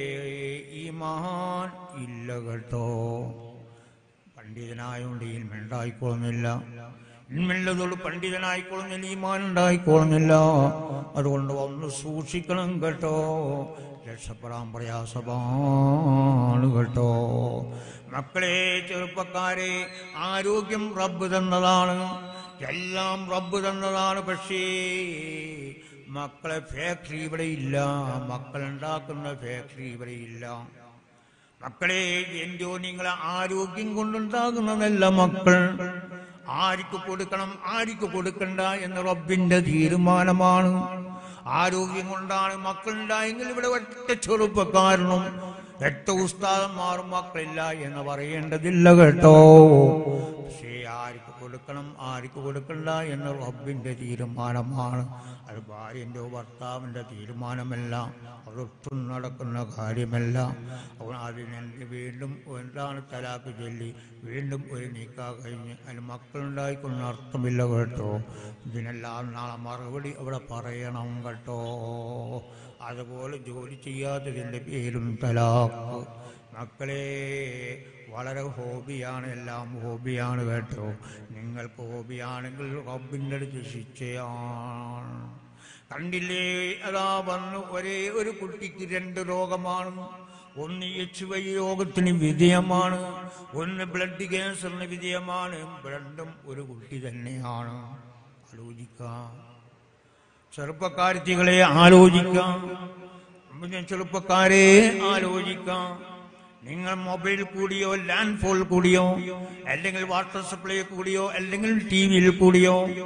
ഈമാൻ ഇല്ല കേട്ടോ. പണ്ഡിതനായോണ്ട് ഇൽമുണ്ടായിക്കൊള്ളുന്നില്ല, ഇൽമുള്ളതോട് പണ്ഡിതനായിക്കൊള്ളുന്നില്ല, ഈമാൻ ഉണ്ടായിക്കൊള്ളുന്നില്ല. അതുകൊണ്ട് ഒന്ന് സൂക്ഷിക്കണം കേട്ടോ, രക്ഷപ്പെടാൻ പ്രയാസമാണ് കേട്ടോ. മക്കളെ, ചെറുപ്പക്കാരെ, ആരോഗ്യം റബ്ബ് തന്നതാണ്, എല്ലാം റബ്ബ് തന്നതാണ്. പക്ഷേ മക്കളെ ഫാക്ടറി ഇവിടെ ഇല്ല, മക്കളുണ്ടാക്കുന്ന ഫാക്ടറി ഇവിടെ ഇല്ല. മക്കളെ, എന്തോ നിങ്ങളെ ആരോഗ്യം കൊണ്ടുണ്ടാകുന്നതല്ല മക്കൾ. ആർക്ക് കൊടുക്കണം, ആർക്ക് കൊടുക്കണ്ട എന്ന് റബ്ബിന്റെ തീരുമാനമാണ്. ആരോഗ്യം കൊണ്ടാണ് മക്കളുണ്ടായെങ്കിൽ ഇവിടെ ഒറ്റ ചെറുപ്പക്കാരനും 8 ഉസ്താദന്മാരും മക്കളില്ല എന്ന് പറയേണ്ടതില്ല കേട്ടോ. പക്ഷേ ആർക്ക് കൊടുക്കണം, ആർക്ക് കൊടുക്കണ്ട എന്ന് റബ്ബിന്റെ തീരുമാനമാണ്. അത് ഭാര്യന്റെ ഭർത്താവിന്റെ തീരുമാനമല്ല, അതൊട്ടും നടക്കുന്ന കാര്യമല്ല. അതിനെ വീണ്ടും എന്താണ് തലാഖ് ചൊല്ലി വീണ്ടും ഒരു നിക്കാഹ് കഴിഞ്ഞ് അതിന് മക്കളുണ്ടായിക്കൊന്ന അർത്ഥമില്ല കേട്ടോ. ഇതിനെല്ലാം നാളെ മറുപടി അവിടെ പറയണം കേട്ടോ. അതുപോലെ ജോലി ചെയ്യാത്തതിൻ്റെ പേരും തലാഖ്. മക്കളെ, വളരെ ഹോബിയാണ്, എല്ലാം ഹോബിയാണ് കേട്ടോ. നിങ്ങൾക്ക് ഹോബിയാണെങ്കിൽ റബ്ബിൻ്റെ അടുത്ത് ശിക്ഷയാണ്. കണ്ടില്ലേ, അതാ വന്നു ഒരേ ഒരു കുട്ടിക്ക് 2 രോഗമാണ്. ഒന്ന് HIV രോഗത്തിന് വിധേയമാണ്, ഒന്ന് ബ്ലഡ് ക്യാൻസറിന് വിധേയമാണ്. രണ്ടും ഒരു കുട്ടി തന്നെയാണ്. ആലോചിക്കാം ചെറുപ്പക്കാരികളെ, ആലോചിക്കാം. ചെറുപ്പക്കാരെ ആലോചിക്കാം. നിങ്ങൾ മൊബൈൽ കൂടിയോ ലാൻഡ് ഫോൺ കൂടിയോ അല്ലെങ്കിൽ വാട്ടർ സപ്ലൈ കൂടിയോ അല്ലെങ്കിൽ TV കൂടിയോ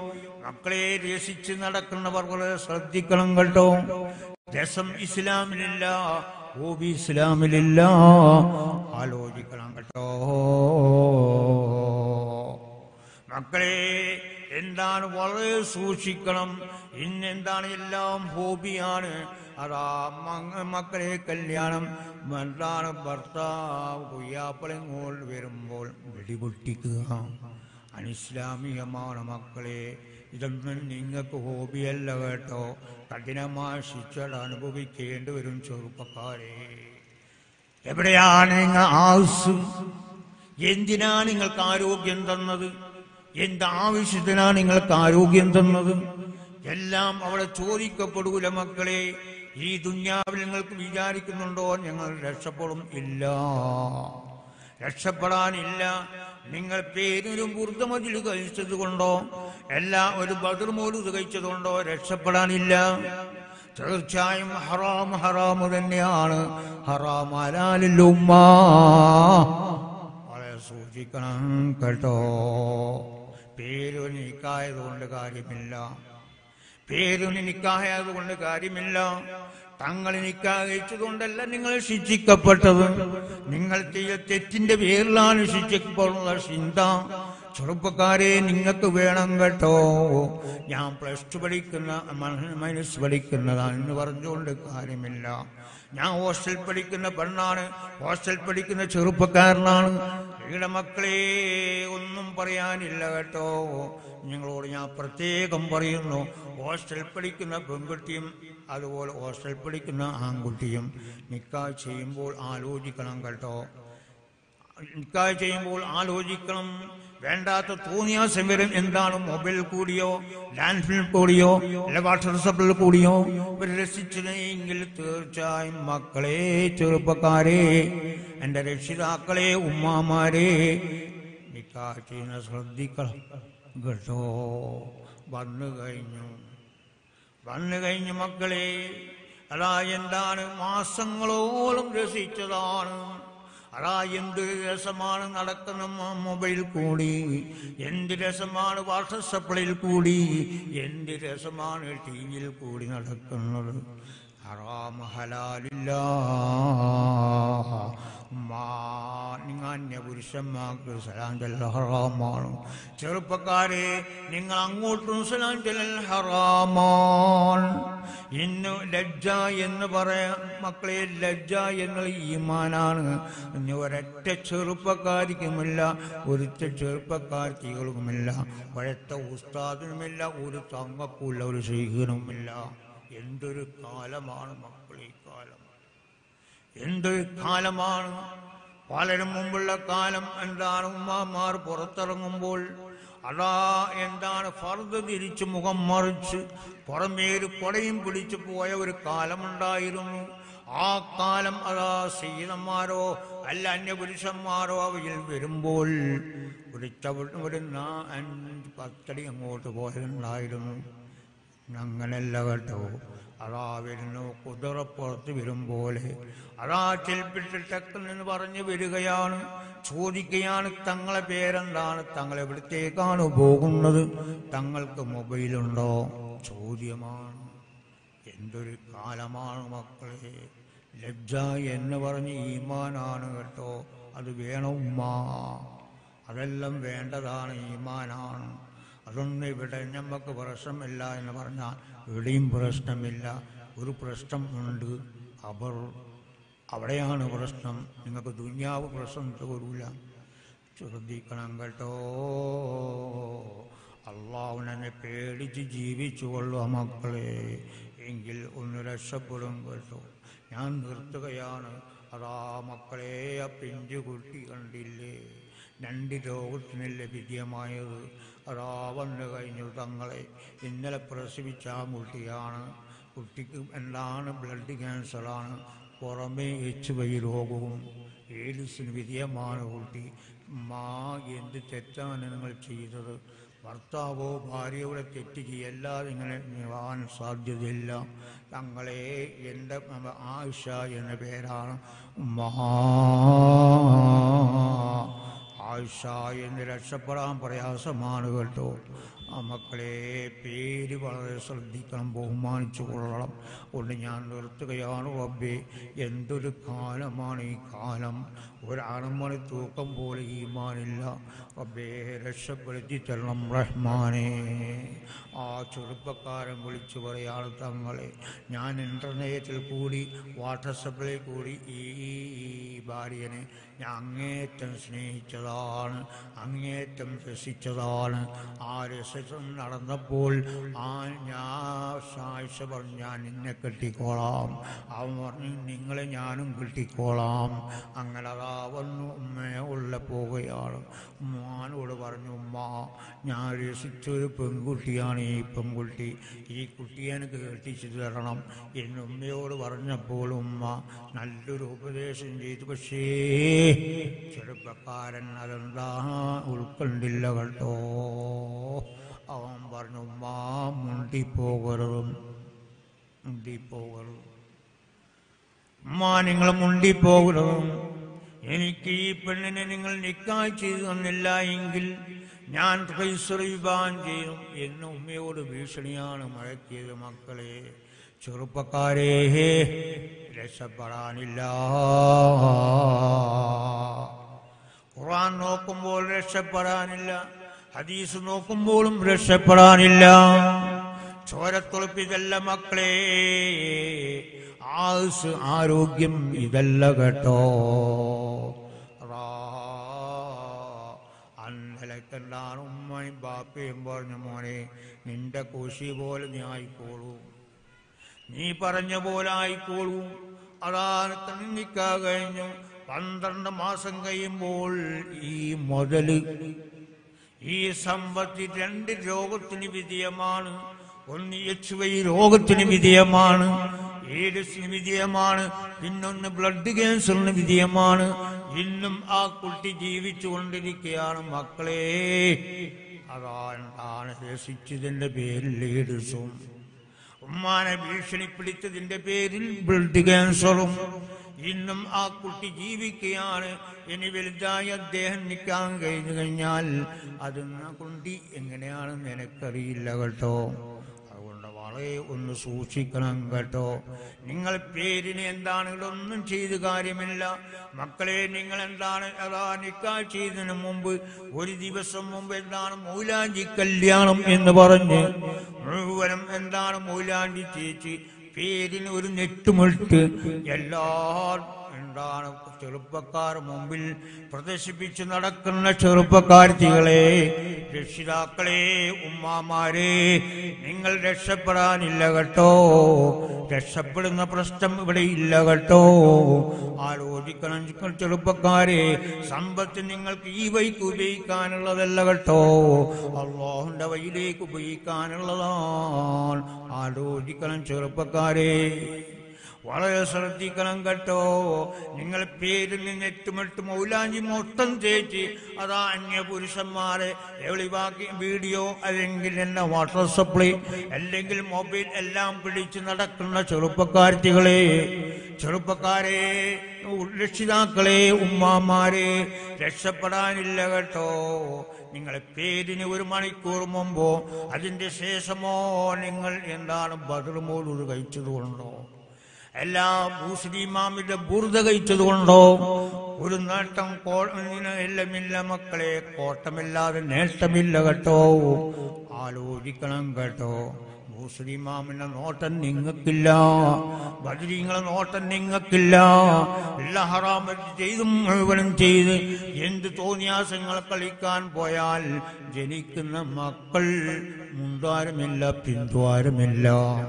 മക്കളെ രസിച്ച് നടക്കുന്നവർ വളരെ ശ്രദ്ധിക്കണം കേട്ടോ. രസം ഇസ്ലാമിലില്ല, ഹോബി ഇസ്ലാമിലില്ല. ആലോചിക്കണം കേട്ടോ മക്കളെ. എന്താണ് വളരെ സൂക്ഷിക്കണം. ഇന്നെന്താണ് എല്ലാം ഹോബിയാണ്. അതാ മക്കളെ കല്യാണം എന്താണ് ഭർത്താവ് കുയ്യാപ്പളങ്ങോൾ വരുമ്പോൾ വെടിപൊട്ടിക്കുക അനിസ്ലാമികമാണ് മക്കളെ. ഇതൊന്നും നിങ്ങൾക്ക് ഹോബിയല്ല കേട്ടോ. കഠിനമായ ശിക്ഷ അനുഭവിക്കേണ്ടി വരും ചെറുപ്പക്കാരെ. എവിടെയാണ് നിങ്ങൾ ആയുസ്? എന്തിനാണ് നിങ്ങൾക്ക് ആരോഗ്യം തന്നത്? എന്താവശ്യത്തിനാണ് നിങ്ങൾക്ക് ആരോഗ്യം തന്നത്? എല്ലാം അവിടെ ചോദിക്കപ്പെടൂല മക്കളെ. ഈ ദുന്യാവിൽ നിങ്ങൾക്ക് വിചാരിക്കുന്നുണ്ടോ ഞങ്ങൾ രക്ഷപ്പെടും? ഇല്ല, രക്ഷപ്പെടാനില്ല. നിങ്ങൾ പേരൊരു ബുർദമജിൽ കഴിച്ചത് കൊണ്ടോ ഒരു ബദർ മൗലൂദ് കഴിച്ചതുകൊണ്ടോ രക്ഷപ്പെടാനില്ല. തീർച്ചയായും ഹറാമ് തന്നെയാണ്. ഹറാം ഹലാലിൽ ഉമ്മ വളരെ സൂക്ഷിക്കണം കേട്ടോ. പേരൊരു നിക്കായതുകൊണ്ട് കാര്യമില്ല, പേരൊരു നിക്കായതുകൊണ്ട് കാര്യമില്ല. തങ്ങൾ നിക്കാഹ് കഴിച്ചതുകൊണ്ടല്ല നിങ്ങൾ ശിക്ഷിക്കപ്പെട്ടത്. നിങ്ങൾ ചെയ്ത തെറ്റിന്റെ പേരിലാണ് ശിക്ഷിക്കപ്പെടുന്ന ചിന്ത. ചെറുപ്പക്കാരെ നിങ്ങൾക്ക് വേണം കേട്ടോ. ഞാൻ +2 പഠിക്കുന്ന മൈനസ് പഠിക്കുന്നതാണ് എന്ന് പറഞ്ഞുകൊണ്ട് കാര്യമില്ല. ഞാൻ ഹോസ്റ്റൽ പഠിക്കുന്ന പെണ്ണാണ്, ഹോസ്റ്റൽ പഠിക്കുന്ന ചെറുപ്പക്കാരനാണ്. ഇവിടെ മക്കളെ ഒന്നും പറയാനില്ല കേട്ടോ. നിങ്ങളോട് ഞാൻ പ്രത്യേകം പറയുന്നു, ഹോസ്റ്റൽ പഠിക്കുന്ന പെൺകുട്ടിയും അതുപോലെ ഹോസ്റ്റൽ പഠിക്കുന്ന ആൺകുട്ടിയും നിക്കാഹ് ചെയ്യുമ്പോൾ ആലോചിക്കണം കേട്ടോ. നിക്കാഹ് ചെയ്യുമ്പോൾ ആലോചിക്കണം. വേണ്ടാത്ത തോന്നിയാസം വരും. എന്താണ് മൊബൈൽ കൂടിയോ ലാൻഡ് ഫിലിം കൂടിയോ അല്ല വാട്സപ്പിൽ കൂടിയോ ഒരു രസിച്ചതെങ്കിൽ തീർച്ചയായും മക്കളെ, ചെറുപ്പക്കാരെ, എൻ്റെ രക്ഷിതാക്കളെ, ഉമ്മാമാരെ, നിക്കാഹ് ചെയ്യുന്ന ശ്രദ്ധിക്കണം കേട്ടോ. വന്നു കഴിഞ്ഞു മക്കളെ. അതാ എന്താണ് മാസങ്ങളോളം രസിച്ചതാണ്. അതാ എന്ത് രസമാണ് നടക്കുന്ന മൊബൈൽ കൂടി, എന്ത് രസമാണ് വാട്സപ്പിൽ കൂടി, എന്ത് രസമാണ് ടിവിയിൽ കൂടി നടക്കുന്നത്. ഹറാം ഹലാലില്ല. നിങ്ങൾ പുരുഷന്മാർക്ക് സലാം ചൊല്ലൽ ഹറാമാണ്. ചെറുപ്പക്കാരെ, നിങ്ങൾ അങ്ങോട്ടും സലാം ചൊല്ലൽ ഹറാമാണ്. ഇന്ന് ലജ്ജ എന്ന് പറയാം മക്കളെ. ലജ്ജ എന്നുള്ള ഈമാനാണ്. ഇനി ഒരൊറ്റ ചെറുപ്പക്കാരിക്കുമില്ല, ഒരുറ്റ ചെറുപ്പക്കാർക്കുമില്ല, ഒരൊറ്റ ഉസ്താദിനുമില്ല, ഒരു തങ്ങക്കുമില്ല, ഒരു ശൈഖിനുമില്ല. എന്തൊരു കാലമാണ് മക്കളെ ഈ കാലം, എന്തൊരു കാലമാണ്. വളരെ മുമ്പുള്ള കാലം എന്താണ്, ഉമ്മമാർ പുറത്തിറങ്ങുമ്പോൾ അതാ എന്താണ് ഫർദ് തിരിച്ച് മുഖം മറിച്ച് പുറമേര് കൊടയും പിടിച്ചു പോയ ഒരു കാലമുണ്ടായിരുന്നു. ആ കാലം അതാ സീതന്മാരോ അല്ല അന്യപുരുഷന്മാരോ അവയിൽ വരുമ്പോൾ ഒരു 5-10 അങ്ങോട്ട് പോയിട്ടുണ്ടായിരുന്നു. അങ്ങനല്ല കേട്ടോ. അതാ വരുന്നു കുതിരപ്പുറത്ത് വരും പോലെ. അതാ ചെൽപ്പിട്ടിട്ടക്കൽ നിന്ന് പറഞ്ഞു വരികയാണ്, ചോദിക്കുകയാണ് തങ്ങളെ പേരെന്താണ്, തങ്ങൾ എവിടത്തേക്കാണ് പോകുന്നത്, തങ്ങൾക്ക് മൊബൈലുണ്ടോ? ചോദ്യമാണ്. എന്തൊരു കാലമാണ് മക്കളെ. ലജ്ജ എന്ന് പറഞ്ഞ് ഈമാനാണ് കേട്ടോ. അത് വേണം ഉമ്മ, അതെല്ലാം വേണ്ടതാണ്, ഈമാനാണ്. അതൊന്നും ഇവിടെ നമുക്ക് പ്രശ്നമില്ല എന്ന് പറഞ്ഞാൽ ഇവിടെയും പ്രശ്നമില്ല. ഒരു പ്രശ്നം ഉണ്ട്, അവിടെയാണ് പ്രശ്നം. നിങ്ങൾക്ക് ദുനിയാവ് പ്രശ്നം തോരൂല. ശ്രദ്ധിക്കണം കേട്ടോ. അള്ളാഹുവിനെ പേടിച്ച് ജീവിച്ചുകൊള്ളുക മക്കളെ, എങ്കിൽ ഒന്ന് രക്ഷപ്പെടും കേട്ടോ. ഞാൻ നിർത്തുകയാണ്. അതാ മക്കളെ, ആ പിഞ്ചു കുട്ടി കണ്ടില്ലേ, 2 രോഗത്തിനല്ല വിജയമായത്. അതാ വന്നു കഴിഞ്ഞു തങ്ങളെ. ഇന്നലെ പ്രസവിച്ച ആ കുട്ടിയാണ്. കുട്ടിക്ക് എന്താണ് ബ്ലഡ് ക്യാൻസറാണ്, പുറമേ HIV രോഗവും എയ്ഡ്സിന് വിധേയമാണ് കുട്ടി. എന്ത് തെറ്റാണ് നിങ്ങൾ ചെയ്തത്? ഭർത്താവോ ഭാര്യയുടെ തെറ്റ് ചെയ്യല്ലാതെ ഇങ്ങനെ നീവാൻ സാധ്യതയില്ല. തങ്ങളെ എൻ്റെ ആയിഷ എന്ന പേരാണ്. ആയിഷ എന്ന് രക്ഷപ്പെടാൻ പ്രയാസമാണ് കേട്ടോ. ആ മക്കളെ പേര് വളരെ ശ്രദ്ധിക്കണം, ബഹുമാനിച്ചു കൊള്ളണം. കൊണ്ട് ഞാൻ നിർത്തുകയാണ് റബ്ബേ. എന്തൊരു കാലമാണ് ഈ കാലം! ഒരാണുമണി തൂക്കം പോലെ ഈമാനില്ല റബ്ബേ, രക്ഷപ്പെടുത്തി തരണം റഹ്മാനേ. ആ ചെറുപ്പക്കാരൻ വിളിച്ചു പറയാണ്, തങ്ങളെ ഞാൻ ഇൻ്റർനെറ്റിൽ കൂടി വാട്സപ്പിൽ കൂടി ഈ ഭാര്യനെ ഞാൻ അങ്ങേറ്റം സ്നേഹിച്ചതാണ്, അങ്ങേറ്റം രസിച്ചതാണ്. ആ രസം നടന്നപ്പോൾ ഞാൻ സായിഷ പറഞ്ഞു, ഞാൻ നിന്നെ കെട്ടിക്കോളാം. അവൻ പറഞ്ഞു, നിങ്ങളെ ഞാനും കെട്ടിക്കോളാം. അങ്ങനെ അതാ വന്നു ഉമ്മയെ ഉള്ള പോവുകയാണ്. ഉമ്മാനോട് പറഞ്ഞു, ഉമ്മ ഞാൻ രസിച്ചൊരു പെൺകുട്ടിയാണ് ഈ പെൺകുട്ടി, ഈ കുട്ടിയെ എനിക്ക് കെട്ടിച്ചു തരണം എന്ന് ഉമ്മയോട് പറഞ്ഞപ്പോൾ ഉമ്മ നല്ലൊരു ഉപദേശം ചെയ്തു. പക്ഷേ ചെറുപ്പക്കാരൻ അതെന്താ ഉൾക്കൊണ്ടില്ല കേട്ടോ. അവൻ പറഞ്ഞു, ഉമ്മ മുണ്ടിപ്പോകരുത്, മുണ്ടിപ്പോകരുത് ഉമ്മ, നിങ്ങൾ മുണ്ടിപ്പോകരുത്. എനിക്ക് ഈ പെണ്ണിനെ നിങ്ങൾ നിക്കാഹ് ചെയ്തു തന്നില്ല എങ്കിൽ ഞാൻ വിഭാഗം ചെയ്യും എന്ന് ഉമ്മയോട് ഭീഷണിയാണ് മുഴക്കിയത്. മക്കളെ, ചെറുപ്പക്കാരെ, രക്ഷപ്പെടാനില്ല. ഖുർആൻ നോക്കുമ്പോൾ രക്ഷപ്പെടാനില്ല, ഹദീസ് നോക്കുമ്പോഴും രക്ഷപ്പെടാനില്ല. ചോരത്തുളപ്പിതല്ല മക്കളെ, ആരോഗ്യം ഇതല്ല കേട്ടോ. അന്നലക്കെന്താണ് ഉമ്മയും ബാപ്പയും പറഞ്ഞു, മോനെ നിന്റെ കോശി പോലെ നീ ആയിക്കോളൂ, നീ പറഞ്ഞ പോലെ ആയിക്കോളൂ. അതാണ് നിക്കാ കഴിഞ്ഞു 12 മാസം കഴിയുമ്പോൾ ഈ മുതല്, ഈ സമ്പത്ത് 2 രോഗത്തിന് വിധേയമാണ്. ഒന്ന് HIV രോഗത്തിന് വിധേയമാണ്, എയ്ഡ്സിന് വിധേയമാണ്, പിന്നൊന്ന് ബ്ലഡ് ക്യാൻസറിന് വിധേയമാണ്. ഇന്നും ആ കുട്ടി ജീവിച്ചു കൊണ്ടിരിക്കുകയാണ് മക്കളെ. അതാണ് രസിച്ചതിന്റെ പേരിൽ എയ്ഡ്സും, ഉമ്മാനെ ഭീഷണിപ്പെടുത്തതിന്റെ പേരിൽ ബ്ലഡ് ക്യാൻസറും. ഇന്നും ആ കുട്ടി ജീവിക്കുകയാണ്. ഇനി വലുതായി അദ്ദേഹം നിൽക്കാൻ കഴിഞ്ഞു കഴിഞ്ഞാൽ അതെന്നാ കുണ്ടി എങ്ങനെയാണെന്ന് എനിക്കറിയില്ല കേട്ടോ. അതുകൊണ്ട് വളരെ ഒന്ന് സൂക്ഷിക്കണം കേട്ടോ. നിങ്ങൾ പേരിന് എന്താണ് ഇതൊന്നും ചെയ്ത് കാര്യമില്ല മക്കളെ. നിങ്ങൾ എന്താണ് അതാ നിക്കാഹ് ചെയ്തതിന് മുമ്പ് ഒരു ദിവസം മുമ്പ് എന്താണ് മൗലാഞ്ചി കല്യാണം എന്ന് പറഞ്ഞ് മുഴുവനും എന്താണ് മൗലാഞ്ചി ചേച്ചി പേരിന് ഒരു നെട്ടുമിട്ട് എല്ലാ എന്താണ് ചെറുപ്പക്കാർ മുമ്പിൽ പ്രദർശിപ്പിച്ച് നടക്കുന്ന ചെറുപ്പക്കാർത്തികളെ, രക്ഷിതാക്കളെ, ഉമ്മാമാരെ, നിങ്ങൾ രക്ഷപ്പെടാനില്ല കേട്ടോ. രക്ഷപ്പെടുന്ന പ്രശ്നം ഇവിടെ ഇല്ല കേട്ടോ. ആലോചിക്കണം ചെറുപ്പക്കാരെ, സമ്പത്ത് നിങ്ങൾക്ക് ഈ വഴിക്ക് ഉപയോഗിക്കാനുള്ളതല്ല കേട്ടോ, അല്ലാഹുവിന്റെ വഴിയിലേക്ക് ഉപയോഗിക്കാനുള്ളതാണ്. ആലോചിക്കണം ചെറുപ്പക്കാരെ, വളരെ ശ്രദ്ധിക്കണം കേട്ടോ. നിങ്ങൾ പേരിൽ നിന്ന് എട്ടുമെട്ട് മൗലാഞ്ചി മൊത്തം തേച്ച് അതാ അന്യ പുരുഷന്മാരെ എവിളിവാക്കി വീഡിയോ അല്ലെങ്കിൽ എന്ന വാട്ടർ സപ്ലൈ അല്ലെങ്കിൽ മൊബൈൽ എല്ലാം പിടിച്ച് നടക്കുന്ന ചെറുപ്പക്കാർത്തികളെ, ചെറുപ്പക്കാരെ, രക്ഷിതാക്കളെ, ഉമ്മാമാരെ, രക്ഷപ്പെടാനില്ല കേട്ടോ. നിങ്ങളെ പേരിന് 1 മണിക്കൂർ മുമ്പോ അതിന്റെ ശേഷമോ നിങ്ങൾ എന്താണ് ബദർ മൗലൂദ് കഴിച്ചതുകൊണ്ടോ എല്ലാ മുസ്ലിമാമിന്റെ ബുർദ കഴിച്ചതുകൊണ്ടോ ഒരു നേട്ടം എല്ലാമില്ല മക്കളെ. കോട്ടമില്ലാതെ നേട്ടമില്ല കേട്ടോ. ആലോചിക്കണം കേട്ടോ. മുസ്ലിമാമിന്റെ നോട്ടം നിങ്ങൾക്കില്ല, ബദരീങ്ങളെ നോട്ടം നിങ്ങൾക്കില്ല. എല്ലാ ഹറാം ചെയ്തും മുഴുവനും ചെയ്ത് എന്ത് തോന്നിയാസങ്ങൾ കളിക്കാൻ പോയാൽ ജനിക്കുന്ന മക്കൾ മുൻദ്വാരമില്ല, പിൻദ്വാരമില്ല.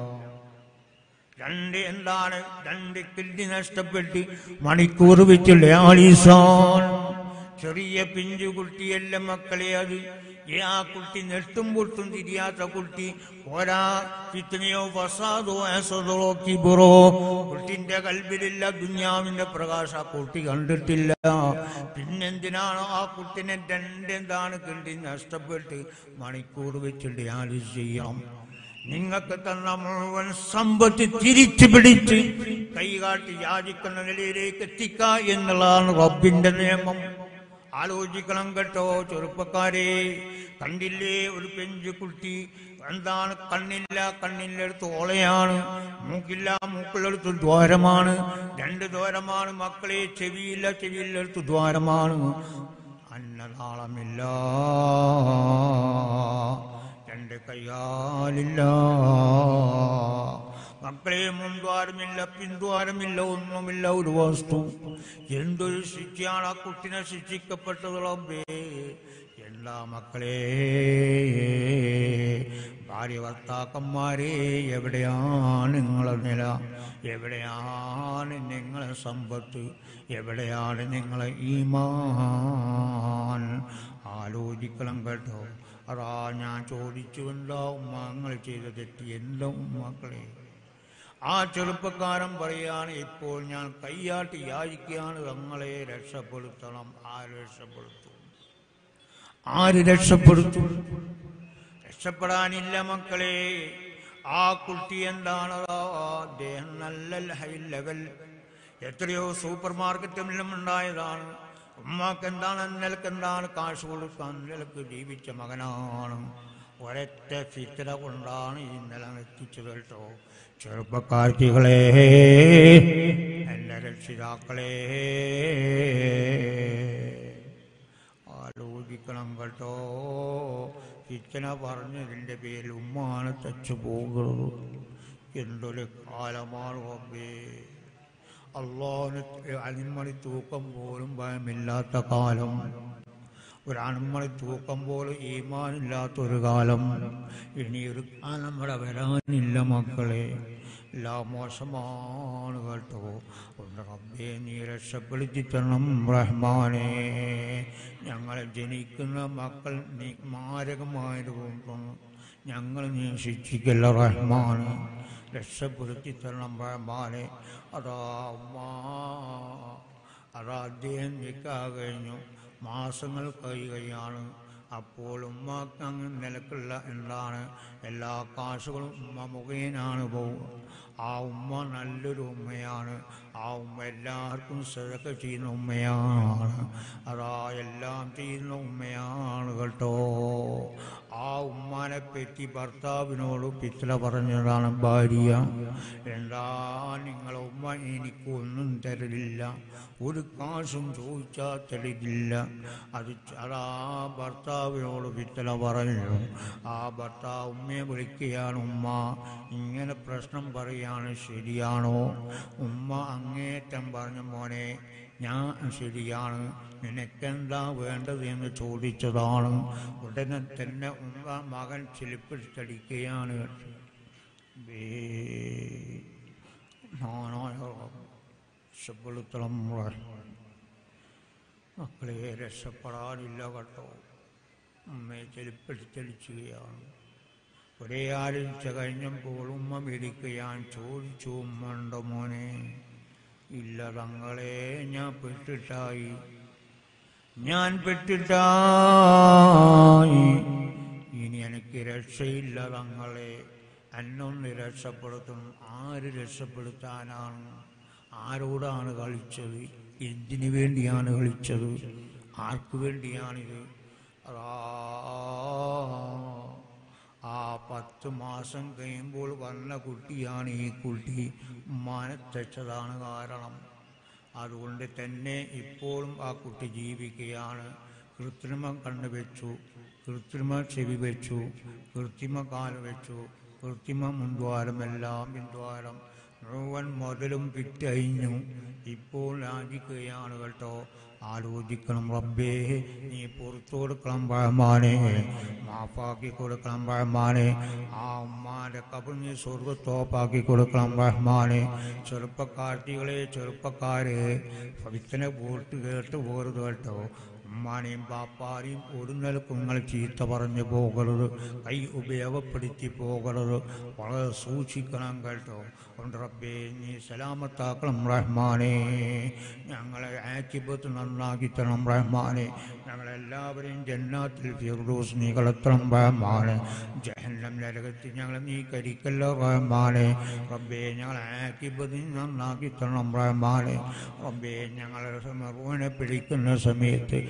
2 കിഡ്നി നഷ്ടപ്പെട്ട് മണിക്കൂർ വെച്ചുള്ള ആലീസാൻ ചെറിയ പിഞ്ചു കുട്ടിയല്ല മക്കളെ. അത് ആ കുട്ടി നെട്ടും പൊട്ടും തിരിയാത്ത കുട്ടി. ഒരാ ഫിത്നയോ ഫസാദോ അസദോ കിബ്റോ കുട്ടിന്റെ കൽബിലില്ല. ദുനിയാവിന്റെ പ്രകാശം ആ കുട്ടി കണ്ടിട്ടില്ല. പിന്നെന്തിനാണോ ആ കുട്ടിനെ 2 കിഡ്നി നഷ്ടപ്പെട്ട് മണിക്കൂർ വെച്ച് ഡയാലിസ് ചെയ്യാം? നിങ്ങൾക്ക് തന്ന മുഴുവൻ സമ്പത്ത് തിരിച്ചു പിടിച്ച് കൈകാട്ടി യാചിക്കുന്ന നിലയിലേക്ക് എത്തിക്ക എന്നുള്ളതാണ് റബ്ബിന്റെ നിയമം. ആലോചിക്കണം കേട്ടോ ചെറുപ്പക്കാരെ. കണ്ടില്ലേ ഒരു പെഞ്ചു കുട്ടി, എന്താണ് കണ്ണില്ല, കണ്ണിലെടുത്ത് ഓളയാണ്, മൂക്കില്ല, മൂക്കിലെടുത്ത് ദ്വാരമാണ്, 2 ദ്വാരമാണ് മക്കളെ. ചെവിയില്ല, ചെവിയിലെടുത്ത് ദ്വാരമാണ്. അന്നനാളമില്ല, 2 കയ്യാലില്ല മക്കളെ. മുൻദ്വാരമില്ല, പിൻദ്വാരമില്ല, ഒന്നുമില്ല, ഒരു വസ്തു. എന്തൊരു ശിക്ഷയാണ് ആ കുട്ടിനെ ശിക്ഷിക്കപ്പെട്ടത് റബ്ബേ. എല്ലാ മക്കളെ, ഭാര്യ ഭർത്താക്കന്മാരെ, എവിടെയാണ് നിങ്ങളെ നില? എവിടെയാണ് നിങ്ങളെ സമ്പത്ത്? എവിടെയാണ് നിങ്ങളെ ഈമാൻ? ആലോചിക്കണം കേട്ടോ. അതാ ഞാൻ ചോദിച്ചു, എന്താ ഉമ്മ നിങ്ങൾ ചെയ്ത തെറ്റി? എന്താ മക്കളെ? ആ ചെറുപ്പക്കാരൻ പറയാണ്, ഇപ്പോൾ ഞാൻ കയ്യാട്ടി യാചിക്കുകയാണ്, തങ്ങളെ രക്ഷപ്പെടുത്തണം. ആര് രക്ഷപ്പെടുത്തും? ആര് രക്ഷപ്പെടുത്തും? രക്ഷപ്പെടാനില്ല മക്കളെ. ആ കുട്ടി എന്താണ്, അദ്ദേഹം നല്ല ഹൈ ലെവൽ, എത്രയോ സൂപ്പർ മാർക്കറ്റിലും ഉണ്ടായതാണ്. ഉമ്മാക്ക് എന്താണ്, നിലക്ക് എന്താണ് കാശ് കൊടുക്കാൻ, നിലക്ക് ജീവിച്ച മകനാണ്. ഒരൊറ്റ ഫിത്ന കൊണ്ടാണ് ഈ നിലനിർത്തിച്ചത് കേട്ടോ. ചെറുപ്പക്കാർത്തികളെ, എൻ്റെ രക്ഷിതാക്കളെ, ആലോചിക്കണം കേട്ടോ. ഫിത്ന പറഞ്ഞതിൻ്റെ പേരിൽ ഉമ്മാണ് തച്ചു പോകുന്നത്. എന്തൊരു കാലമാണ് റബ്ബേ. അള്ളാഹുവിന് അണിമണി തൂക്കം പോലും ഭയമില്ലാത്ത കാലം, ഒരു അണുമണി തൂക്കം പോലും ഈമാനില്ലാത്തൊരു കാലം. ഇനിയൊരു കാലം ഇവിടെ വരാനില്ല മക്കളെ. എല്ലാം മോശമാണ് കേട്ടോ. ഒന്ന് റബ്ബേ നീ രക്ഷപ്പെടുത്തി തരണം റഹ്മാനേ. ഞങ്ങളെ ജനിക്കുന്ന മക്കൾ നീ മാരകമായതുകൊണ്ടാണ്, ഞങ്ങൾ നീ ശിക്ഷിക്കല്ല റഹ്മാനെ. രക്ഷപ്പെടുത്തി തരണം റഹ്മാനെ. അതാ അദ്ദേഹം നിക്കാഹ് കഴിഞ്ഞു, മാസങ്ങൾ കഴിയുകയാണ്. അപ്പോൾ ഉമ്മക്ക് അങ്ങ് നിലക്കുള്ള എന്താണ് എല്ലാ കാശുകളും ഉമ്മ മുഖേനാണ് പോകുക. ആ ഉമ്മ നല്ലൊരു ഉമ്മയാണ്. ആ ഉമ്മ എല്ലാവർക്കും സദഖ ചെയ്യുന്ന ഉമ്മയാണ്. അതാ എല്ലാം ചെയ്യുന്ന ഉമ്മയാണ് കേട്ടോ. ആ ഉമ്മാനെ പറ്റി ഭർത്താവിനോട് പിത്തല പറഞ്ഞതാണ് ഭാര്യ. എന്താ നിങ്ങളെ ഉമ്മ എനിക്കൊന്നും തരലില്ല, ഒരു കാശും ചോദിച്ചാൽ തരില്ല. അതാ ഭർത്താവിനോട് പിത്തല പറഞ്ഞു. ആ ഭർത്താവ് ഉമ്മയെ വിളിക്കുകയാണ്, ഉമ്മ ഇങ്ങനെ പ്രശ്നം പറയാണ്, ശരിയാണോ? ഉമ്മ അങ്ങേറ്റം പറഞ്ഞു, മോനെ ഞാൻ ശരിയാണ്, നിനക്കെന്താ വേണ്ടത് എന്ന് ചോദിച്ചതാണ്. ഉടനെ തന്നെ ഉമ്മ മകൻ ചിലിപ്പിടിച്ചടിക്കുകയാണ്. രക്ഷപ്പെടുത്തണം മക്കളെ, രക്ഷപ്പെടാനില്ല കേട്ടോ. ഉമ്മയെ ചെലിപ്പിടിച്ചടിക്കുകയാണ്. ഒരേ ആലോചിച്ച കഴിഞ്ഞപ്പോൾ ഉമ്മ വിളിക്കുകയാണ്. ചോദിച്ചു, ഉമ്മ ഉണ്ടോ മോനെ? ഇല്ല തങ്ങളെ, ഞാൻ പെട്ടിട്ടായി. ഇനി എനിക്ക് രക്ഷയില്ല തങ്ങളെ, എന്നൊന്ന് രക്ഷപ്പെടുത്തണം. ആര് രക്ഷപ്പെടുത്താനാണ്? ആരോടാണ് കളിച്ചത്? എന്തിനു വേണ്ടിയാണ് കളിച്ചത്? ആർക്കു വേണ്ടിയാണിത്? ആ 10 മാസം കഴിയുമ്പോൾ വന്ന കുട്ടിയാണ് ഈ കുട്ടി. ഉമ്മാനെ തെച്ചതാണ് കാരണം. അതുകൊണ്ട് തന്നെ ഇപ്പോഴും ആ കുട്ടി ജീവിക്കുകയാണ്. കൃത്രിമം കണ്ണ് വെച്ചു, കൃത്രിമ ചെവി വെച്ചു, കൃത്രിമ കാല് വെച്ചു, കൃത്രിമ മുൻദ്വാരം, എല്ലാം പിൻദ്വാരം മുഴുവൻ മുതലും വിറ്റഴിഞ്ഞു. ഇപ്പോൾ യാചിക്കുകയാണ് കേട്ടോ. ആലോചിക്കണം റബ്ബേ, നീ പുറത്തു കൊടുക്കണം റഹ്മാനെ, മാഫാക്കി കൊടുക്കണം റഹ്മാനെ. ആ ഉമ്മാന്റെ ഖബർ നീ സ്വർഗ്ഗത്തോപ്പാക്കി കൊടുക്കണം റഹ്മാനെ. ചെറുപ്പക്കാർത്തികളെ, ചെറുപ്പക്കാരെ, ഫിത്ന കേട്ട് പോരുത് കേട്ടോ. ഉമ്മാനെയും പാപ്പാരെയും ഒരു നിലക്കും നിങ്ങൾ ചീത്ത പറഞ്ഞു പോകരുത്, കൈ ഉപയോഗപ്പെടുത്തി പോകരുത്. വളരെ സൂക്ഷിക്കണം കേട്ടോ. കൊണ്ട് റബ്ബേ നീ സലാമത്താക്കണം റഹ്മാനെ. ഞങ്ങളെ ആക്കിബത്ത് നന്നാക്കി തരണം റഹ്മാനെ. ഞങ്ങളെല്ലാവരെയും ജന്നാത്തിൽ ഫിർദൗസ് നീ കളത്തണം റഹ്മാനെ. ജഹന്നം നരകത്തിൽ ഞങ്ങളെ നീ കരിക്കല്ല റഹ്മാനെ. റബ്ബേ ഞങ്ങളെ ആക്കിബത്ത് നന്നാക്കി തരണം റഹ്മാനെ. റബ്ബേ ഞങ്ങളെ മറുവനെ പിടിക്കുന്ന സമയത്ത്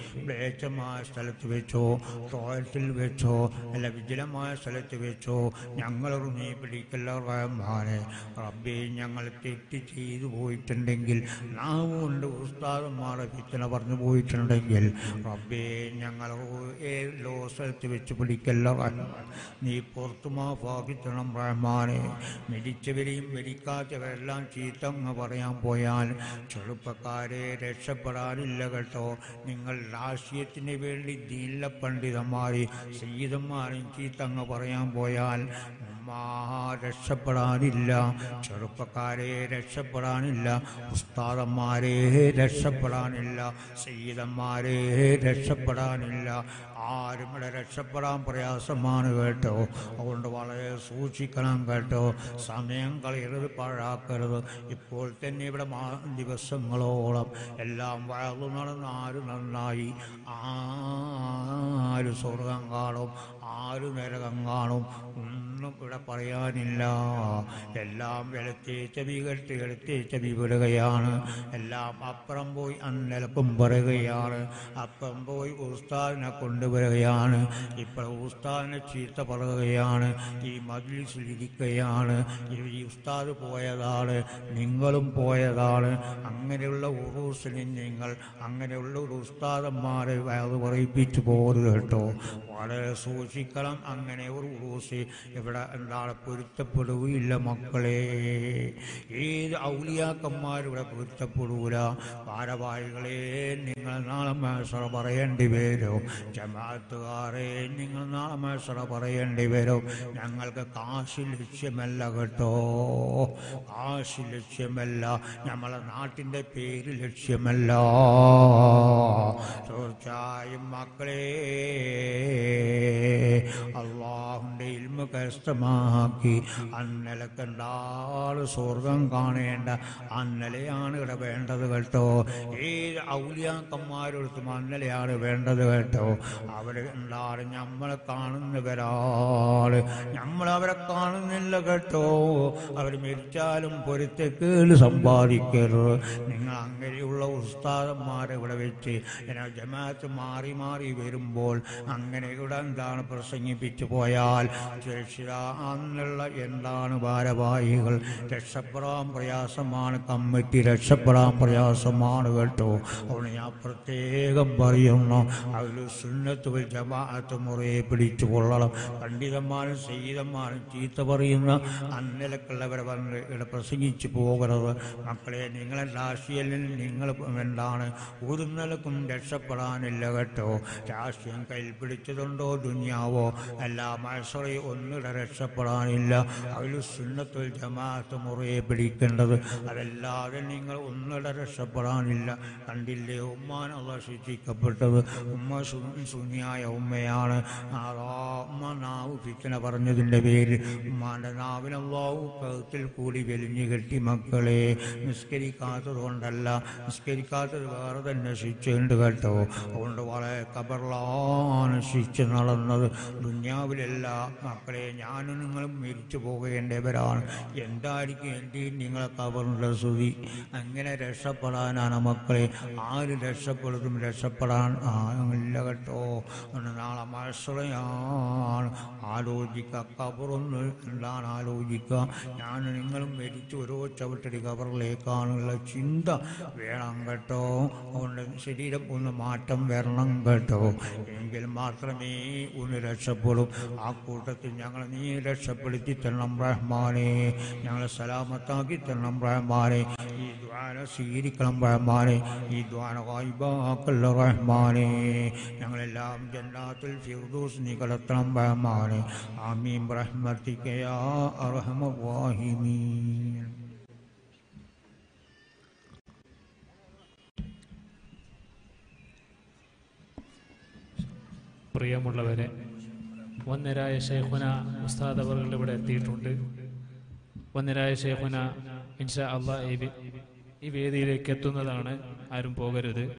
മ്ലേച്ഛമായ സ്ഥലത്ത് വെച്ചോ, ടോയ്ലറ്റിൽ വെച്ചോ, അല്ല വിജലമായ സ്ഥലത്ത് വെച്ചോ ഞങ്ങളൊരു നീ പിടിക്കല്ല റഹ്മാനെ. റബ്ബേ, ഞങ്ങൾ തെറ്റ് ചെയ്തു പോയിട്ടുണ്ടെങ്കിൽ, നാവ് കൊണ്ട് ഉസ്താദന്മാരെ ഫിത്ന പറഞ്ഞു പോയിട്ടുണ്ടെങ്കിൽ റബ്ബേ ഞങ്ങൾ ഏതോ സ്ഥലത്ത് വെച്ച് പിടിക്കല്ല റഹ്മാൻ. നീ പുറത്തു മാഫാക്കിത്തണം റഹ്മാനെ. മരിച്ചവരെയും മരിക്കാത്തവരെല്ലാം ചീത്തങ്ങ് പറയാൻ പോയാൽ ചെറുപ്പക്കാരെ രക്ഷപ്പെടാനില്ല കേട്ടോ. നിങ്ങൾ രാഷ്ട്രീയത്തിന് വേണ്ടി ദീനില പണ്ഡിതന്മാരെ സയ്യിദന്മാരെയും ചീത്തങ്ങ് പറയാൻ പോയാൽ രക്ഷപ്പെടാനില്ല. ചെറുപ്പക്കാരെ രക്ഷപ്പെടാനില്ല, ഉസ്താദന്മാരെ രക്ഷപ്പെടാനില്ല, സയ്യിദന്മാരെ രക്ഷപ്പെടാനില്ല. ആരും ഇവിടെ രക്ഷപ്പെടാൻ പ്രയാസമാണ് കേട്ടോ. അതുകൊണ്ട് വളരെ സൂക്ഷിക്കണം കേട്ടോ. സമയം കളയരുത്, പാഴാക്കരുത്. ഇപ്പോൾ തന്നെ ഇവിടെ ദിവസങ്ങളോളം എല്ലാം വളർന്നു നടന്ന് ആര് നന്നായി, ആര് സ്വർഗം കാണും, ആര് നരകം കാണും ഒന്നും ഇവിടെ പറയാനില്ല. എല്ലാം വെളുത്തേച്ചവി വിടുകയാണ്. എല്ലാം അപ്പുറം പോയി അന്നലപ്പം പറയുകയാണ്, അപ്പുറം പോയി ഉസ്താദിനെ കൊണ്ടുവരികയാണ്, ഇപ്പോൾ ഉസ്താദിനെ ചീത്ത പറയുകയാണ്, ഈ മജ്ലിസിലിരിക്കുകയാണ്, ഈ ഉസ്താദ് പോയതാണ്, നിങ്ങളും പോയതാണ്. അങ്ങനെയുള്ള ഉറൂസിന് നിങ്ങൾ അങ്ങനെയുള്ള ഒരു ഉസ്താദന്മാരെ അത് പറയിപ്പിച്ചു പോകരുത് കേട്ടോ. വളരെ സൂക്ഷിക്കണം. അങ്ങനെ ഒരു ഉറൂസ് ഇവിടെ എന്താണ് പൊരുത്തപ്പെടുകയില്ല മക്കളെ. ഏത് ഔലിയാക്കന്മാരും ഇവിടെ പൊരുത്തപ്പെടൂല. ഭാരവാഹികളെ, നിങ്ങൾ നാളെ മഹ്ശറ പറയേണ്ടി വരും. ജമാഅത്തുകാരെ, നിങ്ങൾ നാളെ മഹ്ശറ പറയേണ്ടി വരും. ഞങ്ങൾക്ക് കാശ് ലക്ഷ്യമല്ല കേട്ടോ, കാശ് ലക്ഷ്യമല്ല, നമ്മളെ നാട്ടിൻ്റെ പേര് ലക്ഷ്യമല്ല. തീർച്ചയായും മക്കളെ, അള്ളാഹുവിൻ്റെ ഇൽമ കരസ്ഥമാക്കി അന്നലക്കെന്താണ് സ്വർഗം കാണേണ്ട അന്നലയാണ് ഇവിടെ വേണ്ടത് കേട്ടോ. ഏത് ഔലിയാക്കന്മാരെടുത്തും അന്നലയാണ് വേണ്ടത് കേട്ടോ. അവർ എന്താണ് നമ്മളെ കാണുന്നവരാണ്, നമ്മളവരെ കാണുന്നില്ല കേട്ടോ. അവർ മരിച്ചാലും പൊരുത്തക്കേട് സമ്പാദിക്കരുത്. നിങ്ങൾ അങ്ങനെയുള്ള ഉസ്താദന്മാരെ ഇവിടെ വെച്ച് ജമാഅത്ത് മാറി മാറി വരുമ്പോൾ അങ്ങനെ ഇവിടെ എന്താണ് പ്രസംഗിപ്പിച്ചു പോയാൽ അന്നുള്ള എന്താണ് ഭാരവാഹികൾ രക്ഷപ്പെടാൻ പ്രയാസമാണ്, കമ്മിറ്റി രക്ഷപ്പെടാൻ പ്രയാസമാണ് കേട്ടോ. അതുകൊണ്ട് ഞാൻ പ്രത്യേകം പറയുന്നു, അതിൽ സുന്നത്ത് വൽ ജമാഅത്ത് മുറയെ പിടിച്ചു കൊള്ളണം. പണ്ഡിതന്മാരും സയ്യിദന്മാരും ചീത്ത പറയുന്ന അന്നലക്കുള്ളവരെ വന്ന് ഇവിടെ പ്രസംഗിച്ചു പോകരുത് മക്കളെ. നിങ്ങളെ രാഷ്ട്രീയം നിങ്ങൾ എന്താണ് ഒരു നിലക്കും രക്ഷപ്പെടാനില്ല കേട്ടോ. രാഷ്ട്രീയം കയ്യിൽ പിടിച്ചതുണ്ടോ ദുനിയാവോ എല്ലാ മഹ്ശറയും ഒന്നിടെ രക്ഷപ്പെടാനില്ല. അതിൽ സുന്നത്ത് വൽ ജമാഅത്ത് മുറയെ പിടിക്കേണ്ടത്, അതല്ലാതെ നിങ്ങൾ ഒന്നിടെ രക്ഷപ്പെടാനില്ല. കണ്ടില്ലേ ഉമ്മാൻ അള്ളാഹ് ശിക്ഷിക്കപ്പെട്ടത്? ഉമ്മ സുനിയായ ഉമ്മയാണ്. ഉമ്മ നാവ് ഫിത്ന പറഞ്ഞതിൻ്റെ പേര് ഉമ്മാൻ്റെ നാവിന് അള്ളാഹു കഴുത്തിൽ കൂടി വെലിഞ്ഞു കെട്ടി. മക്കളെ, നിസ്കരിക്കാത്തത് കൊണ്ടല്ല, നിസ്കരിക്കാത്തത് വേറെ തന്നെ ശിക്ഷയുണ്ട് കേട്ടോ. അതുകൊണ്ട് വളരെ കബറിലാണ് ശിക്ഷ നടന്നത്, ദുന്യാവിലല്ല മക്കളെ. ഞാനും നിങ്ങളും മരിച്ചു പോകേണ്ടവരാണ്. എന്തായിരിക്കും എൻ്റെ നിങ്ങളെ കബറിൻ്റെ സ്തുതി? അങ്ങനെ രക്ഷപ്പെടാനാണ് മക്കളെ. ആര് രക്ഷപ്പെടുത്തും? രക്ഷപ്പെടാൻ ഇല്ല കേട്ടോ. നാളെ മഹ്ശറയാണ്. ആലോചിക്കുക, കബറൊന്ന് എന്താണ് ആലോചിക്കുക. ഞാനും നിങ്ങളും മരിച്ചു ഓരോ ചവിട്ടടി കബറിലേക്കാണുള്ള ചിന്ത വേണം കേട്ടോ. അതുകൊണ്ട് ശരീരം ഒന്ന് മാറ്റം വരണം കേട്ടോ. എങ്കിൽ മാത്രമേ ഒന്ന് രക്ഷപ്പെടും. ആ കൂട്ടത്തിൽ ഞങ്ങൾ നീ രക്ഷപ്പെടുത്തി തരണം റഹ്മാനെ. ഞങ്ങളെ സലാമത്താക്കി തരണം റഹ്മാനെ. ഈ ദ്വാന സ്വീകരിക്കണം റഹ്മാനെ. ഈ ദ്വാന ഗായിബാക്കല്ല റഹ്മാനെ. ഞങ്ങളെല്ലാം ജന്നാത്തുൽ ഫിർദൗസ് നീ കടത്തണം റഹ്മാനെ. ആമീൻ റഹ്മതിക യാ അർഹമർ റഹീമീൻ. പ്രിയമുള്ളവരെ, വന്യരായ ശൈഖുന ഉസ്താദ് അവറുകൾ ഇവിടെ എത്തിയിട്ടുണ്ട്. വന്യരായ ശൈഖുന ഇൻഷാ അല്ലാഹ് ഈ വേദിയിലേക്ക് എത്തുന്നതാണ്. ആരും പോകരുത്.